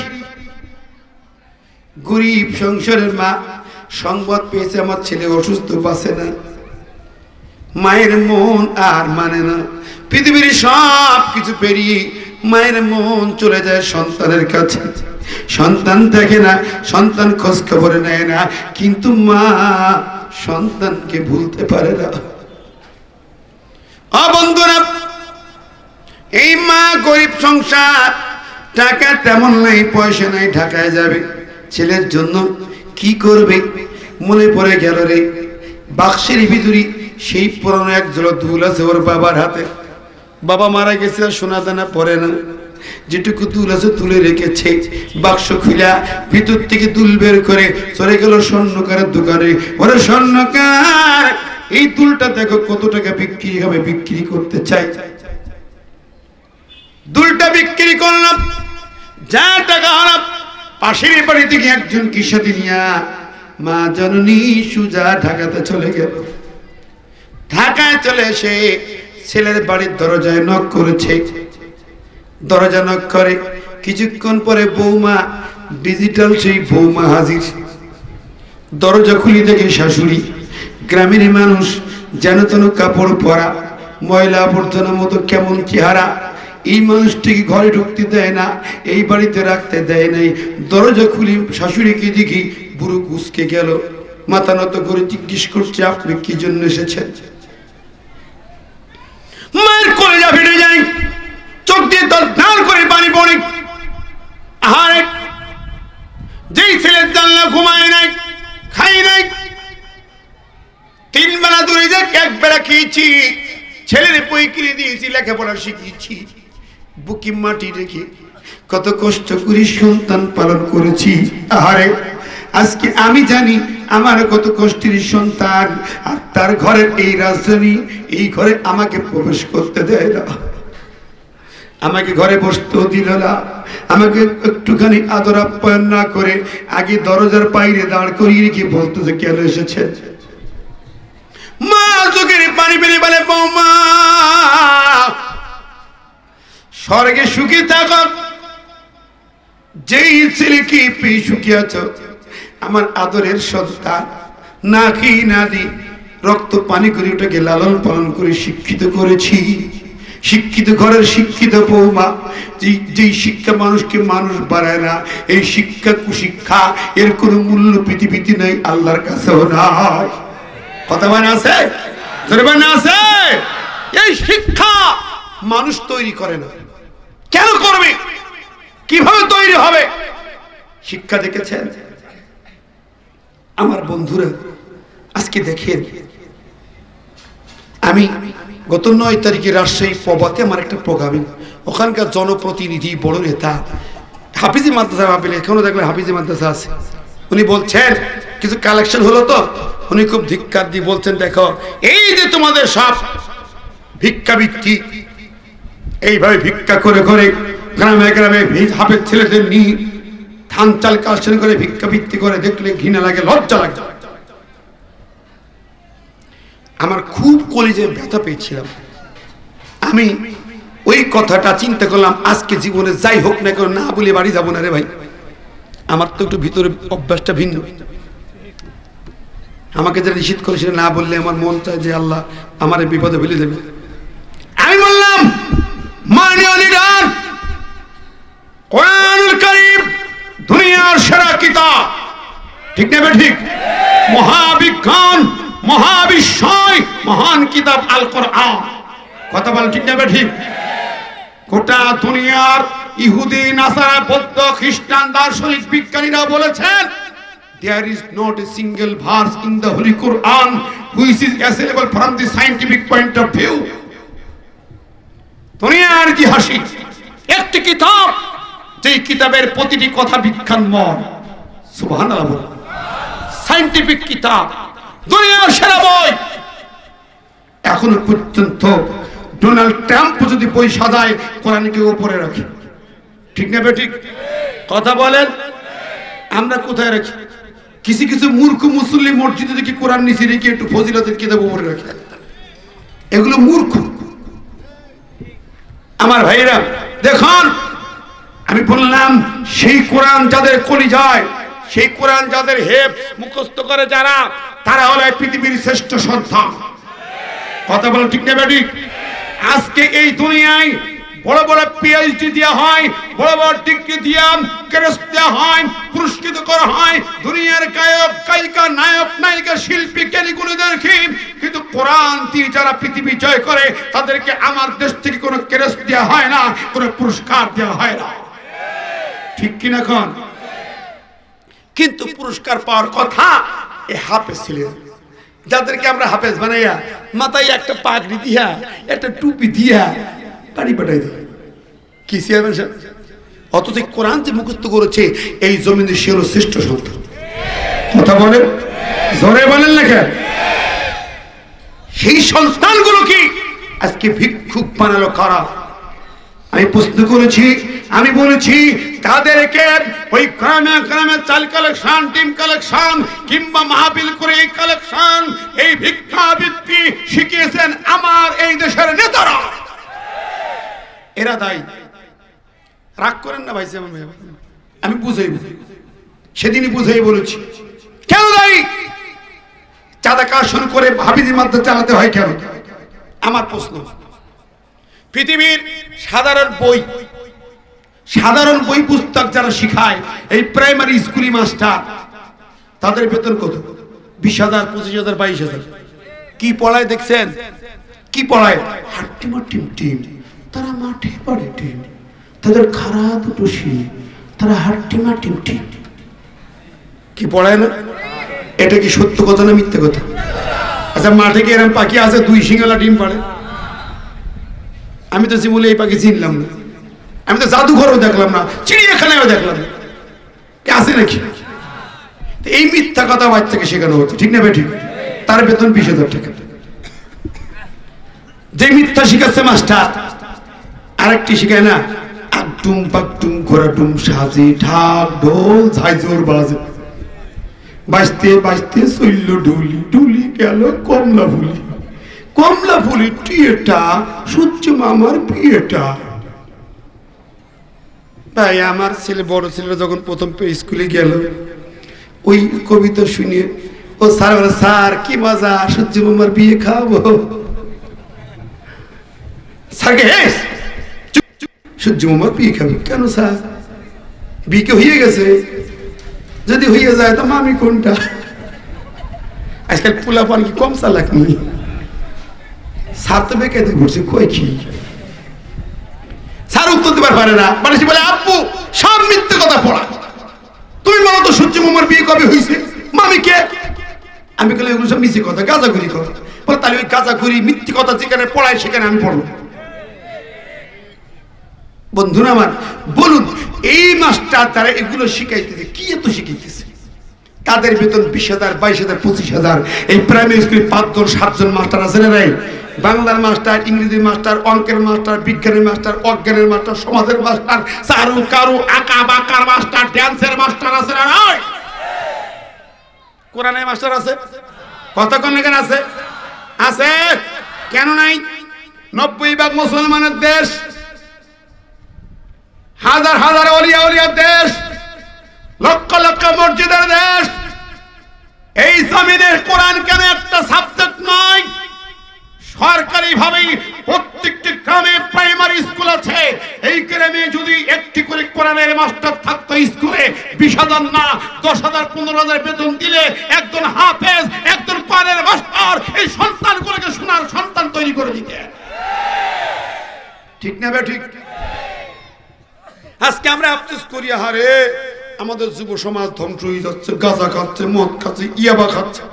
S2: গরিব সংসারের মা, সংবাদ পেয়েছে আমার ছেলে অসুস্থ, বাঁচে না। মায়ের মন আর মানে না, পৃথিবীর সব কিছু পেরিয়ে মায়ের মন চলে যায় সন্তানের কাছে। সন্তান দেখে না, সন্তান খোঁজ খবর নেয় না, কিন্তু মা সন্তানকে ভুলতে পারে না। ও বন্ধুরা, এই মা গরিব সংসার, টাকা তেমন নাই, পয়সা নাই, ঢাকায় যাবে ছেলের জন্য, কি করবে? মনে পড়ে গেল রে, বাক্সের ভিতরে সেই পুরনো এক জোড়া দুল আছে ওর বাবার হাতে। বাবা মারা গেছে, সোনা দানা পরে না, যেটুকু দুল আছে তুলে রেখেছে। বাক্স খুলা ভিতর থেকে দুল বের করে চলে গেল স্বর্ণকারের দোকানে। ওরে স্বর্ণকার, এই দুলটা দেখো কত টাকা বিক্রি হবে, বিক্রি করতে চাই। দুলটা বিক্রি করলাম, যা টাকা হলো পাশের বাড়ি থেকে একজন কিসাতি নিয়া মা জননী সুজা ঢাকাতে চলে গেল। ঢাকায় চলে এসে ছেলের বাড়ির দরজায় নক করেছে। দরজা নক করে কিছুক্ষণ পরে বৌমা, ডিজিটাল সেই বৌমা হাজির। দরজা খুলি দেখে শাশুড়ি। গ্রামের মানুষ যেন তেন কাপড় পরা, ময়লা আবর্জনার মতো কেমন চেহারা। এই মানুষটিকে ঘরে ঢুকতে দেয় না, এই বাড়িতে রাখতে দেয় নাই। দরজা খুলি শাশুড়িকে দেখি বুড়ো কুচকে গেল, মাথা নত করে জিজ্ঞেস করছে, আপনি কি জন্য এসেছেন? মায়ের কলেজা ফেটে যায়, চোখ দিয়ে দরদার করে পানি পড়ে। আহারে, যেই ছেলের জানলা ঘুমায় নাই, খাই নাই, তিন বেলা দূরে যাক এক বেলা খেয়েছি, ছেলের বই কিনে দিয়েছি, লেখাপড়া শিখিয়েছি, বুকি মাটি রেখে কত কষ্ট করে সন্তান পালন করেছি। আহারে, আজকে আমি জানি আমার কত কষ্টের সন্তান, আর তার ঘরের এই রাজধানী, এই ঘরে আমাকে প্রবেশ করতে দেয় না, আমাকে ঘরে বসতেও দিল না, আমাকে একটুখানি আদর আপ্যায়ন না করে আগে দরজার বাইরে দাঁড় করিয়ে রেখে বলতো যে কেন এসেছেন। মা চোখের পানি পেলে বলে, বৌমা স্বর্গে সুখী থাক, যেই ছেলেকে পেয়ে সুখী আছো, আমার আদরের সন্তান, না খেয়ে না দি রক্ত পানি করে ওটাকে লালন পালন করে শিক্ষিত করেছি। শিক্ষিত ঘরের শিক্ষিত বৌমা, যেই শিক্ষা মানুষকে মানুষ বাড়ায় না, এই শিক্ষা কুশিক্ষা, এর কোনো মূল্য পৃথিবীতে নাই, আল্লাহর কাছেও নাই। কথা মানে আছে, আছে। এই শিক্ষা মানুষ তৈরি করে না। কেন করবে? কিভাবে তৈরি হবে? শিক্ষা দেখেছেন আমার বন্ধুরা? আজকে দেখেন, আমি গত নয় তারিখে রাজশাহী পবাতে আমার একটা প্রোগ্রামিং, ওখানকার জনপ্রতিনিধি বড় নেতা হাফিজি মাদ্রাসা, ভাবিলে এখনো দেখলে হাফিজি মাদ্রাসা আছে, উনি বলছেন কিছু কালেকশন হলো তো, উনি খুব ধিক্কার দিয়ে বলছেন, দেখো এই যে তোমাদের সব ভিক্ষাবৃত্তি, এইভাবে ভিক্ষা করে করে গ্রামে গ্রামে হাফেজ ছেলেদের নিয়ে ধান চাল কালেকশন করে ভিক্ষাবৃত্তি করে, দেখলে ঘৃণা লাগে, লজ্জা লাগে। আমার খুব কলিজে ব্যথা পেয়েছিলাম। আমি ওই কথাটা চিন্তা করলাম, আজকে জীবনে যাই হোক না কেন না বলে বাড়ি যাবো না রে ভাই। আমার তো একটু ভিতরে অভ্যাসটা ভিন্ন, আমাকে যারা নিষেধ করে সেটা না বললে আমার মন চায় যে আল্লাহ আমার বিপদে ফেলে দেবে। আমি বললাম, মাননীয় লিডার, কোরআনুল কারীম দুনিয়ার সেরা কিতাব, ঠিক না ঠিক? মহাবিজ্ঞান, মহাবিস্ময়, মহান কিতাব আল কোরআন, কথা বল ঠিক না ঠিক? গোটা দুনিয়ার ইহুদি, নাসারা, বৌদ্ধ, খ্রিস্টান, দার্শনিক, বিজ্ঞানীরা বলেছেন there is not a single verse in the Holy Quran which is acceptable from the scientific point of view. দুনিয়ার ইতিহাসে একটি কিতাব, যেই কিতাবের প্রতিটি কথা বিজ্ঞানময়, সুবহানাল্লাহ, সায়েন্টিফিক কিতাব, দুনিয়ার সেরা বই। এখনো পর্যন্ত ডোনাল্ড ট্রাম্প যদি বই সাজায় কোরআনকে উপরে রাখে, ঠিক না বেঠিক? কথা বলেন, আমরা কোথায় রাখি? কিছু কিছু মূর্খ মুসল্লি মসজিদে দেখি কোরআন নিচে রেখে একটু ফজিলতের কিতাব উপরে রাখে, এগুলো মূর্খ। আমার ভাইরা দেখুন, আমি বললাম সেই কোরআন যাদের কলিজায়, সেই কোরআন যাদের হেফজ মুখস্থ করে যারা, তারা হলো পৃথিবীর শ্রেষ্ঠ সন্তান। কথা বলেন ঠিক না বেঠিক? আজকে এই দুনিয়ায় বড় বড় পিএইচডি দেওয়া হয়, বড় বড় ডিগ্রি দিয়া ক্রেস্ট দেওয়া হয়, পুরস্কৃত করা হয়, দুনিয়ার গায়ক গায়িকা, নায়ক নায়িকা, শিল্পী কেলিগুলো দেখি, কিন্তু কোরআন দিয়ে যারা পৃথিবী জয় করে তাদেরকে আমার দেশ থেকে কোনো ক্রেস্ট দেওয়া হয় না, কোনো পুরস্কার দেওয়া হয় না, ঠিক কিনা কোন? কিন্তু পুরস্কার পাওয়ার কথা এ হাফেজ ছিলেন, যাদেরকে আমরা হাফেজ বানাইয়া মাথায় একটা পাগড়ি দিয়া একটা টুপি দিয়া বাড়ি পাঠাই দিই, কি চেয়ারম্যান সাহেব? অথচ কোরআন যে মুখস্থ করেছে এই জমিনে সে হলো শ্রেষ্ঠ সন্তান। কথা বলেন, জোরে বলেন না কেন? সেই সন্তানগুলো কি আজকে ভিক্ষুক বানালো কারা? আমি প্রশ্ন করেছি, আমি বলেছি তাদেরকে ওই গ্রামে গ্রামে চাল কালেকশন, টিম কালেকশন কিংবা মাহফিল করে এই কালেকশন, এই ভিক্ষাবৃত্তি শিখিয়েছেন আমার এই দেশের নেতারা। এরা দায়ী, রাগ করেন না ভাই, আমি বুঝাই বুঝাই সেদিনই বুঝাই বলেছি কেন দায়ী। চাঁদা কাশন করে হাফিজি মাদ্রাসা চালাতে হয় কেন? আমার প্রশ্ন। পৃথিবীর সাধারণ বই, সাধারণ বই পুস্তক যারা শিখায়, এই প্রাইমারি স্কুলি মাস্টার, তাদের বেতন কত? বিশ হাজার, পঁচিশ হাজার, বাইশ হাজার। কি পড়ায় দেখছেন? কি পড়ায়? হাট্টিমা টিম টিম, তারা মাঠে পড়ে টিম, তাদের খারা দুটো শিল, তারা হাট্টিমা টিম টিম। কি পড়ায় না? এটা কি সত্য কথা না মিথ্যে কথা? আচ্ছা, মাঠে কি এরকম পাখি আছে দুই সিঙ্গালা ডিম পাড়ে? আমি তো জীবনে এই পাখি চিনলাম না, আমি তো জাদুঘরেও দেখলাম না, চিড়িয়াখানায়ও দেখলাম না, আছে নাকি? এই মিথ্যা কথা বাচ্চাকে শেখানো হচ্ছে, ঠিক না ভাই ঠিক? তার বেতন বিশ হাজার টাকা। যে মিথ্যা শিখাচ্ছে মাস্টার, আরেকটি শিখায় না, আকটুম পাকটুম ঘোরাটুম সাজে ঢাক ঢোল ঝাইজোর বাজে, বাজতে বাজতে চলল ঢুলি, ঢুলি গেল কমলা ফুলি, কমলা ফুলি টিয়েটা সূর্য মামার বিয়েটা। ভাই আমার ছেলে, বড় ছেলেরা যখন প্রথম স্কুলে গেল, ওই কবিতা শুনিয়ে ও স্যার বলে, স্যার কি মজা, সূর্য মামার বিয়ে খাবো। স্যারকে সূর্য মামার বিয়ে খাবে কেন স্যার? বিয়ে হয়ে গেছে, যদি হয়ে যায় তো মামি কোনটা? আজকাল পোলা পান কি কম চালাক নি? স্যার তো বেকায়দা ঘুরছে, কই কি স্যার উত্তর দিবার পারে না। মানে সে বলে আব্বু সব মিথ্যে কথা পড়া, তুমি বলো তো সূর্য মামার বিয়ে কবে হয়েছে? মামি কে? আমি বলে এগুলো সব মিথ্যে কথা, গাঁজাখুরি কথা। বলে তাহলে ওই গাঁজাখুরি মিথ্যে কথা যেখানে পড়ায় সেখানে আমি পড়বো। বন্ধুরা আমার বলুন, এই মাস্টার তারা এগুলো শিখাইতেছে, কি এত শিখাইতেছে? তাদের বেতন বিশ হাজার বাইশ হাজার পঁচিশ হাজার। এই প্রাইমারি স্কুলে পাঁচজন সাতজন মাস্টার আছে না নাই? বাংলার মাস্টার, ইংরেজির মাস্টার, অঙ্কের মাস্টার, বিজ্ঞানের মাস্টার, অজ্ঞানের মাস্টার, সমাজের মাস্টার, চারু কারু আঁকা বাঁকার মাস্টার, ড্যান্সের মাস্টার আছে না নাই? কোরআনের মাস্টার আছে, কতক্ষণ কেন আছে? আছে কেন নাই? নব্বই ভাগ মুসলমানের দেশ, হাজার হাজার ওলিয়া ওলিয়ার দেশ, লক্ষ লক্ষ মসজিদের দেশ। এই জমিনের কোরআন কেন একটা সাবজেক্ট নয়? সরকারি ভাবে প্রত্যেকটি গ্রামে প্রাইমারি স্কুল আছে। এই গ্রামে যদি একটি করে কোরআনের মাস্টার থাকতো স্কুলে, বিশ হাজার না দশ হাজার পনেরো হাজার বেতন দিলে একজন হাফেজ, একজন কোরআনের মাস্টার এই সন্তানগুলোকে সোনার সন্তান তৈরি করে দিতে। ঠিক না বে ঠিক? আজকে আমরা আফসোস করি, হারে আমাদের যুব সমাজ ধ্বংস হয়ে যাচ্ছে, গাঁজা খাচ্ছে, মদ খাচ্ছে, ইয়াবা খাচ্ছে।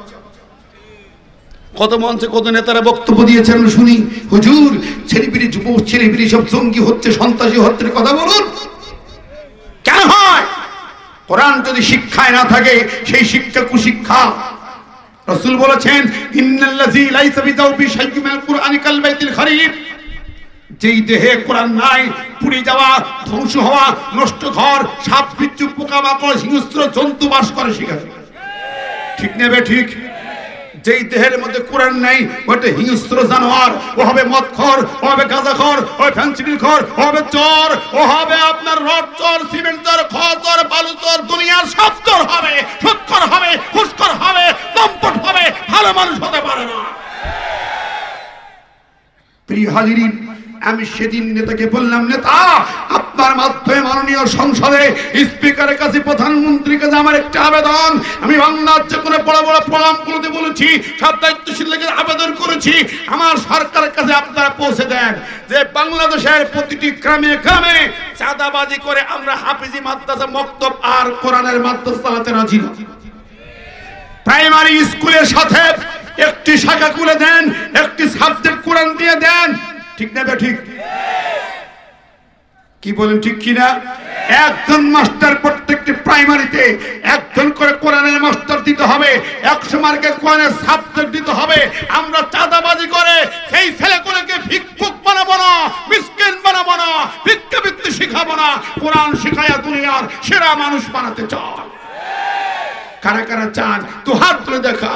S2: কত মঞ্চে কত নেতারা বক্তব্য দিয়েছেন আমরা শুনি, হুজুর ছেলেপিলি যুব ছেলেপিলি সব জঙ্গি হচ্ছে, সন্ত্রাসী হচ্ছে। কথা বলুন কেন হয়? কোরআন যদি শিক্ষায় না থাকে, সেই শিক্ষা কুশিক্ষা। রাসূল বলেছেন ইন্নাল্লাযী লাইসা বিযাওবি শাইউম মিনাল কুরআনি কাল বাইতিল খারিব। যেই দেহে কোরআন নাই, পুড়ে যাওয়া, ধ্বংস হওয়া, নষ্ট ঘর, সাপ বিচ্ছু পোকামাকড় হিংস্র জন্তু বাস করে সেখানে। ঠিক নেবে ঠিক? যেই দেহের মধ্যে কোরআন নাই ওটা হিংস্র জানোয়ার, ও হবে মদখোর, ও হবে গাঁজাখোর, ও হবে ফেন্সিডিলখোর, ও হবে চোর, ও হবে আপনার রড চোর, সিমেন্ট চোর, খড় চোর, বালু চোর, দুনিয়ার সব চোর হবে, সুদখোর হবে, ঘুষখোর হবে, লম্পট হবে, ভালো মানুষ হতে পারে না। প্রিয় হাজিরিন, আমি সেদিন নেতাকে বললাম, নেতা আপনার মাধ্যমে মাননীয় সংসদে স্পিকারের কাছে, প্রধানমন্ত্রীর কাছে আমার একটা আবেদন। আমি বাংলার যে কোনো বড় বড় প্রোগ্রামগুলোতে বলেছি, সব দায়িত্বশীল আবেদন করেছি, আমার সরকারের কাছে আপনারা পৌঁছে দেন যে বাংলাদেশের প্রতিটি গ্রামে গ্রামে চাঁদাবাজি করে আমরা হাফিজি মাদ্রাসা, মক্তব আর কোরআনের মাদ্রাসা চালাতে রাজি না। প্রাইমারি স্কুলের সাথে একটি শাখা খুলে দেন, একটি সাবজেক্ট কোরআন দিয়ে দেন। ঠিক না ঠিক? কি বলেন ঠিক কিনা? একজন মাস্টার প্রত্যেকটি প্রাইমারিতে একজন করে কোরআনের মাস্টার দিতে হবে, একশো মার্কের কোরআনের সাবজেক্ট দিতে হবে। আমরা চাঁদাবাজি করে সেই ছেলেগুলোকে ভিক্ষুক বানাবো না, মিসকিন বানাবো না, ভিক্ষাবৃত্তি শিখাবো না, কোরআন শিখায়া দুনিয়ার সেরা মানুষ বানাতে চাই। কারা কারা চান তো হাত তুলে দেখা।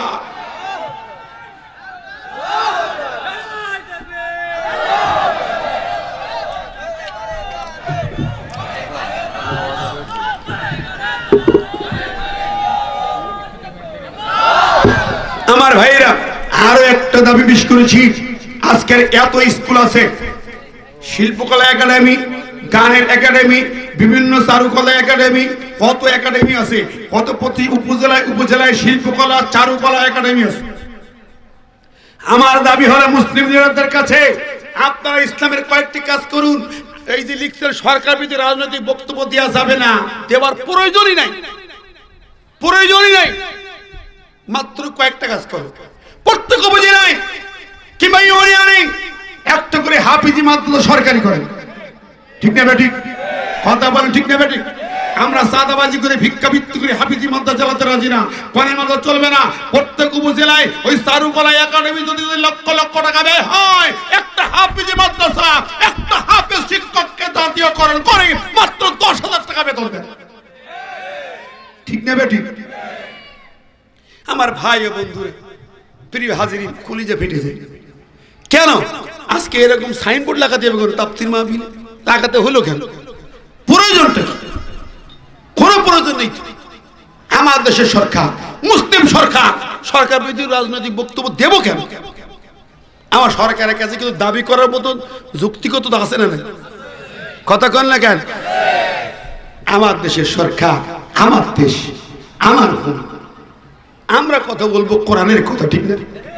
S2: আমার ভাইরা আরো একটা দাবি পেশ করেছি। আজকের এত স্কুল আছে, শিল্পকলা একাডেমি, গানের একাডেমি, বিভিন্ন চারুকলা একাডেমি, কত একাডেমি আছে, কত প্রতি উপজেলায় উপজেলায় শিল্পকলা চারুকলা একাডেমি আছে। আমার দাবি হলো মুসলিম লিডারদের কাছে, আপনারা ইসলামের কয়েকটি কাজ করুন। এই যে লিখছেন সরকার বিরোধী রাজনৈতিক বক্তব্য দেওয়া যাবে না, দেওয়ার প্রয়োজনই নাই, প্রয়োজনই নাই। মাত্র কয়েকটা কাজ করো, প্রত্যেক উপজেলায় কিংবা ইউনিয়নে একটা করে হাফিজি মাদ্রাসা সরকারি করে। ঠিক না ঠিক? কথা বলেন ঠিক না ঠিক? আমরা চাঁদাবাজি করে ভিক্ষাবৃত্তি করে হাফিজি মাদ্রাসা চালাতে রাজি না, কোরআন মাদ্রাসা চলবে না। প্রত্যেক উপজেলায় ওই চারুকলা একাডেমি যদি লক্ষ লক্ষ টাকা ব্যয় হয়, একটা হাফিজি মাদ্রাসা একটা হাফেজ শিক্ষককে জাতীয়করণ করে মাত্র দশ হাজার টাকা বেতন দেয়। ঠিক না ঠিক? আমার ভাই ও বন্ধুরা, প্রিয় হাজিরিন, কলিজা ফেটে যায়। কেন আজকে এরকম সাইনবোর্ড লাগাতে হবে? কোনো তাফসীর মাহফিল লাগাতে হলো কেন? প্রয়োজনটা কোনো প্রয়োজন নেই। আমার দেশের সরকার মুসলিম সরকার, সরকার বিরোধী রাজনৈতিক বক্তব্য দেব কেন? আমার সরকারের কাছে কিন্তু দাবি করার মতন যুক্তিগত আছে না? কথা কন না কেন? আমার দেশের সরকার, আমার দেশ, আমার ভূমি, আমরা কথা বলবো কোরআনের কথা। ঠিক না?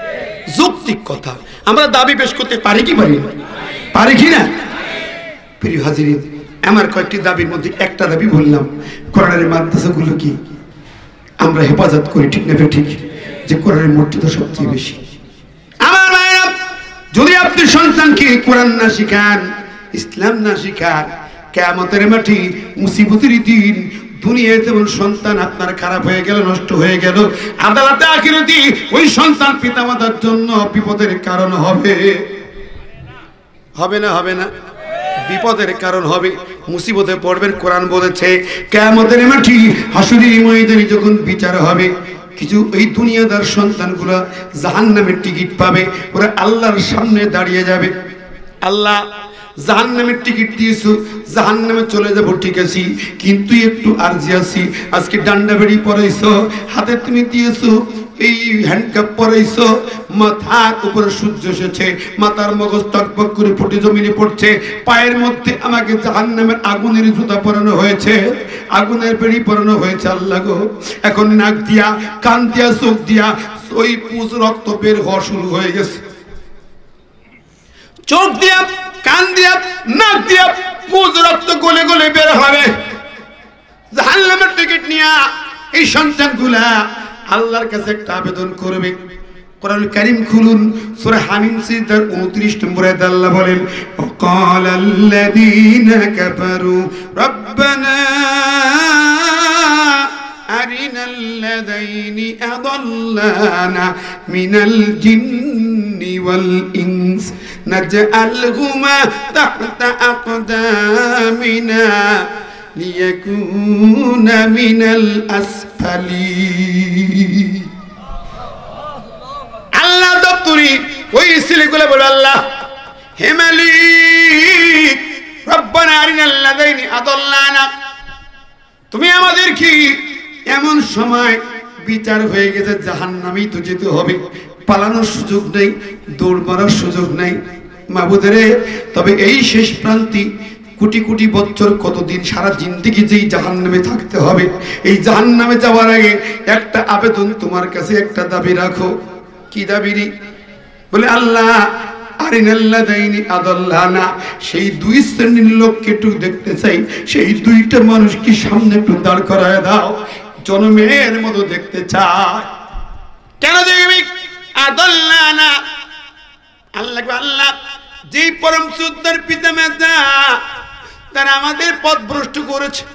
S2: যৌক্তিক কথা। আমরা দাবি পেশ করতে পারি কি পারি না? পারি কি না? প্রিয় হাজিরিন, আমার কয়েকটি দাবির মধ্যে একটা দাবি বললাম, কোরআনের মাদ্রাসাগুলো কি আমরা হেফাজত করি, ঠিক না ঠিক? যে কোরআনের মর্যাদা সবচেয়ে বেশি। আমার ভাইরা, যদি আপনি সন্তানকে কোরআন না শিখান, ইসলাম না শিখান, কিয়ামতের মাঠে মুসিবতের দিন দুনিয়ায় যেমন সন্তান আপনার খারাপ হয়ে গেল, নষ্ট হয়ে গেল, আদালতে আখিরাতে ওই সন্তান পিতামাতার জন্য বিপদের কারণ হবে। হবে না? হবে না? বিপদের কারণ হবে, মুসিবতে পড়বেন। কোরআন বলেছে কিয়ামতের মাঠে হাসরের ময়দানে যখন বিচার হবে, কিছু এই দুনিয়াদার সন্তানগুলো জাহান্নামের টিকিট পাবে, ওরা আল্লাহর সামনে দাঁড়িয়ে যাবে। আল্লাহ, জাহান্নামের টিকিট দিয়েছো, জাহান্নামে চলে যাবো, ঠিক আছে, কিন্তু একটু আরজি আছি। আজকে ডান্ডা বেড়ি পরাইছো, হাতে তুমি দিয়েছো এই হ্যান্ডকাপ পরাইছো, মাথার উপরে সূর্য এসেছে, মাথার মগজ টকবক করে ফুটে জমিনে পড়ছে, পায়ের মধ্যে আমাকে জাহান্নামের আগুনের জুতা পরানো হয়েছে, আগুনের বেড়ি পরানো হয়েছে। আল্লাহ গো, এখন নাক দিয়া, কান দিয়া, চোখ দিয়া ওই পুজ রক্ত বের হওয়া শুরু হয়ে গেছে। চোখ দিয়া, কান দিয়া, নাক দিয়া পুজ রক্ত গলে গলে বের হবে। জাহান্নামের টিকিট নিয়া এই সন্তানগুলা আল্লাহর কাছে একটা আবেদন করবে। কোরআন কারীম খুলুন, সূরা হামিম সিজদার উনত্রিশ নম্বর আয়াত আল্লাহ বলেন, ওয়াকালাল্লাযীনা কাফারু রাব্বানা আরিনাল্লাযীনা আদাল্লানা মিনাল জিন্নি ওয়াল ইনস নাজআলহুমা তাহতা আকদামিনা লিয়াকুনা মিনাল আসফালিন। আল্লাহ দপ্তরি ওই ছেলেগুলো বলে, আল্লাহ হে মালিক, রব্বানা আরিনাল্লাযীনা আদাল্লানা, তুমি আমাদের কি এমন সময় বিচার হয়ে গেছে জাহান্নামেই তো যেতে হবে, পালানোর সুযোগ নেই, দৌড় মারার সুযোগ নেই। মাবুদেরে, তবে এই শেষ প্রান্তি কোটি কোটি বছর, কতদিন, সারা জিন্দেগি যেই জাহান্নামে থাকতে হবে, এই জাহান্নামে যাওয়ার আগে একটা আবেদন তোমার কাছে, একটা দাবি রাখো। কি দাবি? বলে, আল্লাহ আরিনাল্লাযীনা আদাল্লানা, সেই দুই শ্রেণীর লোককে একটু দেখতে চাই, সেই দুইটা মানুষ কি সামনে একটু দাঁড় করায় দাও, জনমের মতো দেখতে চাই। কেন দেখবি? আদাল্লানা, আল্লাহ আল্লাহ যেই পরম সুন্দর পিতা মাতা তারা আমাদের পথ ভ্রষ্ট করেছে।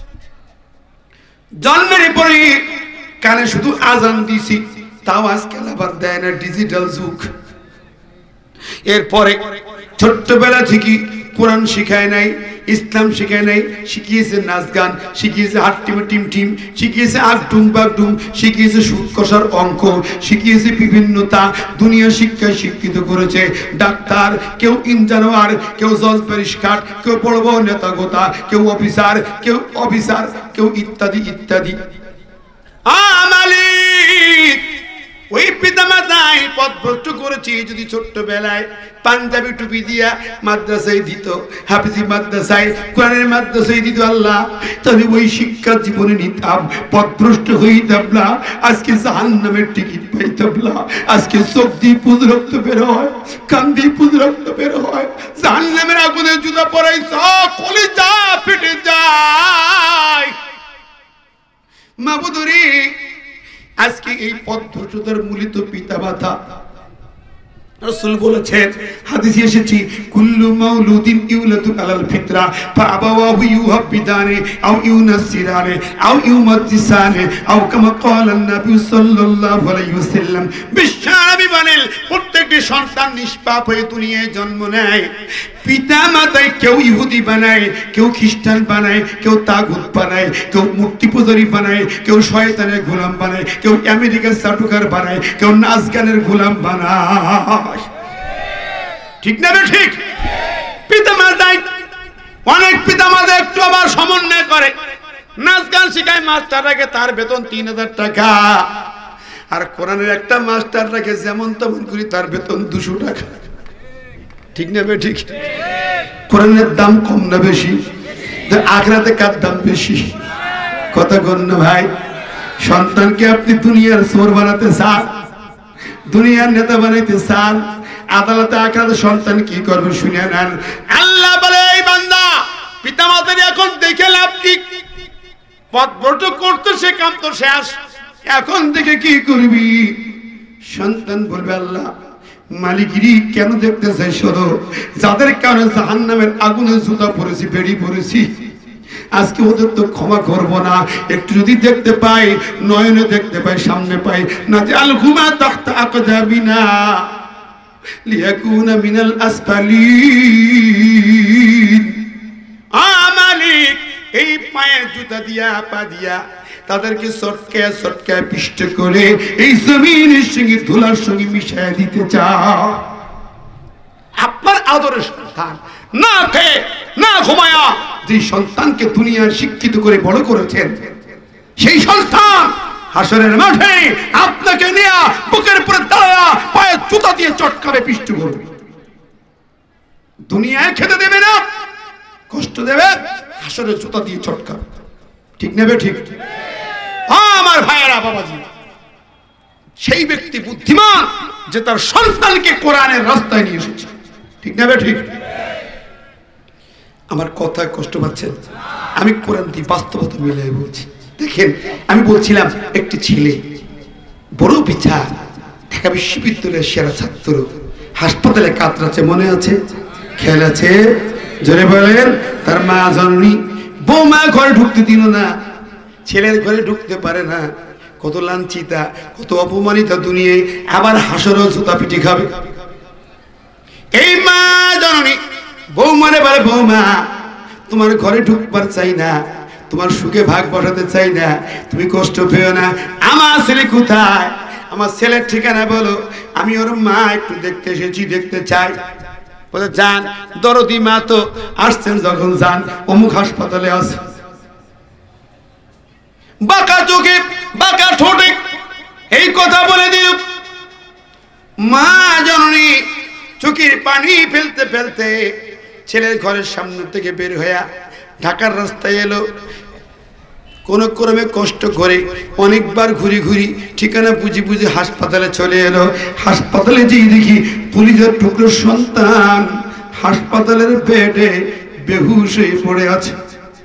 S2: জন্মের পরে কানে শুধু আজান দিছি, তাও আজকাল আবার দেয় না, ডিজিটাল যুগ। এরপরে ছোট্টবেলা থেকে কোরআন শিখায় নাই, ইসলাম শিখায় নাই, শিখিয়েছে নাচ গান, শিখিয়েছে হাট টিম টিম টিম, শিখিয়েছে আগডুম বাগডুম, শিখিয়েছে সুদ কষার অঙ্ক, শিখিয়েছে বিভিন্নতা, দুনিয়া শিক্ষায় শিক্ষিত করেছে। ডাক্তার, কেউ ইঞ্জিনিয়ার, কেউ জজ পরিষ্কার, কেউ বড় বড় নেতা গোতা, কেউ অফিসার, কেউ অফিসার, কেউ ইত্যাদি ইত্যাদি। মালিক, ওই পিতা মাতাই পথভ্রষ্ট করেছি। যদি ছোট্টবেলায় পাঞ্জাবি টুপি দিয়া মাদ্রাসায় দিত, হাফিজি মাদ্রাসায়, কোরআনের মাদ্রাসায় দিত, আল্লাহ তাহলে ওই শিক্ষা জীবনে নিতাম, পথভ্রষ্ট হইতাম না, আজকে জাহান্নামের টিকিট পাইতাম না। আজকে চোখ দিয়ে পুজ রক্ত বের হয়, কান দিয়ে পুজ রক্ত বের হয়, জাহান্নামের আগুনে জুতা পরাইছ, কলিজা ফেটে যায়। মাবুদুরি, আজকে এই পথভ্রষ্টতার মূলিত পিতা মাতা। রাসূল বলেছেন, হাদিসে এসেছে, কুল্লু মাউলুদিন ইউলাদু আলাল ফিতরা ফাআবাওয়াহু ইউহাব্বিদানি আও ইউনাসসিরানি আও ইউমাজ্জিসানি আও কামা ক্বালান নবী সাল্লাল্লাহু আলাইহি ওয়াসাল্লাম। বিশ্বনবী বলেন, প্রত্যেকটি সন্তান নিষ্পাপ হয়ে দুনিয়ায় জন্ম নেয়, পিতা মাতায় কেউ ইহুদি বানায়, কেউ খ্রিস্টান বানায়, কেউ তাগুত বানায়, কেউ মূর্তি পূজারী বানায়, কেউ শয়তানের গোলাম বানায়, কেউ আমেরিকার চাটুকার বানায়, কেউ নাচ গানের গোলাম বানায়। ঠিক না? ঠিক। পিতা মাতায় অনেক পিতা মাতা একটু আবার সমন্বয় করে, নাচ গান শিখায়, মাস্টার রাখে, তার বেতন তিন হাজার টাকা। আর কোরআনের একটা মাস্টার রাখে যেমন তেমন করি, তার বেতন দুশো টাকা। ঠিক না? ঠিক। কোরআনের দাম কম না বেশি? আখিরাতে কার দাম বেশি? কথা বল না ভাই। সন্তানকে আপনি দুনিয়ার চোর বানাতে চান, দুনিয়ার নেতা বানাইতে চান, আদালতে আখেরাতে সন্তান কি করবে শুনে নেন। আল্লাহ বলে এই বান্দা পিতামাতার এখন দেখে লাভ কি, পথ ভ্রষ্ট করতে সে কাম তো শেষ, এখন থেকে কি করবি? সন্তান বলবে আল্লাহ মালিকিরি কেন দেখতেছে শোনো, যাদের কারণে জাহান্নামের আগুনে জুতা পড়েছি, বেড়ি পড়েছি, আজকে ওদের তো ক্ষমা করব না, একটু যদি দেখতে পাই, নয়নে দেখতে পাই, সামনে পাই না, জাল ঘুমা তাখতা আকদাবিনা লিয়াকুনা মিনাল আসফালিন। আ মালিক এই পায়ে জুতা দিয়া পা দিয়া তাদেরকে সটকায় সটকায় পিষ্ট করে এই জমিনের সঙ্গে ধুলার সঙ্গে মিশাইয়া দিতে চাও। আপনার আদরের সন্তান না খেয়ে না ঘুমায়া যে সন্তানকে দুনিয়ার শিক্ষিত করে বড় করেছেন, সেই সন্তান হাসরের মাঠে আপনাকে নিয়ে বুকের উপরে দাঁড়ায়া পায়ে জুতা দিয়ে চটকাবে, পিষ্ট করবে। দুনিয়ায় খেতে দেবে না, কষ্ট দেবে, হাসরের জুতা দিয়ে চটকাবে। ঠিক নেবে? ঠিক আমার ভাইয়েরা, বাবাজি, সেই ব্যক্তি বুদ্ধিমান যে তার সন্তানকে কোরআনের রাস্তায় নিয়ে এসেছে। ঠিক নেবে? ঠিক আমার কথা কষ্ট পাচ্ছেন? আমি কোরআন দিয়ে বাস্তবতা মিলিয়ে বলছি। দেখেন, আমি বলছিলাম একটি ছেলে বড় বিচার, ঢাকা বিশ্ববিদ্যালয়ের সেরা ছাত্র, হাসপাতালে কাতরাচ্ছে, মনে আছে? খেয়াল আছে? জোরে বলেন। তার মা জননী বৌমা ঘরে ঢুকতে দিল না, ছেলের ঘরে ঢুকতে পারে না, কত লাঞ্ছিতা, কত অপমানিতা দুনিয়ায়, আবার হাসরও জুতা পিটি খাবে। এই মা জননী বৌমারে বলে, বৌমা তোমার ঘরে ঢুকবার চাই না, তোমার সুখে ভাগ বসাতে চাই না, তুমি কষ্ট পেও না। আমার ছেলে কোথায়? আমার ছেলের ঠিকানা বলো, আমি ওর মা একটু দেখতে এসেছি, দেখতে চাই। বলে যান, দরদি মা তো আসছেন যখন, যান, অমুক হাসপাতালে আছে। বাঁকা চোখে বাঁকা ঠোঁটে এই কথা বলে দিল। মা জননী চোখের পানি ফেলতে ফেলতে ছেলের ঘরের সামনে থেকে বের হইয়া ঢাকার রাস্তায় এলো। কোন ক্রমে কষ্ট করে অনেকবার ঘুরি ঘুরি ঠিকানা বুঝি বুঝি হাসপাতালে চলে এলো। হাসপাতালে যেই দেখি পুলিশের টুকরো সন্তান হাসপাতালের বেডে বেহুশ হয়ে পড়ে আছে।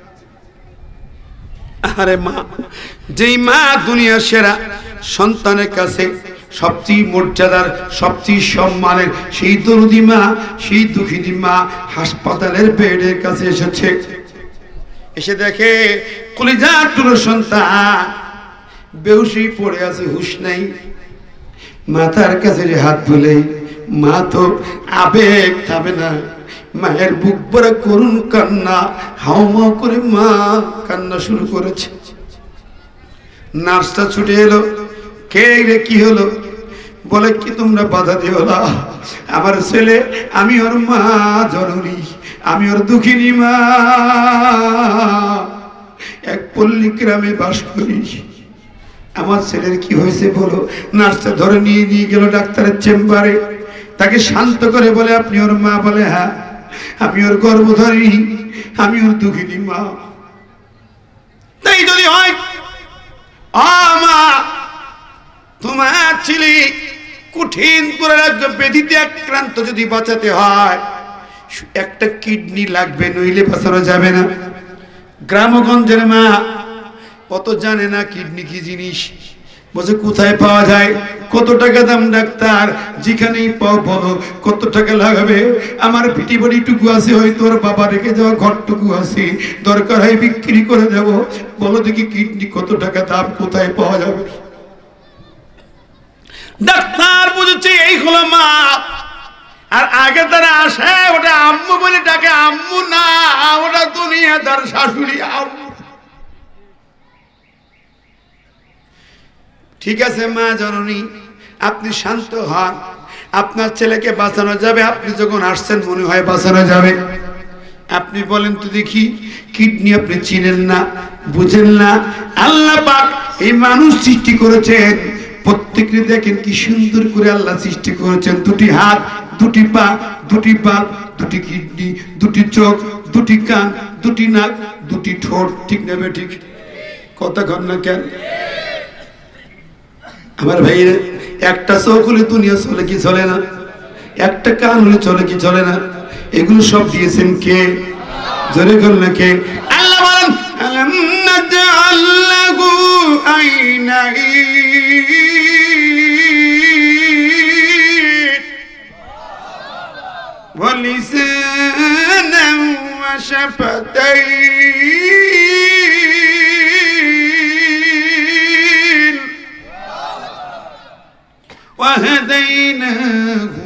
S2: আরে মা, যেই মা দুনিয়ার সেরা, সন্তানের কাছে সবচেয়ে মর্যাদার, সবচেয়ে সম্মানের, সেই দরদি মা, সেই দুঃখিনী মা হাসপাতালের বেডের কাছে এসেছে। এসে দেখে কলিজার টুকরো সন্তান বেহুশ হয়ে পড়ে আছে, হুঁশ নাই। মাথার কাছে যে হাত তুলে, মা তো আবেগ থামে না, মায়ের বুক ভরা করুণ কান্না, হাওমাও করে মা কান্না শুরু করেছে। নার্সটা ছুটে এলো, কে রে, কি হলো? বলে কি তোমরা বাধা দিও না, আমার ছেলে, আমি ওর মা জননী, আমি ওর দুঃখিনী মা, এক পল্লী গ্রামে বাস করি, আমার ছেলের কি হয়েছে বলো। নার্সটা ধরে নিয়ে নিয়ে গেল ডাক্তারের চেম্বারে, তাকে শান্ত করে বলে আপনি ওর মা? বলে হ্যাঁ, আমি ওর গর্ভধারী, আমি ওর দুঃখিনী মা। তাই যদি হয়, মা তোমার ছেলে কঠিন দুরারোগ্য ব্যাধিতে আক্রান্ত, যদি বাঁচাতে হয় একটা কিডনি লাগবে, নইলে বাঁচানো যাবে না। গ্রামগঞ্জের মা অত জানে না কিডনি কি জিনিস, বলছে কোথায় পাওয়া যায়, কত টাকা দাম ডাক্তার, যেখানেই পাও বলো কত টাকা লাগবে। আমার পিটি বাড়িটুকু আছে, হয়তো ওর বাবা রেখে যাওয়া ঘরটুকু আছে, দরকার হয় বিক্রি করে দেব, বলো দেখি কিডনি কত টাকা দাম, কোথায় পাওয়া যাবে। ডাক্তার বুঝেছে এই হলো মা। আর আগে তারা আসে ওটা আম্মু বলে ডাকে, আম্মু না, ওটা দুনিয়াদার শাশুড়ি আম্মু। ঠিক আছে মা জননী, আপনি শান্ত হন, আপনার ছেলেকে বাঁচানো যাবে। আপনি যখন আসছেন মনে হয় বাঁচানো যাবে। আপনি বলেন তো দেখি, কিডনি আপনি চিনেন না, বুঝেন না। আল্লাহ পাক এই মানুষ সৃষ্টি করেছেন, প্রত্যেককে দেখেন কি সুন্দর করে আল্লাহ সৃষ্টি করেছেন। দুটি হাত, দুটি পা, দুটি বাত, দুটি কিডনি, দুটি চোখ, দুটি কান, দুটি নাক, দুটি ঠোঁট। ঠিক নেবে? ঠিক কথা কন না কেন আমার ভাইরা? একটা চোখ হলে দুনিয়া চলে কি চলে না, একটা কান হলে চলে কি চলে না, এগুলো সব দিয়েছেন কে? জোরে করলে কে? আল্লাহ বলেন আলাম নাজআল লাহু আইনাইন ওয়া লিসানান ওয়া শাফাতাইন ওয়া হাদাইনাহু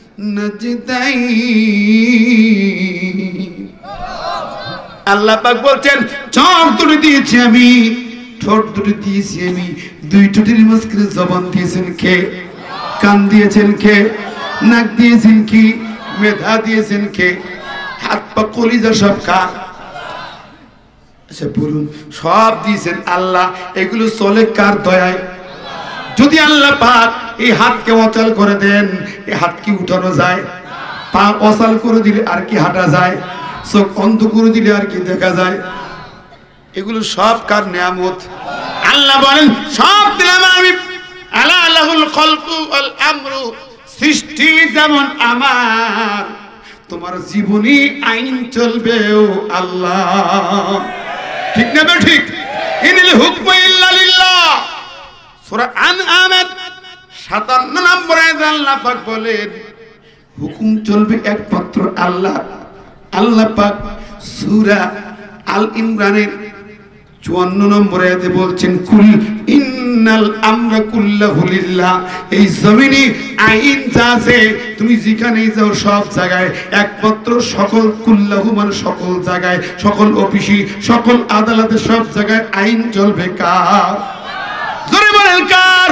S2: নাজদাইন। আল্লাহ পাক বলছেন চোখ দুটো দিয়েছি আমি, ঠোঁট দুটো দিয়েছি আমি, দুই ঠোঁটের মাঝখানে জবান দিয়েছেন কে? কান দিয়েছেন কে? নাক দিয়েছেন কি? মেধা দিয়েছেন কে? হাত পা কলিজা সব কার? আচ্ছা বলুন, সব দিয়েছেন আল্লাহ। এগুলো চলে কার দয়ায়? যদি আল্লাহ পাক এই হাতকে অচল করে দেন, এই হাত কি উঠানো যায়? পা অচল করে দিলে আর কি হাঁটা যায়? চোখ অন্ধ করে দিলে আর কি দেখা যায়? এগুলো সব কার নিয়ামত? আল্লাহ বলেন সব দিলাম আমি। আলা লাহুল খালকু ওয়াল আমরু, সৃষ্টি যেমন আমার, তোমার জীবনী আইন চলবেও আল্লাহ। ঠিক না ঠিক? ইনিল হুকমু ইল্লা লিল্লাহ। সূরা আনআম সাতান্ন নম্বর আয়াতে আল্লাহ পাক বলেন হুকুম চলবে একমাত্র আল্লাহ। আল্লাহ পাক সূরা আল ইমরানের চুয়ান্ন নম্বর আয়াতে বলছেন কুল ইন্নাল আমরা কুল্লাহু লিল্লাহ। এই জমিনে আইন যা আছে তুমি যেখানেই যাও সব জায়গায় একমাত্র সকল কুল্লাহু মানে সকল জায়গায়, সকল অফিসে, সকল আদালতে, সব জায়গায় আইন চলবে কার? জোরে বলেন কার?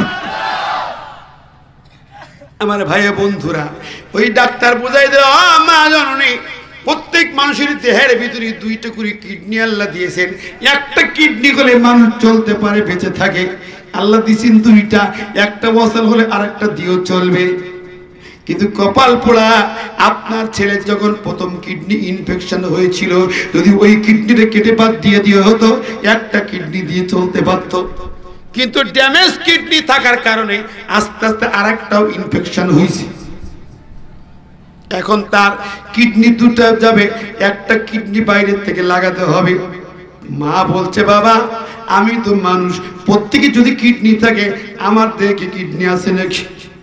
S2: আমার ভাই বন্ধুরা, ওই ডাক্তার বুঝাই দিল মা জননী প্রত্যেক মানুষের দেহের ভিতরে দুইটা করে কিডনি আল্লাহ দিয়েছেন। একটা কিডনি হলে মানুষ চলতে পারে, বেঁচে থাকে। আল্লাহ দিয়েছেন দুইটা, একটা বছর হলে আরেকটা দিয়েও চলবে। কিন্তু কপাল পোড়া, আপনার ছেলে যখন প্রথম কিডনি ইনফেকশন হয়েছিল, যদি ওই কিডনিটা কেটে বাদ দিয়ে দিয়ে হতো, একটা কিডনি দিয়ে চলতে পারতো। কিন্তু ড্যামেজ কিডনি থাকার কারণে আস্তে আস্তে আরেকটাও ইনফেকশন হয়েছে। এখন তার কিডনি দুটো যাবে, একটা কিডনি বাইরের থেকে লাগাতে হবে। মা বলছে বাবা আমি তো মানুষ, প্রত্যেকে যদি কিডনি থাকে আমার দেহে কিডনি আছে নাকি?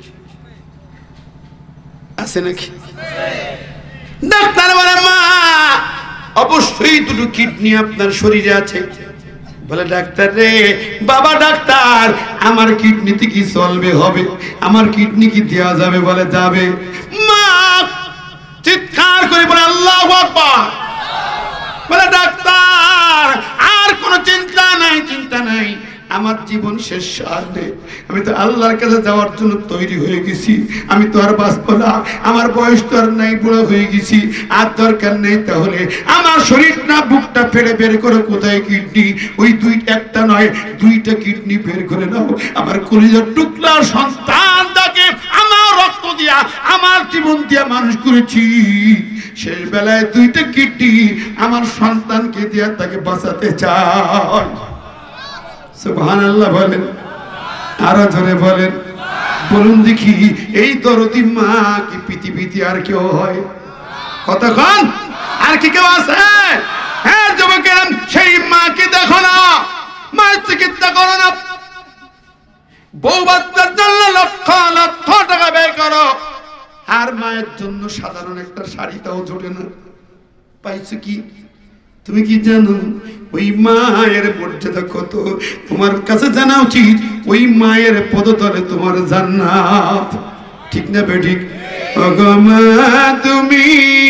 S2: আছে নাকি? ডাক্তার বলে মা অবশ্যই দুটো কিডনি আপনার শরীরে আছে। বলে ডাক্তার রে বাবা ডাক্তার আমার কিডনিতে কি চলবে হবে? আমার কিডনি কি দেওয়া যাবে? বলে যাবে। মা চিৎকার করে বলে আল্লাহু আকবার। বলে ডাক্তার আর কোনো চিন্তা নাই, চিন্তা নাই, আমার জীবন শেষ আর নেই। আমি তো আল্লাহর কাছে যাওয়ার জন্য তৈরি হয়ে গেছি। আমি তো আর বাঁচবো না, আমার বয়স তো আর নাই, বুড়ো হয়ে গেছি, আর দরকার নেই। তাহলে আমার শরীর না বুকটা ফেড়ে বের করে কোথায় কিডনি? ওই দুই একটা নয় দুইটা কিডনি বের করে নাও। আমার কলিজার টুকরা সন্তানটাকে আমার রক্ত দিয়া আমার জীবন দিয়া মানুষ করেছি, শেষ বেলায় দুইটা কিডনি আমার সন্তানকে দিয়া তাকে বাঁচাতে চাই। সুবহানাল্লাহ বলেন, আরো জোরে বলেন। বলুন দেখি এই দরদি মা কি পৃথিবীতে আর কেউ হয়? কতক্ষণ আর কি কেউ আছে? হ্যাঁ যুবকেরা, সেই মাকে দেখো না, মায়ের চিকিৎসা করো না। বউ বাচ্চার জন্য লক্ষ লক্ষ টাকা ব্যয় করো, আর মায়ের জন্য সাধারণ একটা শাড়িটাও জোটে না। পাইছো কি? তুমি কি জানো ওই মায়ের মর্যাদা কত? তোমার কাছে জানা উচিত ওই মায়ের পদতলে তোমার জান্নাত। ঠিক না বেঠিক? ওগো মা তুমি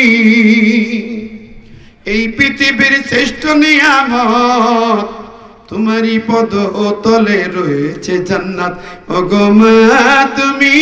S2: এই পৃথিবীর শ্রেষ্ঠ নিয়ামত, তোমারই পদতলে রয়েছে জান্নাত। ওগো মা তুমি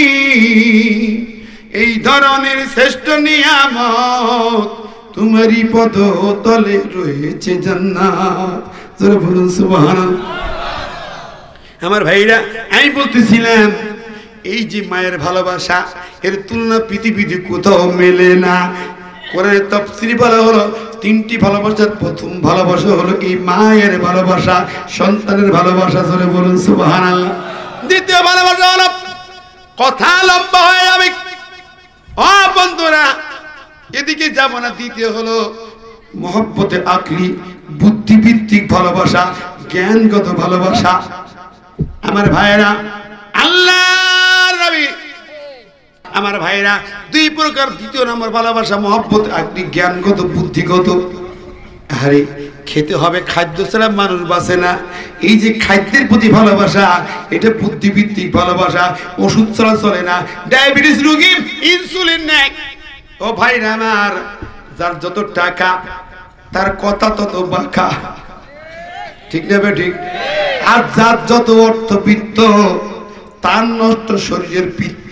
S2: এই ধরনের শ্রেষ্ঠ নিয়ামত, তোমারই পদতলে রয়েছে জান্নাত। জোরে বলুন সুবহানাল্লাহ। আমার ভাইরা, আমি বলতেছিলাম এই যে মায়ের ভালোবাসা, এর তুলনা পৃথিবীতে কোথাও মেলে না। কোরআনে তাফসীরে বলা হলো তিনটি ভালোবাসার প্রথম ভালোবাসা হলো এই মায়ের ভালোবাসা, সন্তানের ভালোবাসা। জোরে বলুন সুবহানাল্লাহ। দ্বিতীয় ভালোবাসা হলো কথা লম্বা হয়ে যাবে। ও বন্ধুরা, এদিকে যাব না। দ্বিতীয় হলো মহব্বতে আকলি, বুদ্ধিভিত্তিক ভালোবাসা, জ্ঞানগত ভালোবাসা। আমার ভাইয়েরা, আল্লাহর নবী, আমার ভাইয়েরা, দুই প্রকার। দ্বিতীয় নম্বর ভালোবাসা মহব্বত আকলি, জ্ঞানগত, বুদ্ধিগত। আরে খেতে হবে, খাদ্য ছাড়া মানুষ বাঁচে না। এই যে খাদ্যের প্রতি ভালোবাসা, এটা বুদ্ধিভিত্তিক ভালোবাসা। ওষুধ ছাড়া চলে না। ডায়াবেটিস রোগী ইনসুলিন নেয়। ও ভাইরা আমার, যার যত টাকা তার কথা তত বাঁকা, ঠিক না বে ঠিক? আর যার যত অর্থবিত্ত তার নষ্ট শরীরের পিত্ত,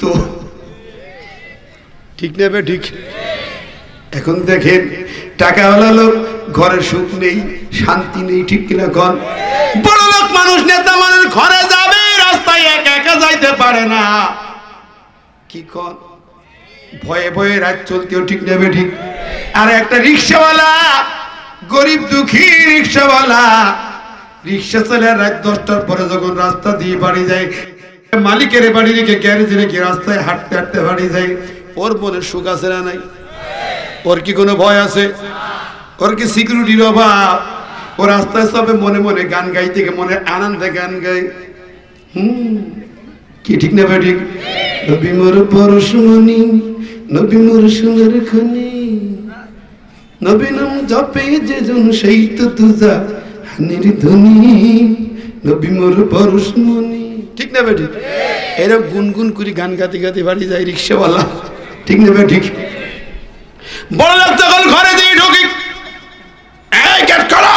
S2: ঠিক না বে ঠিক? এখন দেখেন, টাকাওয়ালা লোক ঘরে সুখ নেই, শান্তি নেই, ঠিক কিনা কন? বড় লোক মানুষ, নেতা মানুষ ঘরে যাবে, রাস্তায় একা একা যাইতে পারে না, কি কন? ভয়ে ভয়ে রাত চলতেও, ঠিক নেবে ঠিক? আর একটা রিক্সাওয়ালা, গরিব দুঃখী রিক্সাওয়ালা, রিক্সা চলে রাত দশটার পরে যখন রাস্তা দিয়ে বাড়ি যায়, মালিকের বাড়ি রেখে গ্যারেজে রেখে রাস্তায় হাঁটতে হাঁটতে বাড়ি যায়, ওর মনে সুখ আছে না নাই? ওর কি কোনো ভয় আছে? ওর কি সিকিউরিটির অভাব? ও রাস্তায় সবে মনে মনে গান গাইতে, মনে আনন্দে গান গাই। হুম, কি ঠিক না ভাই? ঠিক। নবী মোর পরশমণি, নবী মোর সোনার খনি, নবী নাম জপে যেজন সেই তো তুজা হানির ধ্বনি, নবী মোর পরশমণি, ঠিক না ভাই? ঠিক। এরকম গুনগুন করে গান গাতে গাতে বাড়ি যায় রিক্সাওয়ালা, ঠিক না ভাই? ঠিক। বড় লোক যখন ঘরে দিয়ে ঢুকি, এই গেট খোলা,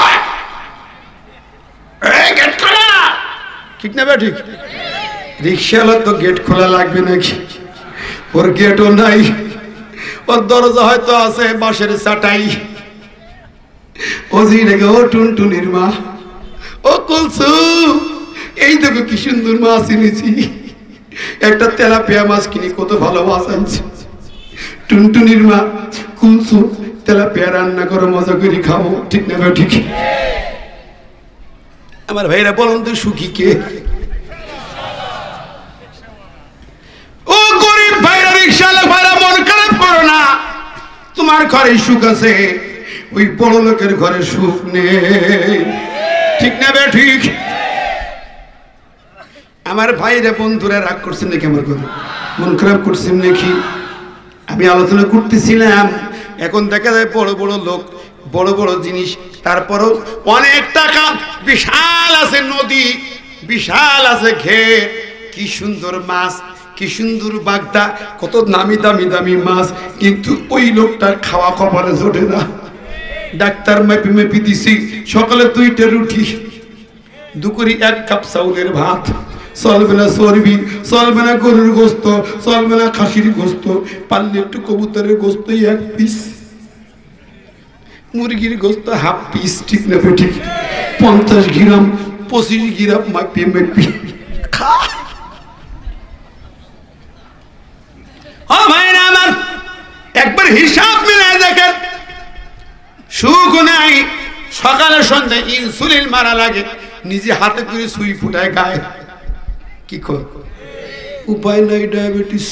S2: এই গেট খোলা, ঠিক না ভাই? ঠিক। রিক্সাওয়ালা তো গেট খোলা লাগবে নাকি? ওর গেটও নাই, ওর দরজা হয়তো আছে বাঁশের চাটাই। ও জি রেগে, ও টুনটুনির মা, ও কুলসুম, এই দেখো কি সুন্দর মাছ এনেছি, একটা তেলাপিয়া মাছ কিনে কত ভালো মাছ আনছে। টুনটুনির মা, কুলসুম, তেলাপিয়া রান্না করো, মজা করে খাবো, ঠিক না ভাই? ঠিক। আমার ভাইরা বলুন তো, সুখী কে? ও গরিব ভাইরা, রিক্সাওয়ালা ভাইরা, মন খারাপ করো না, তোমার ঘরে সুখ আছে, ওই বড় লোকের ঘরে সুখ নেই, ঠিক না ভাই? ঠিক। আমার ভাইরা, বন্ধুরা রাগ করছেন নাকি? আমার কথা মন খারাপ করছেন নাকি? আমি আলোচনা করতেছিলাম, এখন দেখা যায় বড় বড় লোক, বড় বড় জিনিস, তারপরও অনেক টাকা, বিশাল আছে নদী, বিশাল আছে ঘের, কি সুন্দর মাছ, কি সুন্দর বাগদা, কত নামি দামি দামি মাছ, কিন্তু ওই লোকটার খাওয়া কপালে জোটে না। ডাক্তার মেপি মেপি দিছি, সকালে দুইটা রুটি, দুপুরে এক কাপ চাউলের ভাত, চলবে না চর্বি, চলবে না গরুর গোস্ত, চলবে না খাসির গোস্ত, পারলে একটু কবুতরের গোস্ত এক পিস, মুরগির গোস্ত হাফ পিস, ঠিক না? ঠিক। পঞ্চাশ গ্রাম, পঁচিশ গ্রাম মাপি মেপি খা। ও ভাইরা আমার, একবার হিসাব মিলায় দেখেন, সুখ নাই, সকালে সন্ধ্যায় ইনসুলিন মারা লাগে, নিজে হাতে করে সুই ফুটায় গায়ে, কি কর? উপায় নাই, ডায়াবেটিস।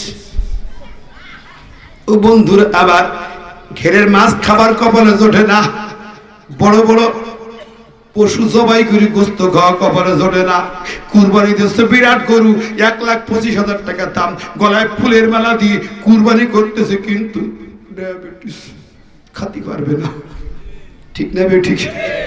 S2: ও বন্ধুরা, আবার ঘেরের মাছ খাবার কপালে জোটে না, বড় বড় পশু জবাই করে গোস্ত খাওয়া কপালে জোটে না, কুরবানি দিচ্ছে বিরাট গরু, এক লাখ পঁচিশ হাজার টাকা দাম, গলায় ফুলের মালা দিয়ে কুরবানি করতেছে, কিন্তু ডায়াবেটিস, খাতি পারবে না, ঠিক না? ঠিক।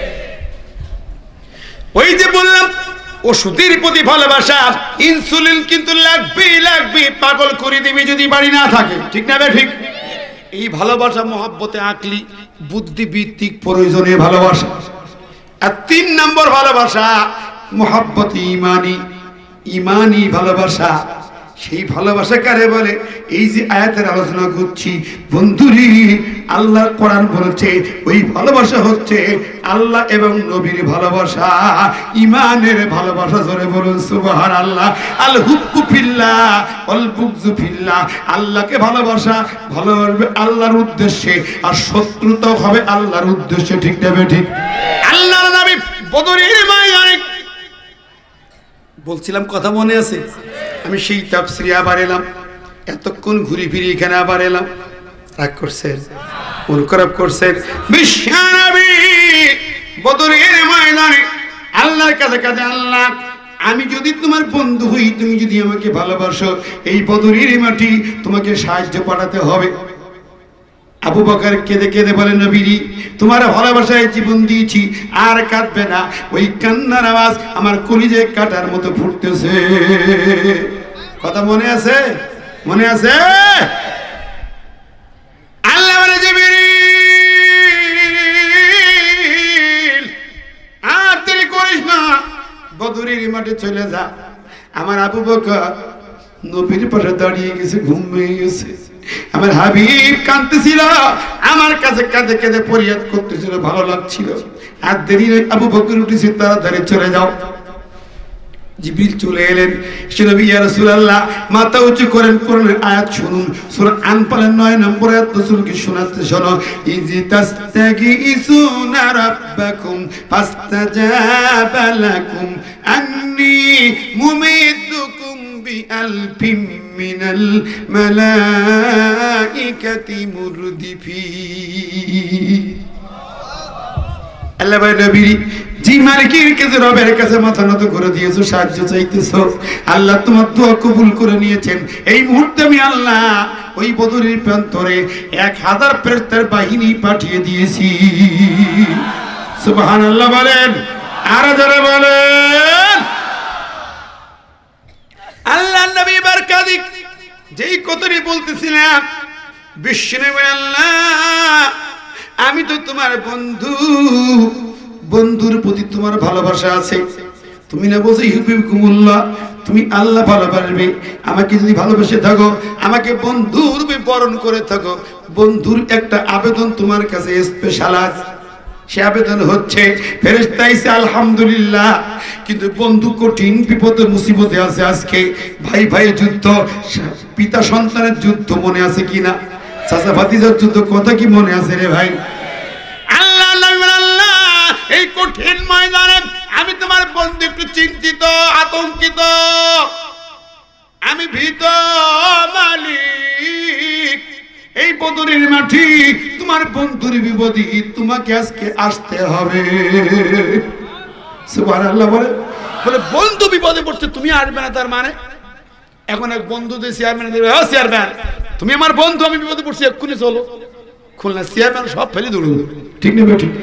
S2: ওই যে বললাম, ওষুধের প্রতি ভালোবাসা, ইনসুলিন কিন্তু লাগবেই লাগবে, পাগল করে দিবি যদি বাড়ি না থাকে, ঠিক না? ঠিক। এই ভালোবাসা মহব্বতে আকলি, বুদ্ধিভিত্তিক, প্রয়োজনীয় ভালোবাসা। আর তিন নম্বর ভালোবাসা মহব্বতে ইমানি, ইমানি ভালোবাসা। সেই ভালোবাসা কারে বলে? এই যে আয়াতের আলোচনা করছি বন্ধুরি, আল্লাহ কোরআন বলেছে ওই ভালোবাসা হচ্ছে আল্লাহ এবং নবীর ভালোবাসা, ইমানের ভালোবাসা। জোরে বলুন সুবহানাল্লাহ। আল হুব্বু ফিল্লাহ ওয়াল বুগযু ফিল্লাহ, আল্লাহকে ভালোবাসা, ভালোবাসবে আল্লাহর উদ্দেশ্যে, আর শত্রুতাও হবে আল্লাহর উদ্দেশ্যে, ঠিক না? ঠিক। আল্লাহর নবী বদরের ময়দানে বলছিলাম, কথা মনে আছে? আমি সেই তাফসিরে আবার এলাম, এতক্ষণ ঘুরি ফিরি এখানে আবার এলাম। রাগ করছেন, মন খারাপ করছেন? বিশ্বনবী বদরের ময়দানে আল্লাহর কাছে কাছে, আল্লাহ আমি যদি তোমার বন্ধু হই, তুমি যদি আমাকে ভালোবাসো, এই বদরের মাটি তোমাকে সাহায্য পাঠাতে হবে। আবু বকর কেঁদে কেঁদে বলে, নবীজি তোমার ভালোবাসায় জীবন দিয়েছি, আর কাঁদবে না। ওই কান্নার আওয়াজ আমার কলিজায় কাটার মতো ফুটতেছে। কথা মনে আছে? মনে আছে? আল্লাহ বলে, জিবরিল আর দেরি করিস না, বদরের মাঠে চলে যা। আমার আবু বকর নবীর পাশে দাঁড়িয়ে গেছে, ঘুমিয়ে গেছে। আমার হাবিব কাঁদতেছিল, আমার কাছে কাঁদে কেঁদে ফরিয়াদ করতেছিল, ভালো লাগছিল। আর দেরি নেই, আবু বকর উঠেছে, তাড়াতাড়ি চলে যাও। জিবরিল চলে এলেন, সে নবী ইয়া রাসূলুল্লাহ মাথা উঁচু করেন, কোরআনের আয়াত শুনুন, সূরা আনফালের নয় নম্বর আয়াত রাসূলকে শোনাতে শোনো। ইজি তাস্তাগীসুনা রাব্বাকুম ফাস্তাজাবা লাকুম আন্নী মুমিদ্দুকুম বিআলফিম মিনাল মালাইকাতি মুরদিফিন। আল্লাহ বলে, নবী জি মালিকের কাছে, রবের কাছে মাথা নত করে দিয়েছো, সাহায্য চাইতেছো, আল্লাহ তোমার দোয়া কবুল করে নিয়েছেন। এই মুহূর্তে আমি আল্লাহ ওই বদরের প্রান্তরে এক হাজার ফেরেশতার বাহিনী পাঠিয়ে দিয়েছি। সুবহানাল্লাহ বলেন, আর যারা বলেন। আল্লাহ নবী বারকাদি যেই কথাটি বলতেছিলাম, বিশ্বনবী, আল্লাহ আমি তো তোমার বন্ধু, বন্ধুর প্রতি তোমার ভালোবাসা আছে। তুমি না বলছো ইউহিব্বুকুমুল্লাহ, তুমি আল্লাহ ভালোবাসবে। আমাকে যদি ভালোবেসে থাকো, আমাকে বন্ধু রূপে বরণ করে থাকো, বন্ধুর একটা আবেদন তোমার কাছে স্পেশাল আছে। সে আবেদন হচ্ছে, ফেরেশতা আইছে আলহামদুলিল্লাহ, কিন্তু বন্ধু কঠিন বিপদে মুসিবতে আছে। আজকে ভাই ভাই যুদ্ধ, পিতা সন্তানের যুদ্ধ মনে আছে কিনা? চাচা ভাতিজার যুদ্ধ কথা কি মনে আছে রে ভাই? আল্লাহ আল্লাহ এই কঠিন ময়দানে আমি তোমার বন্ধু একটু চিন্তিত, আতঙ্কিত, আমি ভীত মালিক। এই বদরের মাটি তোমার বন্ধুর বিপদে তোমাকে আজকে আসতে হবে। সুবহানাল্লাহ বলে বলে বন্ধু বিপদে পড়ছে, তুমি আসবে না, তার মানে এখন এক বন্ধু যে চেয়ারম্যান দেবে, হ্যাঁ চেয়ারম্যান তুমি আমার বন্ধু, আমি বিপদে পড়ছি, এক্ষুনি চলো। খুলনা চেয়ারম্যান সব ফেলে দৌড়বো, ঠিক না বেঠিক?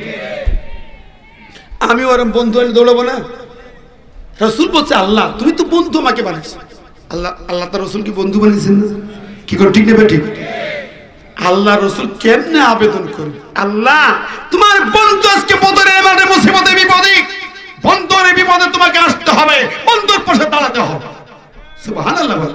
S2: আমি ওরম বন্ধু আমি দৌড়াবো না? রাসূল বলছে, আল্লাহ তুমি তো বন্ধু আমাকে বানিয়েছো। আল্লাহ আল্লাহ তার রাসূল কি বন্ধু বানিয়েছেন না? কি করে, ঠিক না বেঠিক? আল্লাহ রাসূল কেমনে আবেদন করে, আল্লাহ তোমার বন্ধু আজকে বদরের মাঠে মুসিবতে বিপদে, বন্ধুর বিপদে তোমাকে আসতে হবে, বন্ধুর পাশে দাঁড়াতে হবে। সুবহানাল্লাহ বল।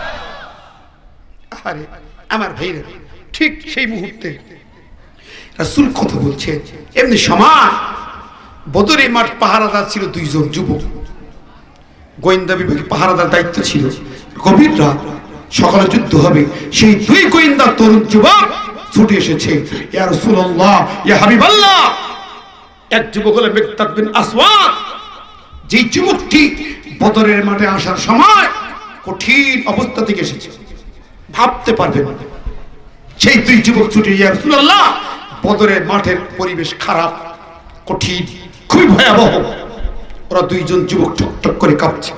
S2: আরে আমার ভাইরা, ঠিক সেই মুহূর্তে রাসূল কথা বলছে, এমনি সময় বদরের মাঠ পাহারাদার ছিল দুইজন যুবক, গোয়েন্দা বিভাগে পাহারাদার দায়িত্ব ছিল। গভীর রাত, সকালে যুদ্ধ হবে, সেই দুই গোয়েন্দা তরুণ যুবক ছুটে এসেছে। ইয়া রাসূলুল্লাহ, ইয়া হাবিবাল্লাহ। এক যুবক হলো মিকদাদ বিন আসওয়াদ, যেই যুবকটি বদরের মাঠে আসার সময় কঠিন অবস্থা থেকে এসেছে, ভাবতে পারবে না। সেই দুই যুবক ছুটে, ইয়া রাসূলুল্লাহ বদরের মাঠের পরিবেশ খারাপ, কঠিন, খুবই ভয়াবহ। ওরা দুইজন যুবক টকটক করে কাঁপছে।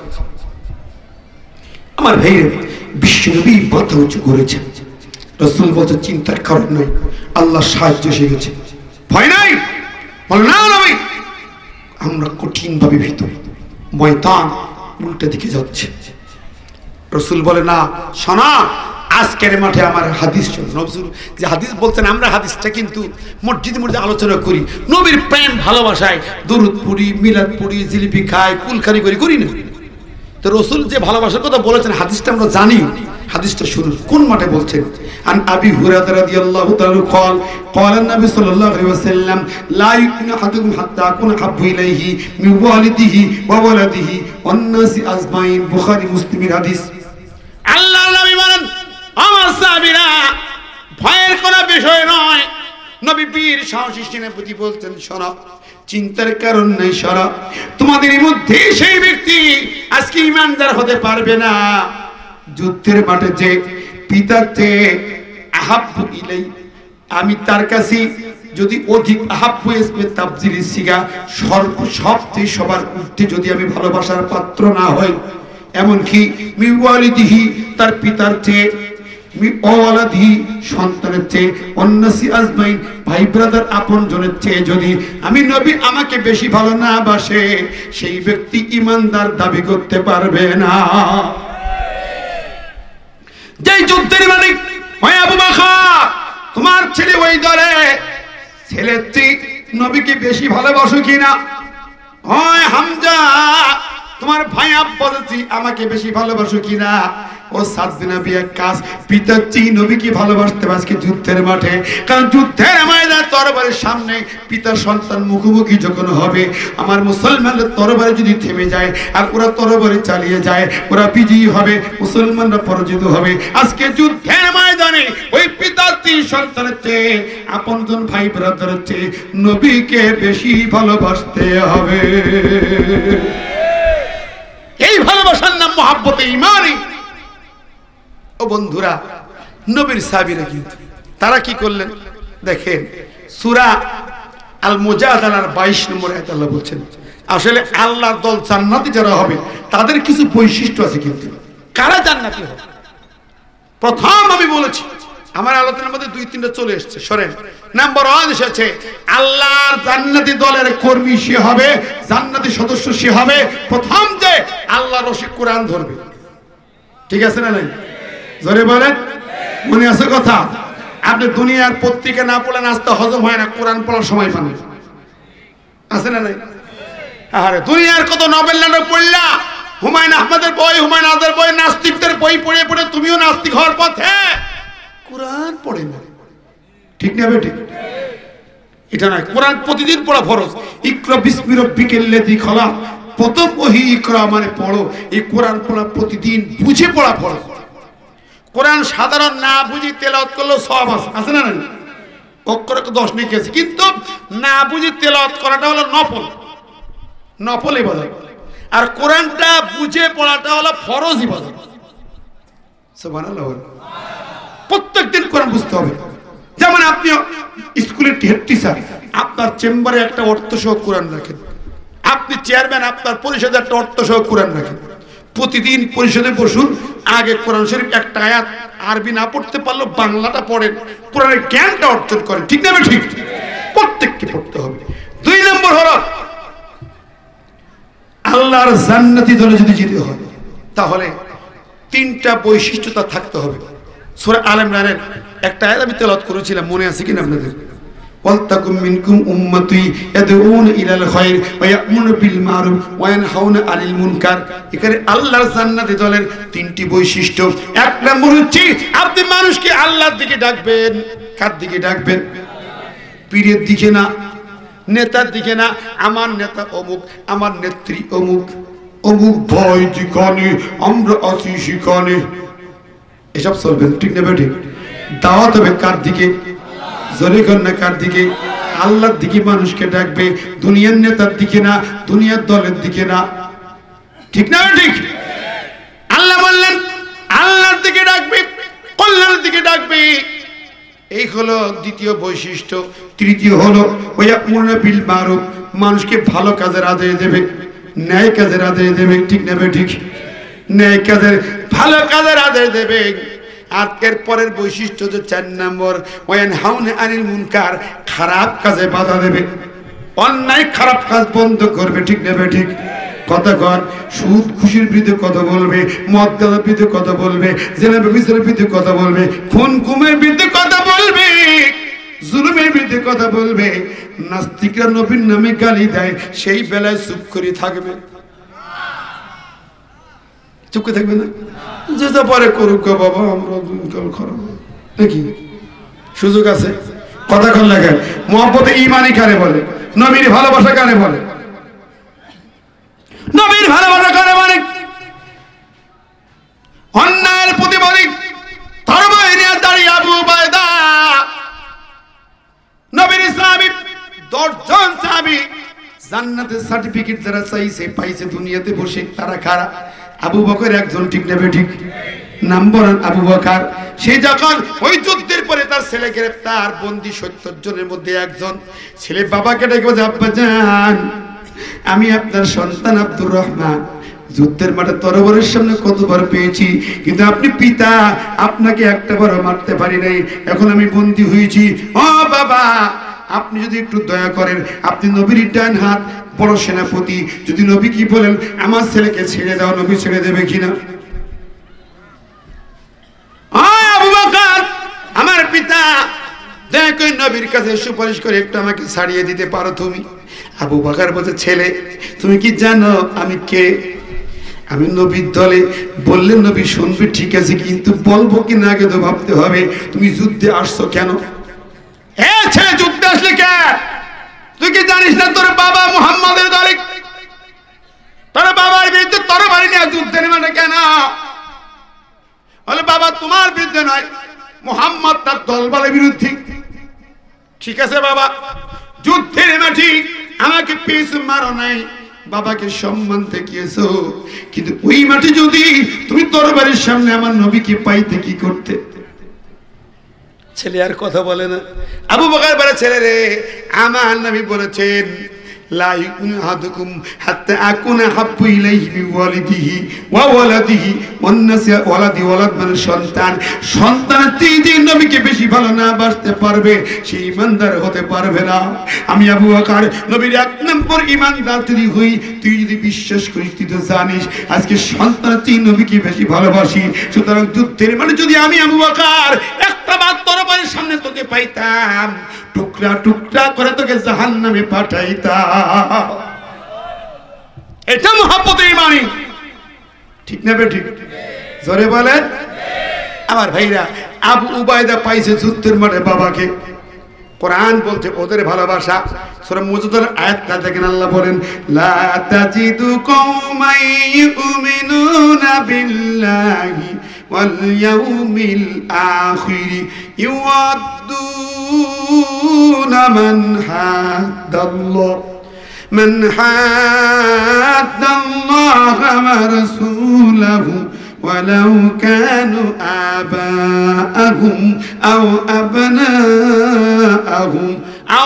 S2: আমার ভাইয়ের বিশ্বনবী মাথা উঁচু করেছেন। রাসূল বলতে, চিন্তার কারণ নাই, আল্লাহ সাহায্য এসে গেছে, ভয় নাই। বলে, না নবী আমরা কঠিন ভাবে ভীত, ময়দান উল্টা দিকে যাচ্ছে। রাসূল বলে, না শোনা, আজকের মাঠে আমার হাদিস শোনো। রাসূল যে হাদিস বলছেন, আমরা হাদিসটা কিন্তু মসজিদে মসজিদে আলোচনা করি, নবীর প্রেম ভালোবাসায় দরুদ পড়ি, মিলাদ পড়ি, জিলিপি খাই, কুলখানি করি, করি না। তো রাসূল যে ভালোবাসার কথা বলেছেন হাদিসটা আমরা জানি। হাদিসটা শুনুন, কোন মাঠে বলছেন। আন আবি হুরায়রা রাদিয়াল্লাহু তাআলা قال قال النبي صلى الله عليه وسلم لا يؤمن احدكم حتى اكون احب اليه من والده وولده والناس اجمعين। বুখারী মুসলিমের হাদিস। আল্লাহর নবী বলেন, আমার সাহাবীরা ভয়ের কোনো বিষয় নয়। নবী বীর সাহসী সেনাপতি বলছেন, শোনো, চিন্তার কারণ নাই সরা। তোমাদের মধ্যে সেই ব্যক্তি আজকে ইমানদার হতে পারবে না যুদ্ধের মাঠে যে পিতার চেয়ে আহাব্বু ইলাই, আমি তার কাছে যদি অধিক আহাব্বু ইসমে তাফজিল সিগা সর্ব সবচেয়ে সবার ঊর্ধ্বে যদি আমি ভালোবাসার পাত্র না হই, এমনকি মিওয়ালিদিহি তার পিতার চেয়ে, মি ওয়ালাদিহি সন্তানের চেয়ে, অন্নাসি আজমাইন ভাই ব্রাদার আপন জনের চেয়ে যদি আমি নবী আমাকে বেশি ভালো না বাসে, সেই ব্যক্তি ইমানদার দাবি করতে পারবে না। যেই যুদ্ধের মালিক ওই আবু বকর, তোমার ছেলে ওই দলে, ছেলের চেয়ে নবীকে বেশি ভালোবাসো কিনা? হয় হামজা, তোমার ভাই আব্বাস আমাকে বেশি ভালোবাসো কিনা? ও সাদনা বিয়া কাজ পিতার চেয়ে নবীকে ভালোবাসতে আজকে যুদ্ধের মাঠে, কারণ যুদ্ধের ময়দানে তরবারের সামনে পিতার সন্তান মুখোমুখি যখন হবে, আমার মুসলমানদের তরবারে যদি থেমে যায় আর ওরা তরবারে চালিয়ে যায়, ওরা বিজয়ী হবে, মুসলমানরা পরাজিত হবে। আজকে যুদ্ধের ময়দানে ওই পিতার চেয়ে সন্তানের চেয়ে আপনজন ভাই ব্রাদারের চেয়ে নবীকে বেশি ভালোবাসতে হবে। এই ভালোবাসার নাম মহাব্বতে ঈমানি। ও বন্ধুরা, নবীর সাহাবীরা কিন্তু তারা কি করলেন দেখেন, সূরা আল মুজাদালার বাইশ নম্বর আয়াতে আল্লাহ বলছেন, আসলে আল্লাহর দল জান্নাতি যারা হবে তাদের কিছু বৈশিষ্ট্য আছে। কিন্তু কারা জান্নাতি হবে? প্রথম আমি বলেছি, আমার আলোচনার মধ্যে দুই তিনটা চলে এসেছে, সরেন। নাম্বার ওয়ান এসেছে, আল্লাহর জান্নাতি দলের কর্মী সে হবে, জান্নাতি সদস্য সে হবে প্রথম যে আল্লাহর রশি কোরআন ধরবে। ঠিক আছে না নাই? জোরে বলেন, মনে আছে কথা? আপনি দুনিয়ার পত্রিকা না পড়লে নাস্তা হজম হয় না, কোরআন পড়ার সময় পান আছে না নাই? আরে দুনিয়ার কত নোবেল নাটক পড়লা, হুমায়ুন আহমেদের বই, হুমায়ুন আহমেদের বই, নাস্তিকদের বই পড়ে পড়ে তুমিও নাস্তিক হওয়ার পথে, কোরআন পড়ে না। ঠিক না বেটি? এটা নয়, কোরআন প্রতিদিন পড়া ফরজ। ইকরা বিসমি রাব্বিকাল্লাযী খলাক, প্রথম ওহী ইকরা মানে পড়ো। এই কোরআন পড়া প্রতিদিন বুঝে পড়া ফরজ। কোরআন সাধারণ না বুঝি তেলাওয়াত করলেও সওয়াব আছে, আছে না না? অক্ষরে তো দশ নেকি আছে, কিন্তু না বুঝি তেলাওয়াত করাটা হলো নফল, নফল ইবাদত। আর কোরআনটা বুঝে পড়াটা হলো ফরজ ইবাদত। সুবহানাল্লাহ। প্রত্যেকদিন কোরআন বুঝতে হবে। যেমন আপনি স্কুলের হেড টিচার, আপনার চেম্বারে একটা অর্থ সহ কোরআন রাখেন। আপনি চেয়ারম্যান, আপনার পরিষদে একটা অর্থ সহ কোরআন রাখেন। প্রতিদিন পরিষদে বসুন, আগে কোরআন শরীফ একটা আয়াত আরবি না পড়তে পারলেও বাংলাটা পড়েন, কোরআনের জ্ঞানটা অর্জন করেন। ঠিক না? ঠিক, প্রত্যেককে পড়তে হবে। দুই নম্বর হলো, আল্লাহর জান্নাতি দলে যদি যেতে হয় তাহলে তিনটা বৈশিষ্ট্য তার থাকতে হবে। সূরা আল ইমরানের একটা আয়াত আমি তেলাওয়াত করেছিলাম, মনে আছে কিনা আপনাদের? ওয়ালতাকুম মিনকুম উম্মাতুন ইয়াদউনা ইলাল খায়র ওয়া ইয়া'মুরুনা বিল মারুফ ওয়া ইয়ানহাউনা আনিল মুনকার। এখানে আল্লাহর জান্নাতি দলের তিনটি বৈশিষ্ট্য। এক নম্বর হচ্ছে, আপনি মানুষকে আল্লাহর দিকে ডাকবেন। কার দিকে ডাকবেন? পীরের দিকে না, নেতার দিকে না। আমার নেতা অমুক, আমার নেত্রী অমুক, অমুক ভাই যেখানে আমরা আছি সেখানে, এসব চলবে। ঠিক না ঠিক? দাওয়াত হবে কার দিকে? জোরে কন্যা কার দিকে? আল্লাহর দিকে মানুষকে ডাকবে, দুনিয়ার নেতার দিকে না, দুনিয়ার দলের দিকে না। ঠিক না ঠিক? আল্লাহ বললেন আল্লাহর দিকে ডাকবে, কল্যাণের দিকে ডাকবে। এই হলো দ্বিতীয় বৈশিষ্ট্য। তৃতীয় হলো ওয়ায়া'মুরুনা বিল মারুফ, মানুষকে ভালো কাজের আদেশ দেবে, ন্যায় কাজের আদেশ দেবে। ঠিক না ঠিক? ন্যায় কাজের, ভালো কাজের আদেশ দেবে। আর এর পরের বৈশিষ্ট্য হচ্ছে চার নম্বর, ওয়ায়ানহাউনা আনিল মুনকার, খারাপ কাজে বাধা দেবে, অন্যায় খারাপ কাজ বন্ধ করবে। ঠিক না ঠিক? কথা কর, সুদ খুশির বিরুদ্ধে কথা বলবে, মদ গাঁজার বিরুদ্ধে কথা বলবে, জেনা ব্যভিচারের বিরুদ্ধে কথা বলবে, খুন গুমের বিরুদ্ধে কথা বলবে, জুলুমের বিরুদ্ধে কথা বলবে। নাস্তিকরা নবীর নামে গালি দেয়, সেই বেলায় চুপ করে থাকবে। চুপ করে থাকবে না? যেটা পরে করুক বাবা, আমরা দিনকাল খারাপ নাকি, সুযোগ আছে। কথা কর লাগে। মহব্বতে ঈমানি কারে বলে? নবীর ভালোবাসা কারে বলে? নবীর ভালোবাসা কারে বলে? অন্যায়ের প্রতিবাদী তরবারি নিয়ে দাঁড়িয়ে আবু উবাইদা, নবীর সাহাবী, দশজন সাহাবী জান্নাতের সার্টিফিকেট যারা চাইছে পাইছে দুনিয়াতে বসে তারা খারাপ। আবু বকর একজন, ঠিক নেবে ঠিক নাম্বার আবু বকর। সে যখন ওই যুদ্ধের পরে তার ছেলে গ্রেফতার, বন্দী সত্তর জনের মধ্যে একজন ছেলে বাবাকে ডেকে বলে, আব্বা জান, আমি আপনার সন্তান আব্দুর রহমান, যুদ্ধের মাঠে তরবারের সামনে কতবার পেয়েছি, কিন্তু আপনি পিতা, আপনাকে একটা বারও মারতে পারি নাই, এখন আমি বন্দী হয়েছি। ও বাবা, আপনি যদি একটু দয়া করেন, আপনি নবীর ডান হাত, বড় সেনাপতি, যদি নবী কি বলেন আমার ছেলেকে ছেড়ে দাও, নবী ছেড়ে দেবে কিনা? আবু বকর, আমার পিতা, দয়া করে নবীর কাছে সুপারিশ করে একটু আমাকে ছাড়িয়ে দিতে পারো তুমি? আবু বকর বলছে, ছেলে তুমি কি জানো আমি কে? আমি নবীর দলে। বললেন নবী শুনবি, ঠিক আছে, কিন্তু বলবো কি না আগে তো ভাবতে হবে। তুমি যুদ্ধে আসছো কেন? এ ছেলে, যুদ্ধে আসলে কে? তুই কি জানিস না তোর বাবা মুহাম্মাদের দলে? তোর বাবার বিরুদ্ধে তরবারি নিয়ে যুদ্ধের মাঠে কেন? বলে বাবা তোমার বিরুদ্ধে নয়, মুহাম্মদ তার দলবলের বিরুদ্ধে। ঠিক আছে বাবা, যুদ্ধের মাঠে আমাকে পিছ মারো নাই, বাবাকে সম্মান দেখিয়েছো, কিন্তু ওই মাঠে যদি তুমি তরবারির সামনে আমার নবীকে পাইতে কি করতে? ছেলে আর কথা বলে না। আবু বকর বলে, ছেলে রে, আমার নবী বলেছেন লা ইউমিনু আহাদুকুম হাত্তা আকুনা হাব্বু ইলাইহি বিওয়ালিদিহি ওয়া ওয়ালাদিহি ওয়ান নাসি, ওয়ালাদি ওয়ালাদ মানে সন্তান, সন্তানের চেয়ে যে নবীকে বেশি ভালো না বাসতে পারবে সে ঈমানদার হতে পারবে না। আমি আবু বকর নবীর এক নম্বর ঈমানদার যদি হই, তুই যদি বিশ্বাস করিস, তুই তো জানিস আজকে সন্তানের চেয়ে নবীকে বেশি ভালোবাসি। সুতরাং যুদ্ধের মানে যদি আমি আবু বকর একটা বার তরবারির সামনে তোকে পাইতাম, টুকরা টুকরা করে তোকে জাহান্নামে পাঠাইতাম। এটা মুহাব্বতের ঈমানি, ঠিক না বে ঠিক? জোরে বলেন। আমার ভাইরা, আবু উবাইদা পাইছে যুদ্ধের মাঠে বাবাকে। কোরআন বলছে ওদের ভালোবাসা। সূরা মুজাদালার আয়াতটা দেখেন, আল্লাহ বলেন লা তাজিদু কওমান ইউমিনুনা বিল্লাহি ওয়াল ইয়াউমিল আখির ইউআদ্দুনা মান হাদাল্লাহ মান হাদাল্লাহ ওয়া রাসূলাহু ولو كانوا آباءهم أو أبناءهم أو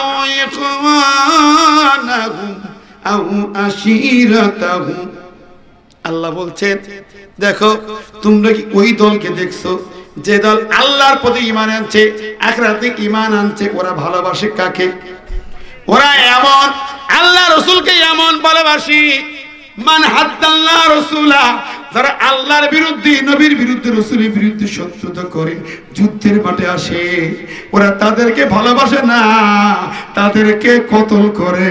S2: إخوانهم أو عشيرتهم। আল্লাহ বলছেন, দেখো তোমরা কি ওই দলকে দেখছো যে দল আল্লাহর প্রতি ঈমান আনছে, আখিরাতে ঈমান আনছে? ওরা ভালোবাসে কাকে? ওরা এমন আল্লাহ রাসূলকে এমন ভালোবাসি, মান হাদ্দাল্লাহ রাসূলা, যারা আল্লাহর বিরুদ্ধে, নবীর বিরুদ্ধে, রাসূলের বিরুদ্ধে শত্রুতা করে যুদ্ধের মাঠে আসে, ওরা তাদেরকে ভালোবাসে না, তাদেরকে কতল করে।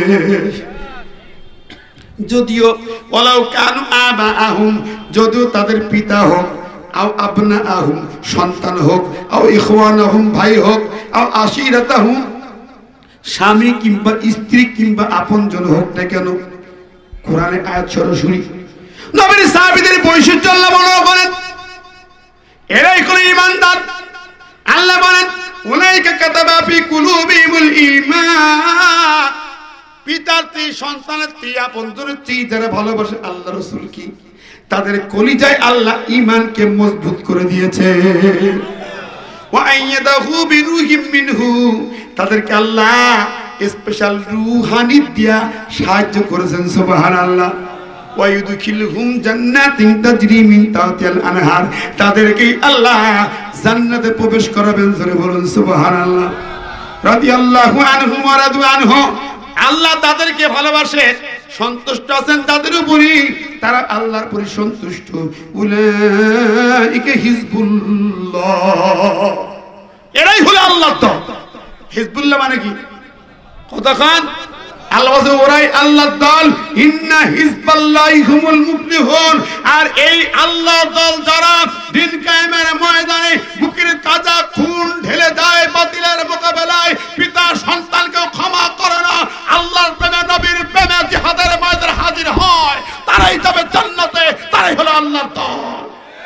S2: যদিও ওয়ালাউ কানু আবাআহুম, যদিও তাদের পিতা হোক, আও আবনাআহুম সন্তান হোক, আও ইখওয়ানাহুম ভাই হোক, আও আশিরাতাহুম স্বামী কিংবা স্ত্রী কিংবা আপনজন হোক না কেন। কোরআনে আয়াত সরাসরি নবীর সাহাবীদের বৈশিষ্ট্য আল্লাহ বর্ণনা করেন, এরাই হলো ঈমানদার। আল্লাহ বলেন উলাইকা কাতাবা ফি কুলুবিহিমুল ঈমান, পিতার চেয়ে সন্তানের চেয়ে আপনজনের চেয়ে যারা ভালোবাসে আল্লাহ রাসূল কি, তাদের কলিজায় আল্লাহ ঈমানকে মজবুত করে দিয়েছে। ওয়া আইয়াদাহু বিরূহিম মিনহু, তাদেরকে আল্লাহ স্পেশাল রূহানি দিয়া সাহায্য করেছেন। সুবহানাল্লাহ। ওয়া ইউদখিলুহুম জান্নাতিন তাজরি মিন তাহতিহাল আনহার, তাদেরকে আল্লাহ জান্নাতে প্রবেশ করাবেন। জোরে বলুন সুবহানাল্লাহ। রাদিয়াল্লাহু আনহুম ওয়া রাদু আনহু, আল্লাহ তাদেরকে ভালোবাসে, সন্তুষ্ট আছেন তাদের উপরই, তারা আল্লাহর উপরই সন্তুষ্ট। উলাইকা হিজবুল্লাহ, এরাই হলো আল্লাহর দল। হিজবুল্লাহ মানে কি? কতক্ষণ আল্লাহ বলে ওরাই আল্লাহর দল। ইন্না হিজবাল্লাহি হুমুল মুফলিহুন, আর এই আল্লাহর দল যারা দিন কায়েমের ময়দানে বুকের তাজা খুন ঢেলে দেয়, বাতিলের মোকাবেলায় পিতা সন্তানকে ক্ষমা করে না, আল্লাহর প্রেমে নবীর প্রেমে জিহাদের ময়দানে হাজির হয়, তারাই যাবে জান্নাতে, তারাই হলো আল্লাহর দল।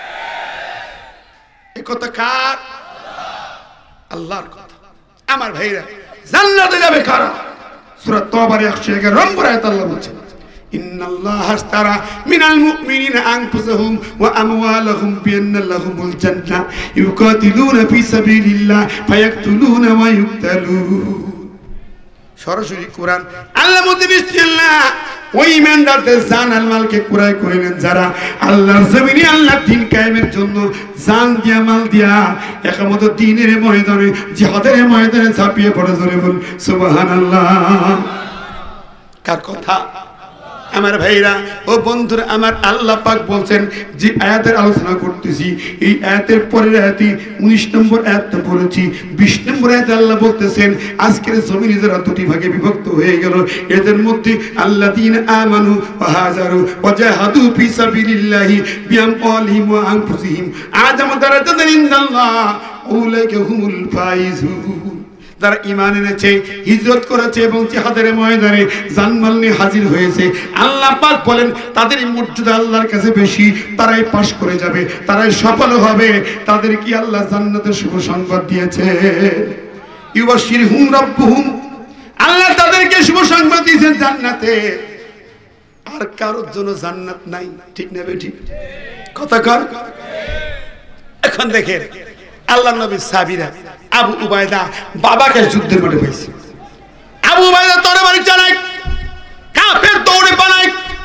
S2: এই কথা কার? আল্লাহর কথা। আমার ভাইরা, জান্নাতে যাবে কারা? সূরা তওবার একশো এগারো নম্বর আয়াত আল্লাহ বলছেন, ইন্নাল্লাহা আশতারা মিনাল মুমিনিনা আনফুসাহুম ওয়া আমওয়ালাহুম বিআন্না লাহুমুল জান্নাহ ইউকাতিলুনা ফি সাবিলিল্লাহ ফায়াকতুলুনা ওয়া ইউকতালুন। সরাসরি কোরআন আল্লাহ বলতে বিসমিল্লাহ ওই ইমানদারদের জান আর মালকে ক্রয় করে নেন যারা আল্লাহর জমিনে আল্লাহর দ্বীন কায়েমের জন্য জান দিয়া মাল দিয়া একামত দ্বীনের ময়দানে জিহাদের ময়দানে ঝাঁপিয়ে পড়ে, জোরে বল সুবহানাল্লাহ। কার কথা? আমার ভাইরা ও বন্ধুরা আমার, আল্লাহ পাক বলছেন যে আয়াতের আলোচনা করতেছি, এই আয়াতের পরের আয়াতে উনিশ নম্বর আয়াতটা বলেছি, বিশ নম্বর আয়াতে আল্লাহ বলতেছেন আজকের জমিনে যারা দুটি ভাগে বিভক্ত হয়ে গেল, এদের মধ্যে আল্লাযীনা আমানু ওয়া হাজারু ওয়া জাহাদু ফি সাবিলিল্লাহি বিআমওয়ালিহিম ওয়া আনফুসিহিম আ'যামু দারাজাতান ইনদাল্লাহ উলাইকা হুমুল ফাইজুন। যারা ঈমান এনেছে, হিজরত করেছে এবং জিহাদের ময়দানে জানমাল নিয়ে হাজির হয়েছে, আল্লাহ পাক বলেন তাদের মর্যাদা আল্লাহর কাছে বেশি, তারাই পাশ করে যাবে, তারাই সফল হবে, তাদের কি আল্লাহ জান্নাতের শুভ সংবাদ দিয়েছে। ইউবাশশিরহুম রাব্বুহুম, আল্লাহ তাদেরকে শুভ সংবাদ দিয়েছেন জান্নাতে। আর কারোর জন্য জান্নাত নাই, ঠিক না বেঠিক? কথা কর। এখন দেখেন আল্লাহ নবীর সাহাবীরা আবু উবায়দা বাবাকে যুদ্ধের মাঠে পাইছে, আবু উবায়দা তরবারি চালায়, কাফের দৌড়ে পালায়।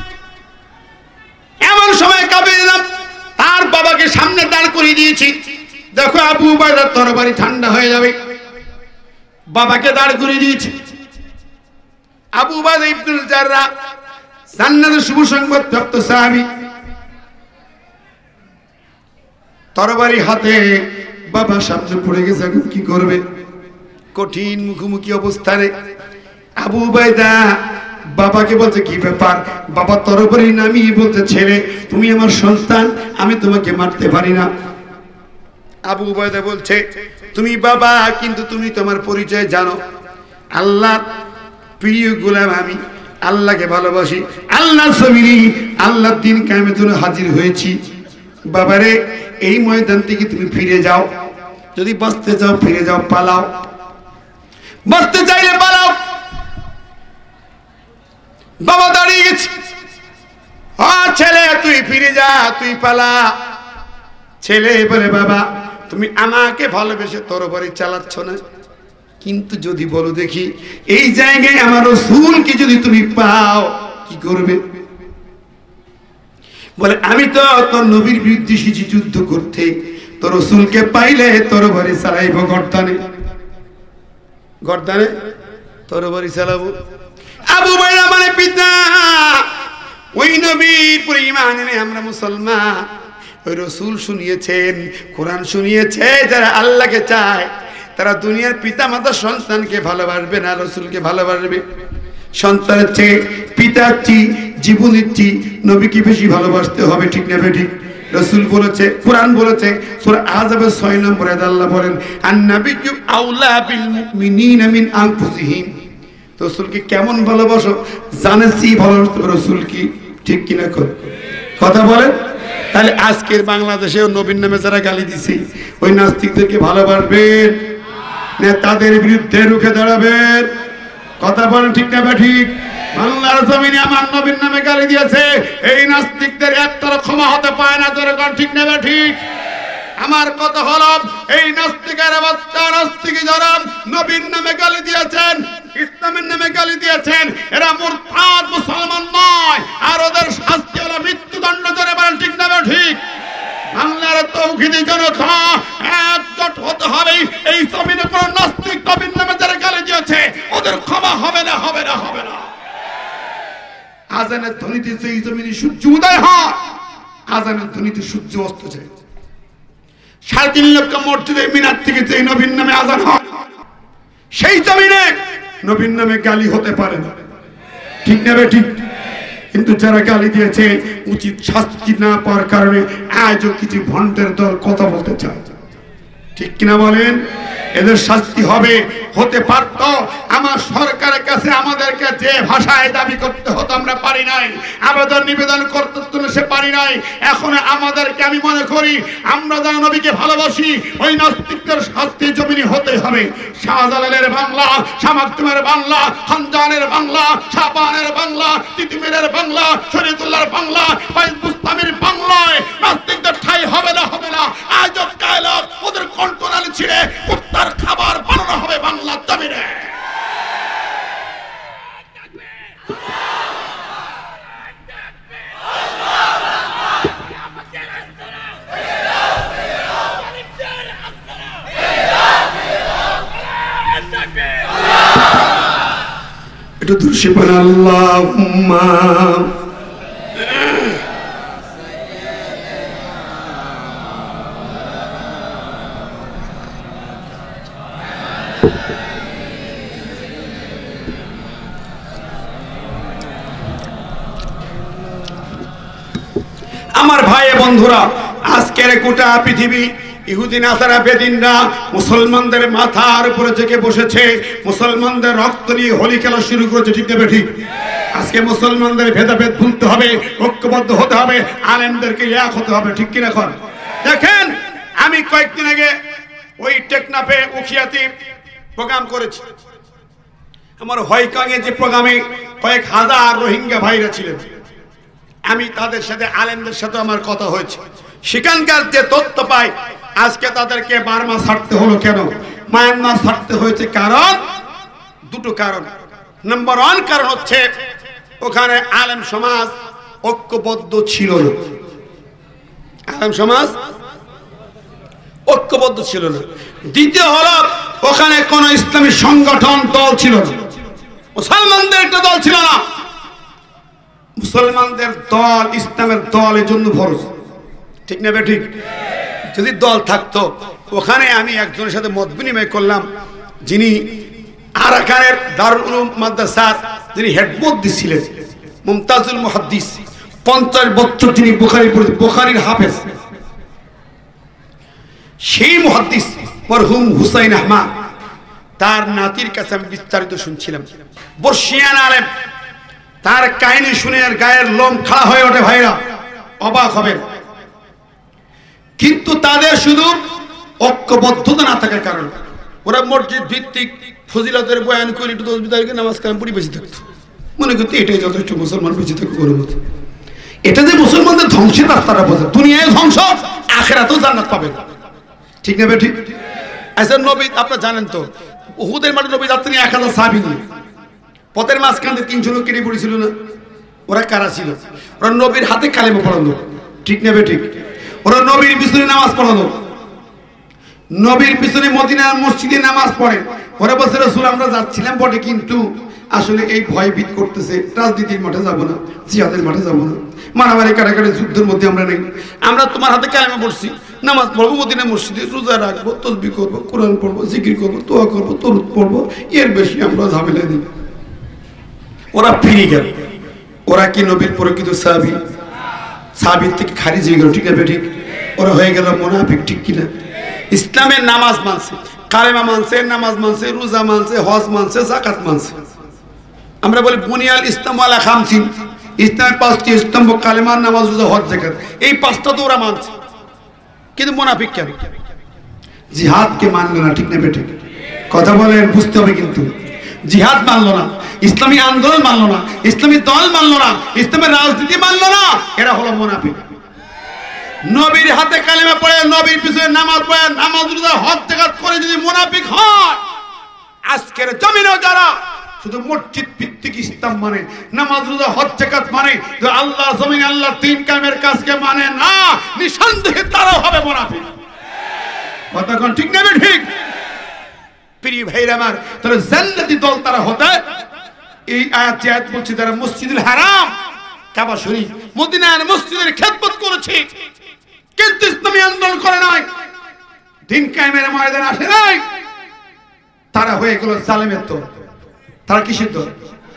S2: এমন সময় কাফেররা তার বাবাকে সামনে দাঁড় করিয়ে দিয়েছি, দেখো আবু উবায়দার তরবারি ঠান্ডা হয়ে যাবে, বাবাকে দাঁড় করিয়ে দিয়েছে। আবু উবায়দা ইবনুল জাররাহ জান্নাতের শুভ সংবাদ প্রাপ্ত সাহাবী, তরবারি হাতে, বাবা সামনে পড়ে গেছে, এখন কি করবে? কঠিন মুখোমুখি অবস্থানে আবু উবায়দা বাবাকে বলছে কি ব্যাপার? বাবা তরবারি নামিয়ে বলতে, ছেলে তুমি আমার সন্তান, আমি তোমাকে মারতে পারি না। আবু উবায়দা বলছে তুমি বাবা, কিন্তু তুমি তোমার পরিচয় জানো, আল্লাহর প্রিয় গোলাম আমি, আল্লাহকে ভালোবাসি, আল্লাহর জমিনে আল্লাহর দ্বীন কায়েমের জন্য হাজির হয়েছি। বাবারে এই ময়দান থেকে তুমি ফিরে যাও, যদি বাঁচতে চাও ফিরে যাও, পালাও, বাঁচতে চাইলে পালাও। বাবা দাঁড়িয়ে গেছে, হ্যাঁ ছেলে তুই ফিরে যা, তুই পালা। ছেলে বলে বাবা তুমি আমাকে ভালোবেসে তরবারি চালাচ্ছ না, কিন্তু যদি বলো দেখি এই জায়গায় আমার রাসূলকে যদি তুমি পাও কি করবে? বলে আমি তো তোর নবীর বিরুদ্ধে এসেছি যুদ্ধ করতে, তোর রাসূলকে পাইলে তরবারি চালাইব, গর্দানে গর্দানে তরবারি চালাবো। আবু উবায়দা মানে পিতা, ওই নবীর পরে ঈমান এনে আমরা মুসলমান। ওই রাসূল শুনিয়েছেন, কোরআন শুনিয়েছে, যারা আল্লাহকে চায় তারা দুনিয়ার পিতা মাতা সন্তানকে ভালোবাসবে না, রাসূলকে ভালোবাসবে। সন্তানের চেয়ে পিতার চেয়ে জীবনের চেয়ে নবীকে বেশি ভালোবাসতে হবে, ঠিক না বেঠিক? রাসূল বলেছে, কোরআন বলেছে, সূরা আহজাবের ছয় নম্বরে আল্লাহ বলেন আন-নাবিয়্যু আউলা বিল মুমিনিনা মিন আনফুসিহিম। রাসূলকে কেমন ভালোবাসো জানেছি, ভালোবাসতে রাসূল কি, ঠিক কিনা কথা বলেন? তাহলে আজকের বাংলাদেশেও নবীর নামে যারা গালি দিছে ওই নাস্তিকদেরকে ভালোবাসবেন না তাদের বিরুদ্ধে রুখে দাঁড়াবেন? কথা বলেন ঠিক না ঠিক? বাংলার জমিনে আমার নবীর নামে গালি দিয়েছে, এই নাস্তিকদের একটারও ক্ষমা হতে পায় না, তোর ঠিক না ঠিক? আমার কথা হলো এই নাস্তিকের বাচ্চা নাস্তিক যারা নবীর নামে গালি দিয়েছেন, ইসলামের নামে গালি দিয়েছেন, এরা মুরতাদ মুসলমান নয়, আর ওদের শাস্তি হলো মৃত্যুদণ্ড, ধরে বলেন ঠিক না ঠিক? বাংলার তৌহিদি জনতা একজোট হতে হবে, এই জমিনে কোন নাস্তিক নবীর নামে যারা গালি দিয়েছে ওদের ক্ষমা হবে না, হবে না, হবে না। আজানের ধ্বনিতে সেই জমিনে সূর্য উদয় হয়, আজানের ধ্বনিতে সূর্য অস্ত যায়। সাড়ে তিন লক্ষ মসজিদের মিনার থেকে যে নবীর নামে আজান হয়, সেই জমিনে নবীর নামে গালি হতে পারে না, ঠিক না ঠিক? কিন্তু যারা গালি দিয়েছে উচিত শাস্তি না পাওয়ার কারণে আজও কিছু ভণ্ডের দল কথা বলতে চায়, ঠিক কিনা বলেন? এদের শাস্তি হবে, হতে পারত। আমার সরকারের কাছে আমাদেরকে যে ভাষায় দাবি করতে হতো আমরা পারি নাই, আবেদন নিবেদন করতে সে পারি নাই। এখন আমাদেরকে, আমি মনে করি আমরা যারা নবীকে ভালোবাসি ওই নাস্তিকদের শাস্তি জমিনে হতে হবে। শাহজালালের বাংলা, শাহ মাকদুমের বাংলা, খানজানের বাংলা, শাহবানের বাংলা, তিতুমিরের বাংলা, শরীয়তুল্লাহর বাংলা, ফয়জ বুস্তামির বাংলায় নাস্তিকদের ঠাঁই হবে না, হবে না। আজ কাল ওদের কন্ট্রোল ছিঁড়ে কুত্তার খাবার বানানো হবে বাংলার জমিনে। একটু দুরূদ পড়েন আল্লাহুম্মা। আমার ভাই বন্ধুরা, আজকের গোটা পৃথিবী ইহুদি নাসারা বেদিনরা মুসলমানদের মাথার উপরে জেগে বসেছে, মুসলমানদের রক্ত নিয়ে হোলি খেলা শুরু করেছে। ঠিক না ঠিক? আজকে মুসলমানদের ভেদাভেদ ভুলতে হবে, ঐক্যবদ্ধ হতে হবে, আলেমদেরকে এক হতে হবে। ঠিক কিনা? এখন দেখেন, আমি কয়েকদিন আগে ওই টেকনাফে উখিয়াতে প্রোগ্রাম করেছি। আমার হয়কাঙে যে প্রোগ্রামে কয়েক হাজার রোহিঙ্গা ভাইরা ছিলেন, আমি তাদের সাথে, আলেমদের সাথে আমার কথা হয়েছে। সেখানকার যে তথ্য পাই, আজকে তাদেরকে বার্মা ছাড়তে হলো কেন, মায়ানমার ছাড়তে হয়েছে, কারণ দুটো কারণ। নাম্বার ওয়ান কারণ হচ্ছে ওখানে আলেম সমাজ ঐক্যবদ্ধ ছিল না। আলেম সমাজ ঐক্যবদ্ধ ছিল না। দ্বিতীয় হলো ওখানে কোন ইসলামী সংগঠন দল ছিল না, মুসলমানদের একটা দল ছিল না। মুসলমানদের দল, ইসলামের দল এর জন্য ফরজ। ঠিক না ঠিক? যদি দল থাকতো, ওখানে আমি একজনের সাথে মত বিনিময় করলাম, যিনি আরাকানের দারুল উলুম মাদ্রাসার যিনি হেড মুহাদ্দিস ছিলেন, মুমতাজুল মুহাদ্দিস, পঞ্চাশ বছর তিনি বুখারী বুখারীর হাফেজ। সেই মুহাদ্দিস মরহুম হুসাইন আহমদ, তার নাতির কাছে আমি বিস্তারিত শুনছিলাম। বর্ষিয়ান আলেম, তার কাহিনী শুনে আর গায়ের লোম খাড়া হয়ে ওঠে। ভাইরা অবাক হবেন, কিন্তু তাদের শুধু ঐক্যবদ্ধতা না থাকার কারণে ওরা মসজিদ ভিত্তিক ফজিলতের বয়ান করে একটু দশ বিদায়কে নামাজ কালাম পড়ে বেঁচে থাকতো, মনে করতো এটাই যথেষ্ট, মুসলমান বেঁচে থাকতো কোনো মতো। এটা যে মুসলমানদের ধ্বংসের রাস্তাটা বোঝে, দুনিয়ায় ধ্বংস, আখিরাতেও জান্নাত পাবে। ঠিক না ঠিক? আচ্ছা, নবী আপনারা জানেন তো, উহুদের মাঠে নবী যাচ্ছেন এক হাজার সাহাবী নিয়ে, পথের মাঝখানে তিনশো লোক কেটে পড়েছিল না? ওরা কারা ছিল? ওরা নবীর হাতে কালেমা পড়ানো। ঠিক না ঠিক? ওরা নবীর পিছনে নামাজ পড়ানো, নবীর পিছনে মদিনার মসজিদে নামাজ পড়ে। ওরা বলছে রাসূল আমরা যাচ্ছিলাম বটে, কিন্তু আসলে এই ভয় ভীত করতেছে, রাজনীতির মাঠে যাব না, জিহাদের মাঠে যাব না, মারামারি কাটাকাটি যুদ্ধের মধ্যে আমরা নেই, আমরা তোমার হাতে কালেমা পড়ছি, নামাজ পড়বো, মদিনা মসজিদে রোজা রাখবো, তাসবিহ করবো, কোরআন পড়বো, জিকির করবো, দোয়া করবো, দরুদ পড়বো, এর বেশি আমরা ঝামেলা দিই। ওরা ফিরে গেল। ওরা কি নবীর প্রকৃত সাহাবী? সাহাবীর থেকে খারিজ হয়ে গেল। ঠিক আছে ঠিক? ওরা হয়ে গেল মুনাফিক। ঠিক কিনা? ইসলামের নামাজ মানছে, কালেমা মানছে, নামাজ মানছে, রোজা মানছে, হজ মানছে, যাকাত মানছে। আমরা বলি বুনিয়াল ইসলাম আলা খামসিন, ইসলামের পাঁচটি স্তম্ভ, কালেমা, নামাজ, রোজা, হজ, যাকাত, এই পাঁচটা তো ওরা মানছে। কিন্তু মুনাফিক কেন? জিহাদকে মানলো না। ঠিক না ঠিক? কথা বলেন, বুঝতে হবে। কিন্তু জিহাদ মানলো না, ইসলামী আন্দোলন মানলো না, ইসলামী দল মানলো না, ইসলামের রাজনীতি মানলো না, এরা হলো মুনাফিক। নবীর হাতে কালেমা পড়ে, নবীর পিছনে নামাজ পড়ে, নামাজ রোজা হজ যাকাত করে যদি মুনাফিক হয়, আজকের জমিনে যারা শুধু মসজিদ ভিত্তিক ইসলাম মানে, নামাজ রোজা হজ যাকাত মানে, তো আল্লাহ জমিনে আল্লাহ তিন কামের কাজকে মানে না, নিঃসন্দেহে তারাও হবে মুনাফিক। কথা কোন ঠিক না ঠিক? প্রিয় ভাইরা আমার, তাহলে জান্নাতি দল তারা হতে, এই আয়াত যে আয়াত বলছে, তারা মসজিদুল হারাম, কাবা শরীফ, মদিনার মসজিদের খেদমত করেছে, কিন্তু ইসলামী আন্দোলন করে নাই, দিন কায়েমের ময়দানে আসে নাই, তারা হয়ে গেল জালেমের দল। তারা কিসের দল?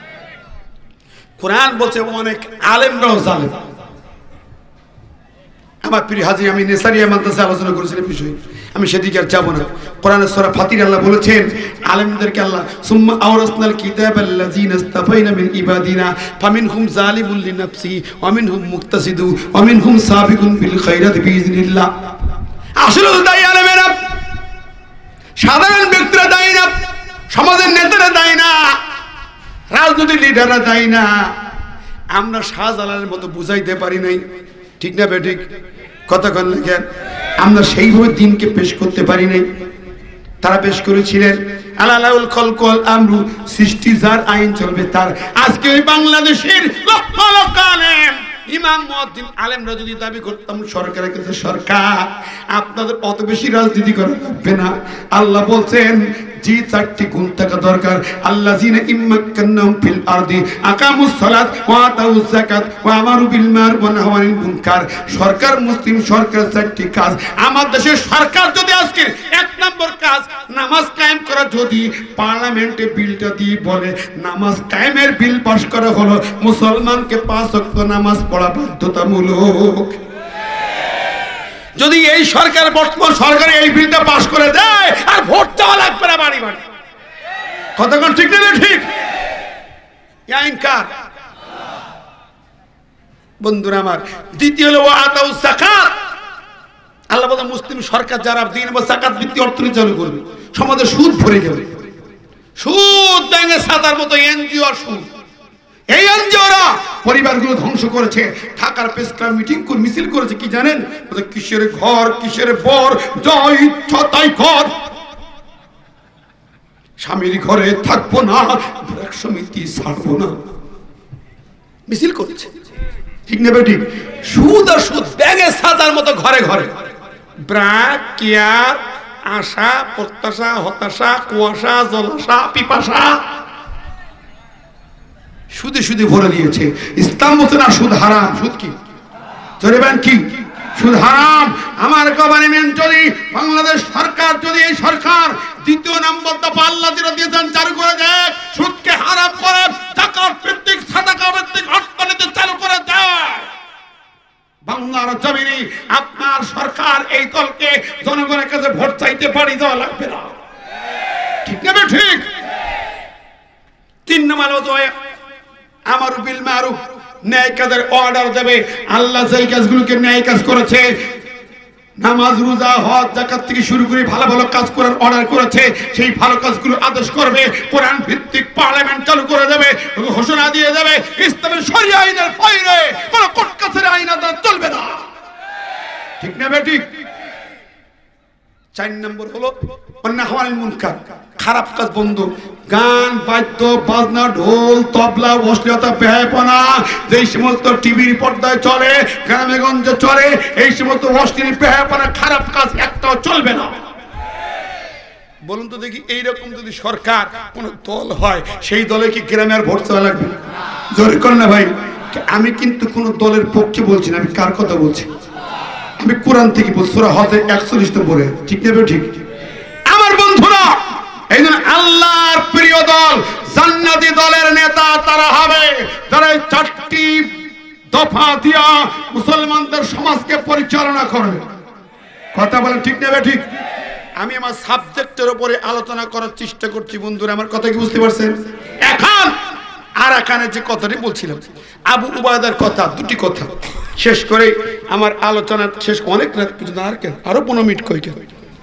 S2: কোরআন বলছে অনেক আলেমরাও জালেম। আমার প্রিয় হাজী, আমি নেসারিয়া মাদ্রাসায় আলোচনা করেছিলাম বিষয়, আমি সেদিকে আর যাবো না। কোরআনের সূরা ফাতির আল্লাহ বলেছেন আলেমদেরকে, আল্লাহ সুম্মা আওরাসনাল কিতাবাল্লাযিনা ইসতাফাইনা মিন ইবাদিনা ফামিনহুম যালিমুল লিনাফসি ওয়া মিনহুম মুকতাসিদু ওয়া মিনহুম সাবিকুন বিল খায়রাতি বিইজনিল্লাহ। আসলে দায়ী আলেমেরা, সাধারণ ব্যক্তিরা দায়ী না, সমাজের নেতারা দায়ী না, রাজনৈতিক লিডাররা দায়ী না। আমরা শাহজালালের মতো বুঝাইতে পারি নাই, ঠিক না বেঠিক? কতক্ষণ লেখেন আমরা সেইভাবে দিনকে পেশ করতে পারি নাই। তারা পেশ করেছিলেন আলালাউল খলকল আমরু, সৃষ্টি যার, আইন চলবে তার। আজকে ওই বাংলাদেশের লক্ষ লক্ষ আলেম, ইমাম, মুয়াজ্জিন, আলেমরা যদি দাবি করতাম সরকারের কাছে, সরকার আপনাদের অত বেশি রাজনীতি করা লাগবে না। আল্লাহ বলছেন জি চারটি গুণ থাকা দরকার। আল্লাযিনা ইম্মাক্কান্নাহুম ফিল আরদি আকামুস সালাত ওয়া আতাউজ যাকাত ওয়া আমারু বিল মারুফ ওয়া নাহাউ আনিল মুনকার। সরকার, মুসলিম সরকার চারটি কাজ। আমার দেশের সরকার যদি আজকে এক নম্বর কাজ নামাজ কায়েম করা, যদি পার্লামেন্টে বিলটা দিয়ে বলে নামাজ কায়েমের বিল পাস করা হলো, মুসলমানকে পাঁচ ওয়াক্ত নামাজ পড়া বাধ্যতামূলক। যদি এই সরকার, বর্তমান সরকার এই বিলটা পাস করে দেয়, আর ভোট দেওয়া লাগবে না বাড়ি বাড়ি। কতক্ষণ ঠিক না ঠিক? আইন কার? বন্ধুরা আমার, দ্বিতীয় হলো আতাউজ যাকাত। আল্লাহ বলেন মুসলিম সরকার যারা দিন বা যাকাত ভিত্তিক অর্থনীতি চালু করবে, সমাজে সুদ ভরে যাবে। সুদ ব্যাঙে সাদার মতো এনজিও আর সুদ। এই এনজিওরা পরিবারগুলো ধ্বংস করেছে। ঢাকার প্রেস ক্লাব মিটিং করে মিছিল করেছে, কি জানেন? কিসের ঘর, কিসের বর, যা ইচ্ছা তাই কর, স্বামীর ঘরে থাকবো না, ব্র্যাক সমিতি ছাড়বো না, মিছিল করেছে, ঠিক না বেঠিক? সুদ আর সুদ ব্যাঙে সাদার মতো ঘরে ঘরে। ব্র্যাক, কেয়ার, আশা, প্রত্যাশা, হতাশা, কুয়াশা, জলাশা, পিপাসা, সুদে সুদে ভরে দিয়েছে। ইসলাম বলছে না সুদ হারাম। সুদ কি? চলেবেন কি? সুদ হারাম। আমার গভর্নমেন্ট যদি, বাংলাদেশ সরকার যদি, এই সরকার দ্বিতীয় নম্বর দফা আল্লাহ যেটা দিয়েছেন চালু করে দেয়, সুদকে হারাম করে যাকাত ভিত্তিক, সাদাকা ভিত্তিক অর্থনীতি চালু করে দেয়, বাংলার জমিনে আপনার সরকার এই দলকে জনগণের কাছে ভোট চাইতে পারি দেওয়া লাগবে না, ঠিক না? ঠিক। তিন নম্বর আমার বিল মারুফ, ন্যায় কাজের অর্ডার দেবে। আল্লাহ যেই কাজগুলোকে ন্যায় কাজ করেছে, নামাজ, রোজা, হজ, যাকাত থেকে শুরু করে ভালো ভালো কাজ করার অর্ডার করেছে, সেই ভালো কাজগুলো আদেশ করবে। কোরআন ভিত্তিক পার্লামেন্ট চালু করে দেবে, ঘোষণা দিয়ে দেবে ইসলামের শরিয়া আইনের বাইরে কোন কোর্ট কাছারি আইন আদালত চলবে না, ঠিক না বেঠিক? চার নম্বর হলো নাহাউ আনিল মুনকার, খারাপ কাজ বন্ধ। গান, বাদ্য বাজনা, ঢোল, তবলা, অশ্লীলতা, বেহায়াপনা যেই সমস্ত টিভির পর্দায় চলে, গ্রামে গঞ্জে চলে, এই সমস্ত অশ্লীল, বেহায়াপনা, খারাপ কাজ একটাও চলবে না। বলুন তো দেখি, এইরকম যদি সরকার কোন দল হয়, সেই দলে কি গ্রামে আর ভোট চাওয়া লাগবে? জোরে করেন না ভাই। আমি কিন্তু কোন দলের পক্ষে বলছি না, আমি কার কথা বলছি? আমি কোরআন থেকে বলছি, সূরা হজের একচল্লিশ নম্বরে, ঠিক না? ঠিক। আমার বন্ধুরা, এই জন্য আল্লাহর প্রিয় দল, জান্নাতি দলের নেতা তারা হবে যারা চারটি দফা দিয়া মুসলমানদের সমাজকে পরিচালনা করবে। কথা বলেন, ঠিক না? ঠিক। আমি আমার সাবজেক্টের উপরে আলোচনা করার চেষ্টা করছি বন্ধুরা, আমার কথা কি বুঝতে পারছেন? এখন আর এখানে যে কথাটি বলছিলাম, আবু উবায়দার কথা, দুটি কথা শেষ করে আমার আলোচনা শেষ। অনেক রাত পর্যন্ত আর কেন, আরো পনেরো মিনিট কই কেন,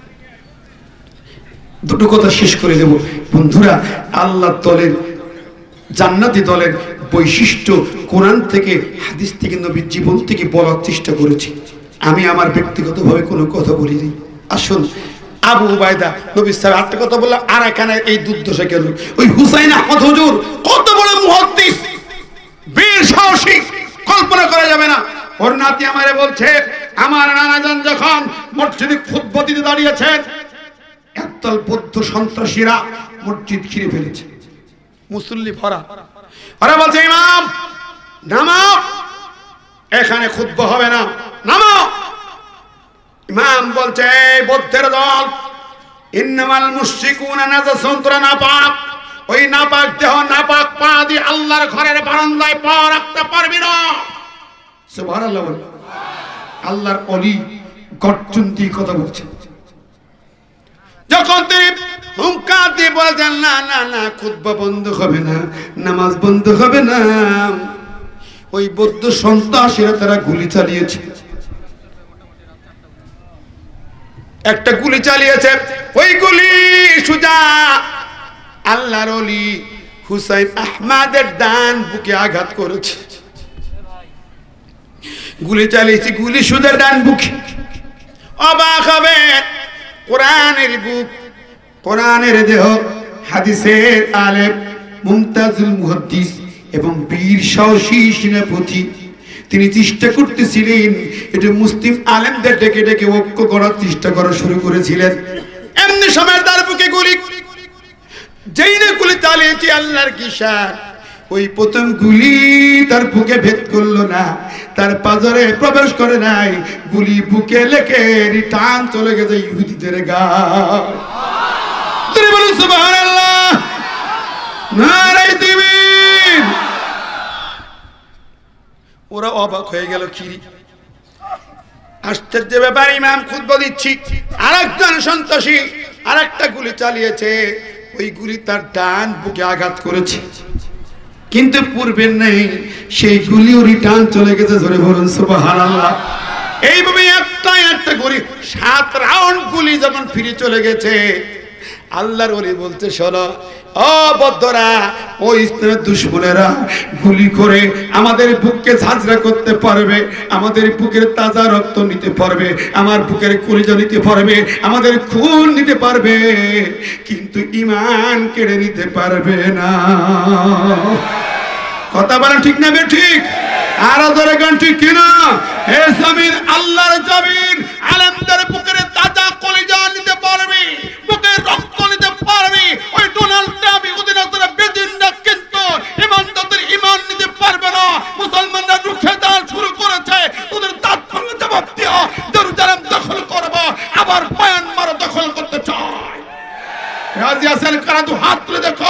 S2: দুটো কথা শেষ করে দেব বন্ধুরা। আল্লাহ দলের, জান্নাতি দলের বৈশিষ্ট্য কোরআন থেকে, হাদিস থেকে, নবীর জীবন থেকে বলার চেষ্টা করেছি। আমি আমার ব্যক্তিগতভাবে কোনো কথা বলিনি। আসুন, আবু উবায়দা নবী সাহেব আটটা কথা বললাম, আর এখানে এই দুর্দশা কেন? ওই হুসাইন আহমদ হুজুর কত বড় মুহাদ্দিস, বীর সাহসী, কল্পনা করা যাবে না। ওর নাতি আমারে বলছে, আমার নানাজান যখন মসজিদে খুতবা দিতে দাঁড়িয়েছেন, একদল বৌদ্ধ সন্ত্রাসীরা মসজিদ ঘিরে ফেলেছে, মুসল্লি ভরা। ওরা বলছে, ইমাম নামাও, এখানে খুতবা হবে না, নামাও। ইমাম বলছে, এই বৌদ্ধের দল, ইন্নামাল মুশরিকুনা নাজাসুন, তোরা নাপাক, ওই নাপাক দেহ, নাপাক পা দিয়ে আল্লাহর ঘরের বারান্দায় পা রাখতে পারবি না। সুবহানাল্লাহ। আল্লাহর ওলি গর্জন দিয়ে কথা বলছে, তখন তিনি হুঙ্কার দিয়ে বলেছেন, না না না, খুতবা বন্ধ হবে না, নামাজ বন্ধ হবে না। ওই বৌদ্ধ সন্ত্রাসীরা তারা গুলি চালিয়েছে, একটা গুলি চালিয়েছে। ওই গুলি সুজা আল্লাহর ওলি হুসাইন আহমদের ডান বুকে আঘাত করেছে। গুলি চালিয়েছে, গুলি সুজা ডান বুকে। অবাক হবে, কোরআনের বুক, কোরআনের দেহ, হাদিসের আলেম, মুমতাজুল মুহাদ্দিস এবং বীর সাহসী সেনাপতি, তিনি চেষ্টা করতেছিলেন এটা মুসলিম আলেমদের ডেকে ডেকে ঐক্য করার চেষ্টা করা শুরু করেছিলেন। এমনি সময় তার বুকে গুলি, যেই না গুলি চালিয়েছে আল্লাহর কিসার, ওই প্রথম গুলি তার বুকে ভেদ করলো না, তার পাজরে প্রবেশ করে নাই, গুলি বুকে লেগে রিটার্ন চলে গেছে ইহুদিদের গায়ে। তুমি বলুন সুবহানাল্লাহ, নারায়ে তাকবীর। ওরা অবাক হয়ে গেল, কি আশ্চর্য ব্যাপার, ইমাম খুতবা দিচ্ছি, আরেকজন সন্ত্রাসী আরেকটা গুলি চালিয়েছে, ওই গুলি তার ডান বুকে আঘাত করেছে, কিন্তু পূর্বের নেই, সেই গুলিও রিটার্ন চলে গেছে। ধরে বলুন সুবহানাল্লাহ। এইভাবে একটা একটা গুলি, সাত রাউন্ড গুলি যখন ফিরে চলে গেছে, আল্লাহর ওলি বলতে, শোনো ও বদ্ধরা, ও ইসলামের দুশমনেরা, গুলি করে আমাদের বুককে ঝাঁঝরা করতে পারবে, আমাদের বুকের তাজা রক্ত নিতে পারবে, আমার বুকের কলিজা নিতে পারবে, আমাদের খুন নিতে পারবে, কিন্তু ঈমান কেড়ে নিতে পারবে না। কথা বলেন ঠিক না ঠিক? আর ধরে গান ঠিক কিনা? হে জমিন, আল্লাহর জমিন, আলেমদের বুকের তাজা কলিজা নিতে পারবে, বুকের রক্ত নিতে পারবে। ওই ডোনাল্ড ট্রাম্প ইহুদিরা বেদিনরা কিন্তু ইমানদারদের ঈমান নিতে পারবে না। মুসলমানরা রুখে দাঁড়ানো শুরু করেছে, ওদের তাৎপর্য জবাব দিয়া জেরুজালেম দখল করব, আবার মায়ানমার দখল করতে চায়। রাজি আছেন কারা? দু হাত তুলে দেখো।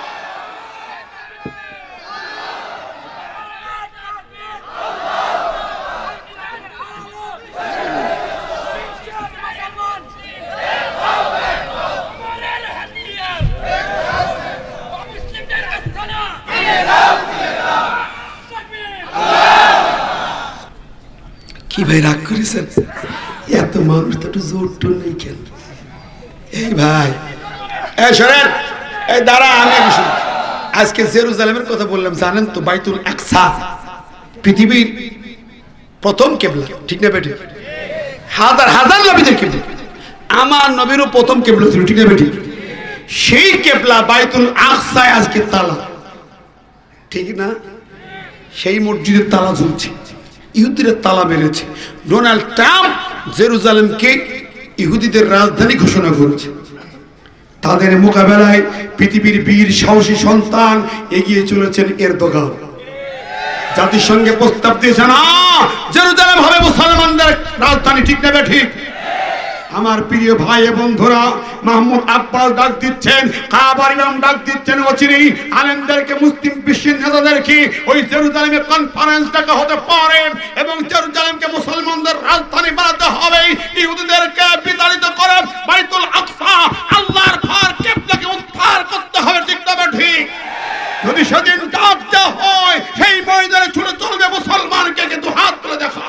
S2: কি ভাই রাগ করেছেন? এত মানুষ তো একটু জোর টোর নেই কেন? এই ভাই, এই শোনেন, এই দাঁড়া, আমি আজকে জেরুজালেমের কথা বললাম, জানেন তো বাইতুল আকসা পৃথিবীর প্রথম কেবলা, ঠিক না বেটি? হাজার হাজার নবীদের কেবলা, আমার নবীরও প্রথম কেবলা ছিল, ঠিক না বেটি? সেই কেবলা বাইতুল আকসায় আজকে তালা, ঠিক না? সেই মসজিদের তালা ঝুলছে, ইহুদিদের তালা মেরেছে। ডোনাল্ড ট্রাম্প জেরুজালেমকে ইহুদিদের রাজধানী ঘোষণা করেছে। তাদের মোকাবেলায় পৃথিবীর বীর সাহসী সন্তান এগিয়ে চলেছেন এরদোগান। জাতিসংঘে প্রস্তাব দিয়েছে, না, জেরুজালেম হবে মুসলমানদের রাজধানী, ঠিক না ঠিক? আমার প্রিয় ভাই বন্ধুরা, মাহমুদ আব্বাস ডাক দিচ্ছেন, কাবার ইমাম ডাক দিচ্ছেন, অচিরেই আলেমদেরকে, মুসলিম বিশ্বের নেতাদেরকে ওই জেরুজালেমে কনফারেন্স ডাকা হতে পারে এবং জেরুজালেমকে মুসলমানদের রাজধানী বানাতে হবে, ইহুদিদেরকে বিতাড়িত করে বাইতুল আকসা আল্লাহর ঘর কিবলাকে উদ্ধার করতে হবে, ঠিক না ঠিক? যদি সেদিন ডাক দেওয়া হয়, সেই ময়দানে ছুটে চলবে মুসলমানকে, কিন্তু হাত তুলে দেখা।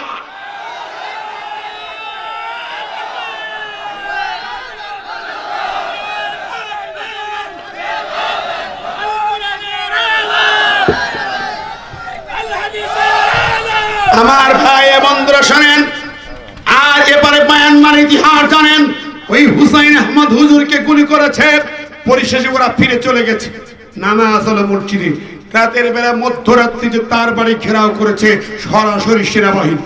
S2: আমার ভাই বন্ধুরা শোনেন, আর এবারে মায়ানমার ইতিহাস জানেন। ওই হুসাইন আহমদ হুজুরকে গুলি করেছে, পরিশেষে ওরা ফিরে চলে গেছে নামাজ হলো মসজিদে। রাতের বেলা মধ্যরাত্রিতে তার বাড়ি ঘেরাও করেছে সরাসরি সেনাবাহিনী,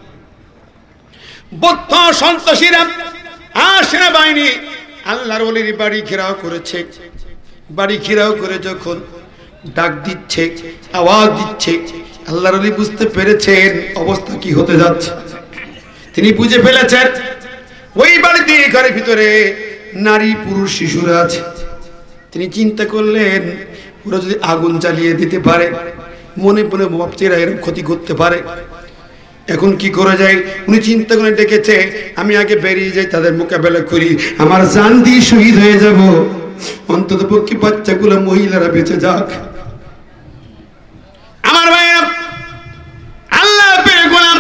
S2: বৌদ্ধ সন্ত্রাসীরা আর সেনাবাহিনী আল্লাহর ওলির বাড়ি ঘেরাও করেছে। বাড়ি ঘেরাও করে যখন ডাক দিচ্ছে, আওয়াজ দিচ্ছে, আল্লাহর ওলি বুঝতে পেরেছেন অবস্থা কি হতে যাচ্ছে। তিনি বুঝে ফেলেছেন ওই বাড়িতে, ঘরের ভিতরে নারী পুরুষ শিশুরা আছে। তিনি চিন্তা করলেন, ওরা যদি আগুন জ্বালিয়ে দিতে পারে, মনে মনে ভাবছে এরা এরকম ক্ষতি করতে পারে। এখন কি করা যায়? উনি চিন্তা করে ডেকেছে, আমি আগে বেরিয়ে যাই, তাদের মোকাবেলা করি, আমার জান দিয়ে শহীদ হয়ে যাব, অন্তত পক্ষে বাচ্চাগুলো মহিলারা বেঁচে যাক। আমার ভাইরা, আল্লাহ পেয়ে গোলাম,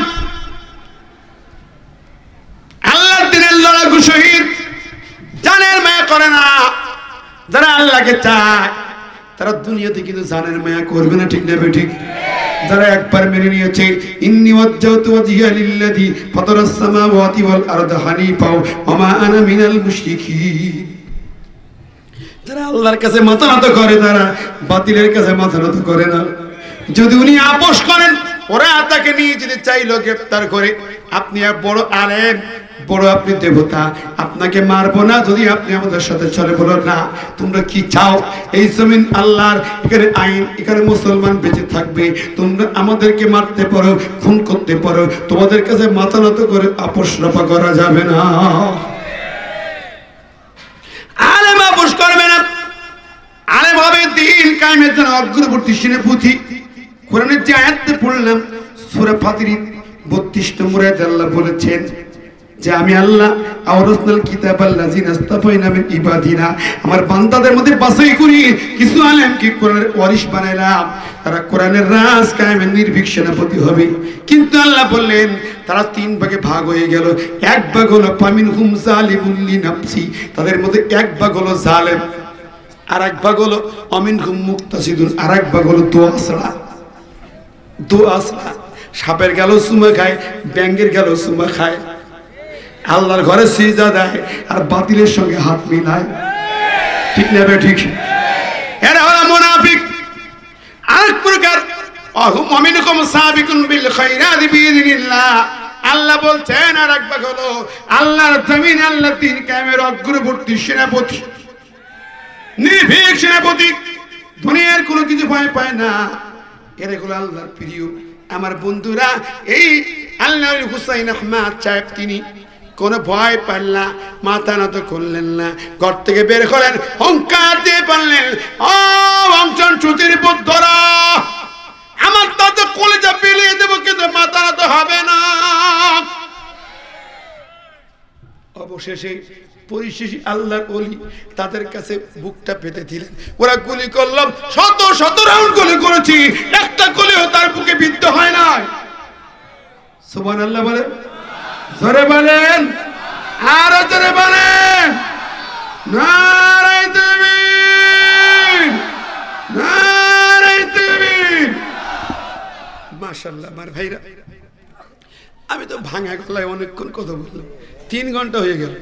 S2: আল্লাহর দিনের লড়াকু শহীদ, জানের মায়া করে না। যারা আল্লাহকে চায় তারা দুনিয়াতে কিন্তু জানের মায়া করবে না, ঠিক না ঠিক? যারা একবার মেনে নিয়েছে ইন্নী ওয়াজ্জাহতু ওয়াজহিয়া লিল্লাযী ফাতারাস সামাওয়াতি ওয়াল আরদা হানিফা ওয়া মা আনা মিনাল মুশরিকিন, যারা আল্লাহর কাছে মাথা নত করে, তারা বাতিলের কাছে মাথা নত করে না। যদি উনি আপোষ করেন, ওরা তাকে নিয়ে যেতে চাইলো গ্রেফতার করে, আপনি এক বড় আলেম, বড় আপনি দেবতা, আপনাকে মারবো না যদি আপনি আমাদের সাথে চলে। বলো না, তোমরা কি চাও? এই জমিন আল্লাহর, এখানে আইন, এখানে মুসলমান বেঁচে থাকবে, তোমরা আমাদেরকে মারতে পারো, খুন করতে পারো, তোমাদের কাছে মাথা নত করে আপোষ রফা করা যাবে না। আলেম আপোষ করবে না, আলেম হবে দিন কায়েমের জন্য অগ্রবর্তী সেনাপতি। কোরআনের যে আয়াতটা পড়লাম সূরা ফাতির বত্রিশ নম্বর আয়াতে আল্লাহ বলেছেন যে আমি আল্লাহ আওরাসনাল কিতাবাল্লাযিনা ইসতাফাইনা মিন ইবাদিনা, আমার বান্দাদের মধ্যে বাছাই করি কিছু আলেমকে কোরআনের ওয়ারিশ বানাইলাম, তারা কোরআনের রাজ কায়েমের নির্ভীক সেনাপতি হবে। কিন্তু আল্লাহ বললেন তারা তিন ভাগে ভাগ হয়ে গেল। এক ভাগ হলো ফামিনহুম যালিমুল লিনাফসি, তাদের মধ্যে এক ভাগ হলো জালেম, আর এক ভাগ হলো অমিনহুম মুক্তাসিদুন, আর এক ভাগ হলো দোয়াসরা। দোয়াসরা সাপের গেল চুমা খায়, ব্যাঙের গেল চুমা খায়, আল্লাহর ঘরে সিজদা দেয় আর বাতিলের সঙ্গে হাত মিলায়, ঠিক না বে ঠিক? এরা হলো মুনাফিক। আরেক প্রকার মুমিনুকুম সাবিকুন বিল খায়রাতি বিইذنিল্লাহ, আল্লাহ বলছেন আর এক ভাগ হলো আল্লাহর জমিন, আল্লাহ তিন কায়েমের অগ্রবর্তী সেনাপতি, নির্ভীক সেনাপতি, দুনিয়ার কোনো কিছু ভয় পায় না। এরা হলো আল্লাহর প্রিয়। আমার বন্ধুরা, এই আল্লাহর হুসাইন আহমদ সাহেব তিনি কোনো ভয় পান না, মাথা নত করলেন না, ঘর থেকে বের হলেন, হুঙ্কার দিয়ে বললেন, ও অংশন সুতির বুদ্ধরা, আমার তাতে কলেজা পেলিয়ে দেবো, কিন্তু মাথা নত হবে না। অবশেষে পরিশেষে আল্লাহর ওলি তাদের কাছে বুকটা পেতে দিলেন। ওরা গুলি করলাম, শত শত রাউন্ড গুলি করেছি, একটা গুলিও তার বুকে বিদ্ধ হয় না। সুবহানাল্লাহ বলেন, জোরে বলেন, আরো জোরে বলেন, নারায়ে তাকবীর, নারায়ে তাকবীর। মাশাআল্লাহ। আমার ভাইরা, আমি তো ভাঙা গলায় অনেকক্ষণ কথা বললাম, তিন ঘন্টা হয়ে গেল।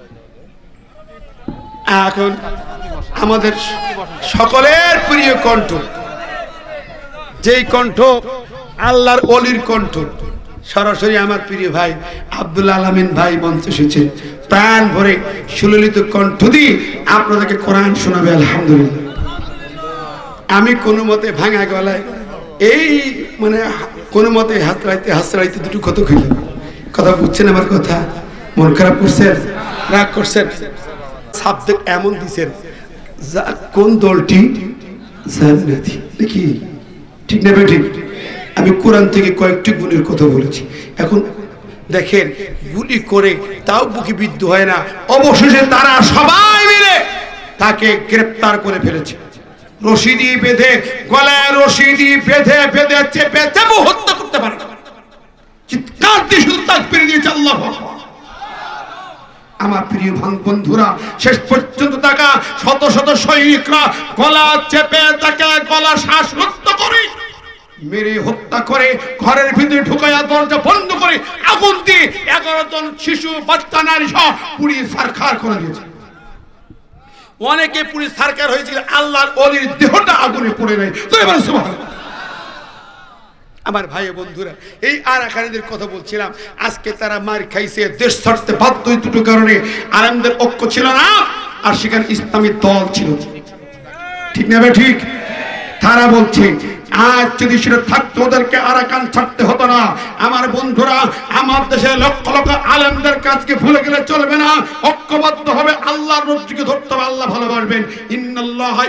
S2: এখন আমাদের সকলের প্রিয় কণ্ঠ, যেই কণ্ঠ আল্লাহর ওলির কণ্ঠ, সরাসরি আমার প্রিয় ভাই আব্দুল আলামিন ভাই মঞ্চে এসেছেন, প্রাণ ভরে সুললিত কণ্ঠ দিয়ে আপনাদেরকে কোরআন শোনাবে। আলহামদুলিল্লাহ। আমি কোনো মতে ভাঙা গলায় এই মানে কোনো মতে হাতড়াইতে হাতড়াইতে দুটো কত খুঁজলাম। কথা বুঝছেন আমার কথা? মন খারাপ করছেন, রাগ করছেন? সাবজেক্ট এমন দিচ্ছেন, কোন দলটি জান্নাতি নাকি, ঠিক না ঠিক? আমি কোরআন থেকে কয়েকটি গুণের কথা বলেছি। এখন দেখেন, গুলি করে তাও বুকে বিদ্ধ হয় না, অবশেষে তারা সবাই মিলে তাকে গ্রেফতার করে ফেলেছে। রশি দিয়ে বেঁধে, গলায় রশি দিয়ে বেঁধে বেঁধে চেপে চেপে হত্যা করতে পারে। চিৎকার দিয়ে শুধু তাকবীর দিয়েছে আল্লাহু আকবার। আমার প্রিয় বন্ধুরা, শেষ পর্যন্ত তাকা শত শত সৈনিকরা গলা চেপে তাকে গলা শ্বাসরুদ্ধ করে মেরে হত্যা করে, ঘরের ভিতরে ঢুকাইয়া দরজা বন্ধ করে আগুন দিয়ে এগারো জন শিশু, বাচ্চা, নারী সহ পুড়িয়ে ছারখার করে দিয়েছে। অনেকে পুড়ে ছারখার হয়েছিল, আল্লাহর ওলির দেহটা আগুনে পড়ে নাই। আমার ভাই বন্ধুরা, এই আরাকানিদের কথা বলছিলাম। আজকে তারা মার খাইছে, দেশ ছাড়তে বাধ্য হয়ে দুটো কারণে। আরামদের ঐক্য ছিল না, আর সেখানে ইসলামী দল ছিল, ঠিক না ঠিক? তারা বলছে আজ যদি সেটা থাকতো ওদেরকে আরাকান ছাড়তে হতো না। আমার বন্ধুরা, আমার দেশে লক্ষ লক্ষ আলেমদের কাজকে ভুলে গেলে চলবে না, ঐক্যবদ্ধ হবে, আল্লাহর রজ্জুকে ধরতে হবে, আল্লাহ ভালোবাসবেন। ইন্নাল্লাহা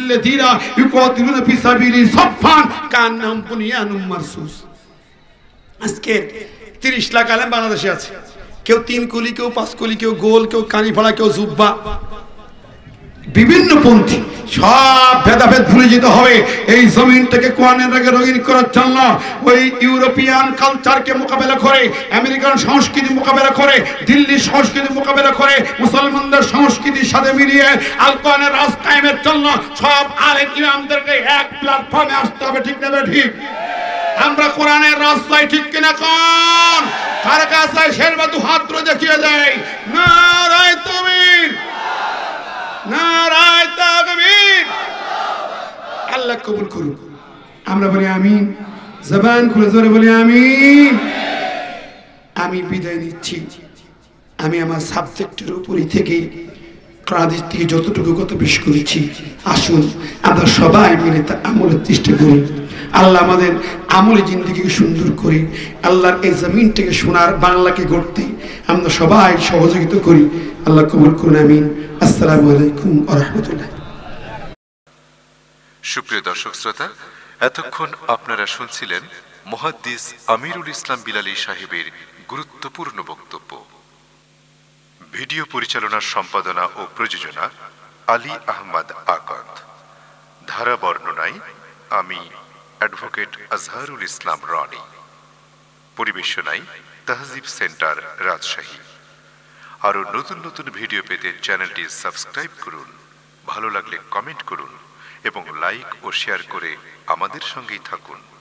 S2: ইউহিব্বুল্লাযীনা ইউকাতিলুনা ফি সাবিলি সাফফান কান্নাহুম বুনিয়ানুম মারসুস। আজকে তিরিশ লাখ আলেম বাংলাদেশে আছে, কেউ তিন কুলি, কেউ পাঁচ কুলি, কেউ গোল, কেউ কানিফাড়া, কেউ জুব্বা, বিভিন্ন পন্থী। সব ভেদাভেদ ভুলে যেতে হবে। এই জমিনটাকে কোরআনের আগে রঙিন করার জন্য ওই ইউরোপিয়ান কালচারকে মোকাবেলা করে, আমেরিকান সংস্কৃতি মোকাবেলা করে, দিল্লির সংস্কৃতি মোকাবেলা করে, মুসলমানদের সংস্কৃতির সাথে মিলিয়ে আল কোরআনের রাজ কায়েমের জন্য সব আলেম ইমামদেরকে এক প্ল্যাটফর্মে আসতে হবে। ঠিক না ঠিক? আমরা কোরআনের রাস্তায়, ঠিক কিনা কোন কার কাছে শেরবা দু হাত ধরে দেখিয়ে দেয় নারায়ে তাকবীর, নারায়ে তাকবীর। আল্লাহ কবুল করুন। আমরা বলি আমিন, জবান খুলে জোরে বলি আমিন। আমি বিদায় নিচ্ছি। আমি আমার সাবজেক্টের উপরই থেকে ক্রাদিস থেকে যতটুকু কত বেশ করেছি, আসুন আমরা সবাই মিলে তা আমলের চেষ্টা করি। আল্লাহ আমাদের আমলে জিন্দেগিকে সুন্দর করি। আল্লাহর এই জমিনটাকে সোনার বাংলাকে গড়তে আমরা সবাই সহযোগিতা করি। আল্লাহ কবুল করুন, আমিন। আসসালামু আলাইকুম ওয়া রাহমাতুল্লাহ।
S1: সুপ্রিয় দর্শক শ্রোতা, এতক্ষণ আপনারা শুনছিলেন মুহাদ্দিস আমিরুল ইসলাম বিলালী সাহেবের গুরুত্বপূর্ণ বক্তব্য। ভিডিও পরিচালনার সম্পাদনা ও প্রযোজনা আলী আহমদ আকদ। ধারা বর্ণনায় আমি অ্যাডভোকেট আজহারুল ইসলাম রনি। পরিবেশনায় তাহজিব সেন্টার রাজশাহী। আরও নতুন নতুন ভিডিও পেতে চ্যানেলটি সাবস্ক্রাইব করুন, ভালো লাগলে কমেন্ট করুন এবং লাইক ও শেয়ার করে আমাদের সঙ্গেই থাকুন।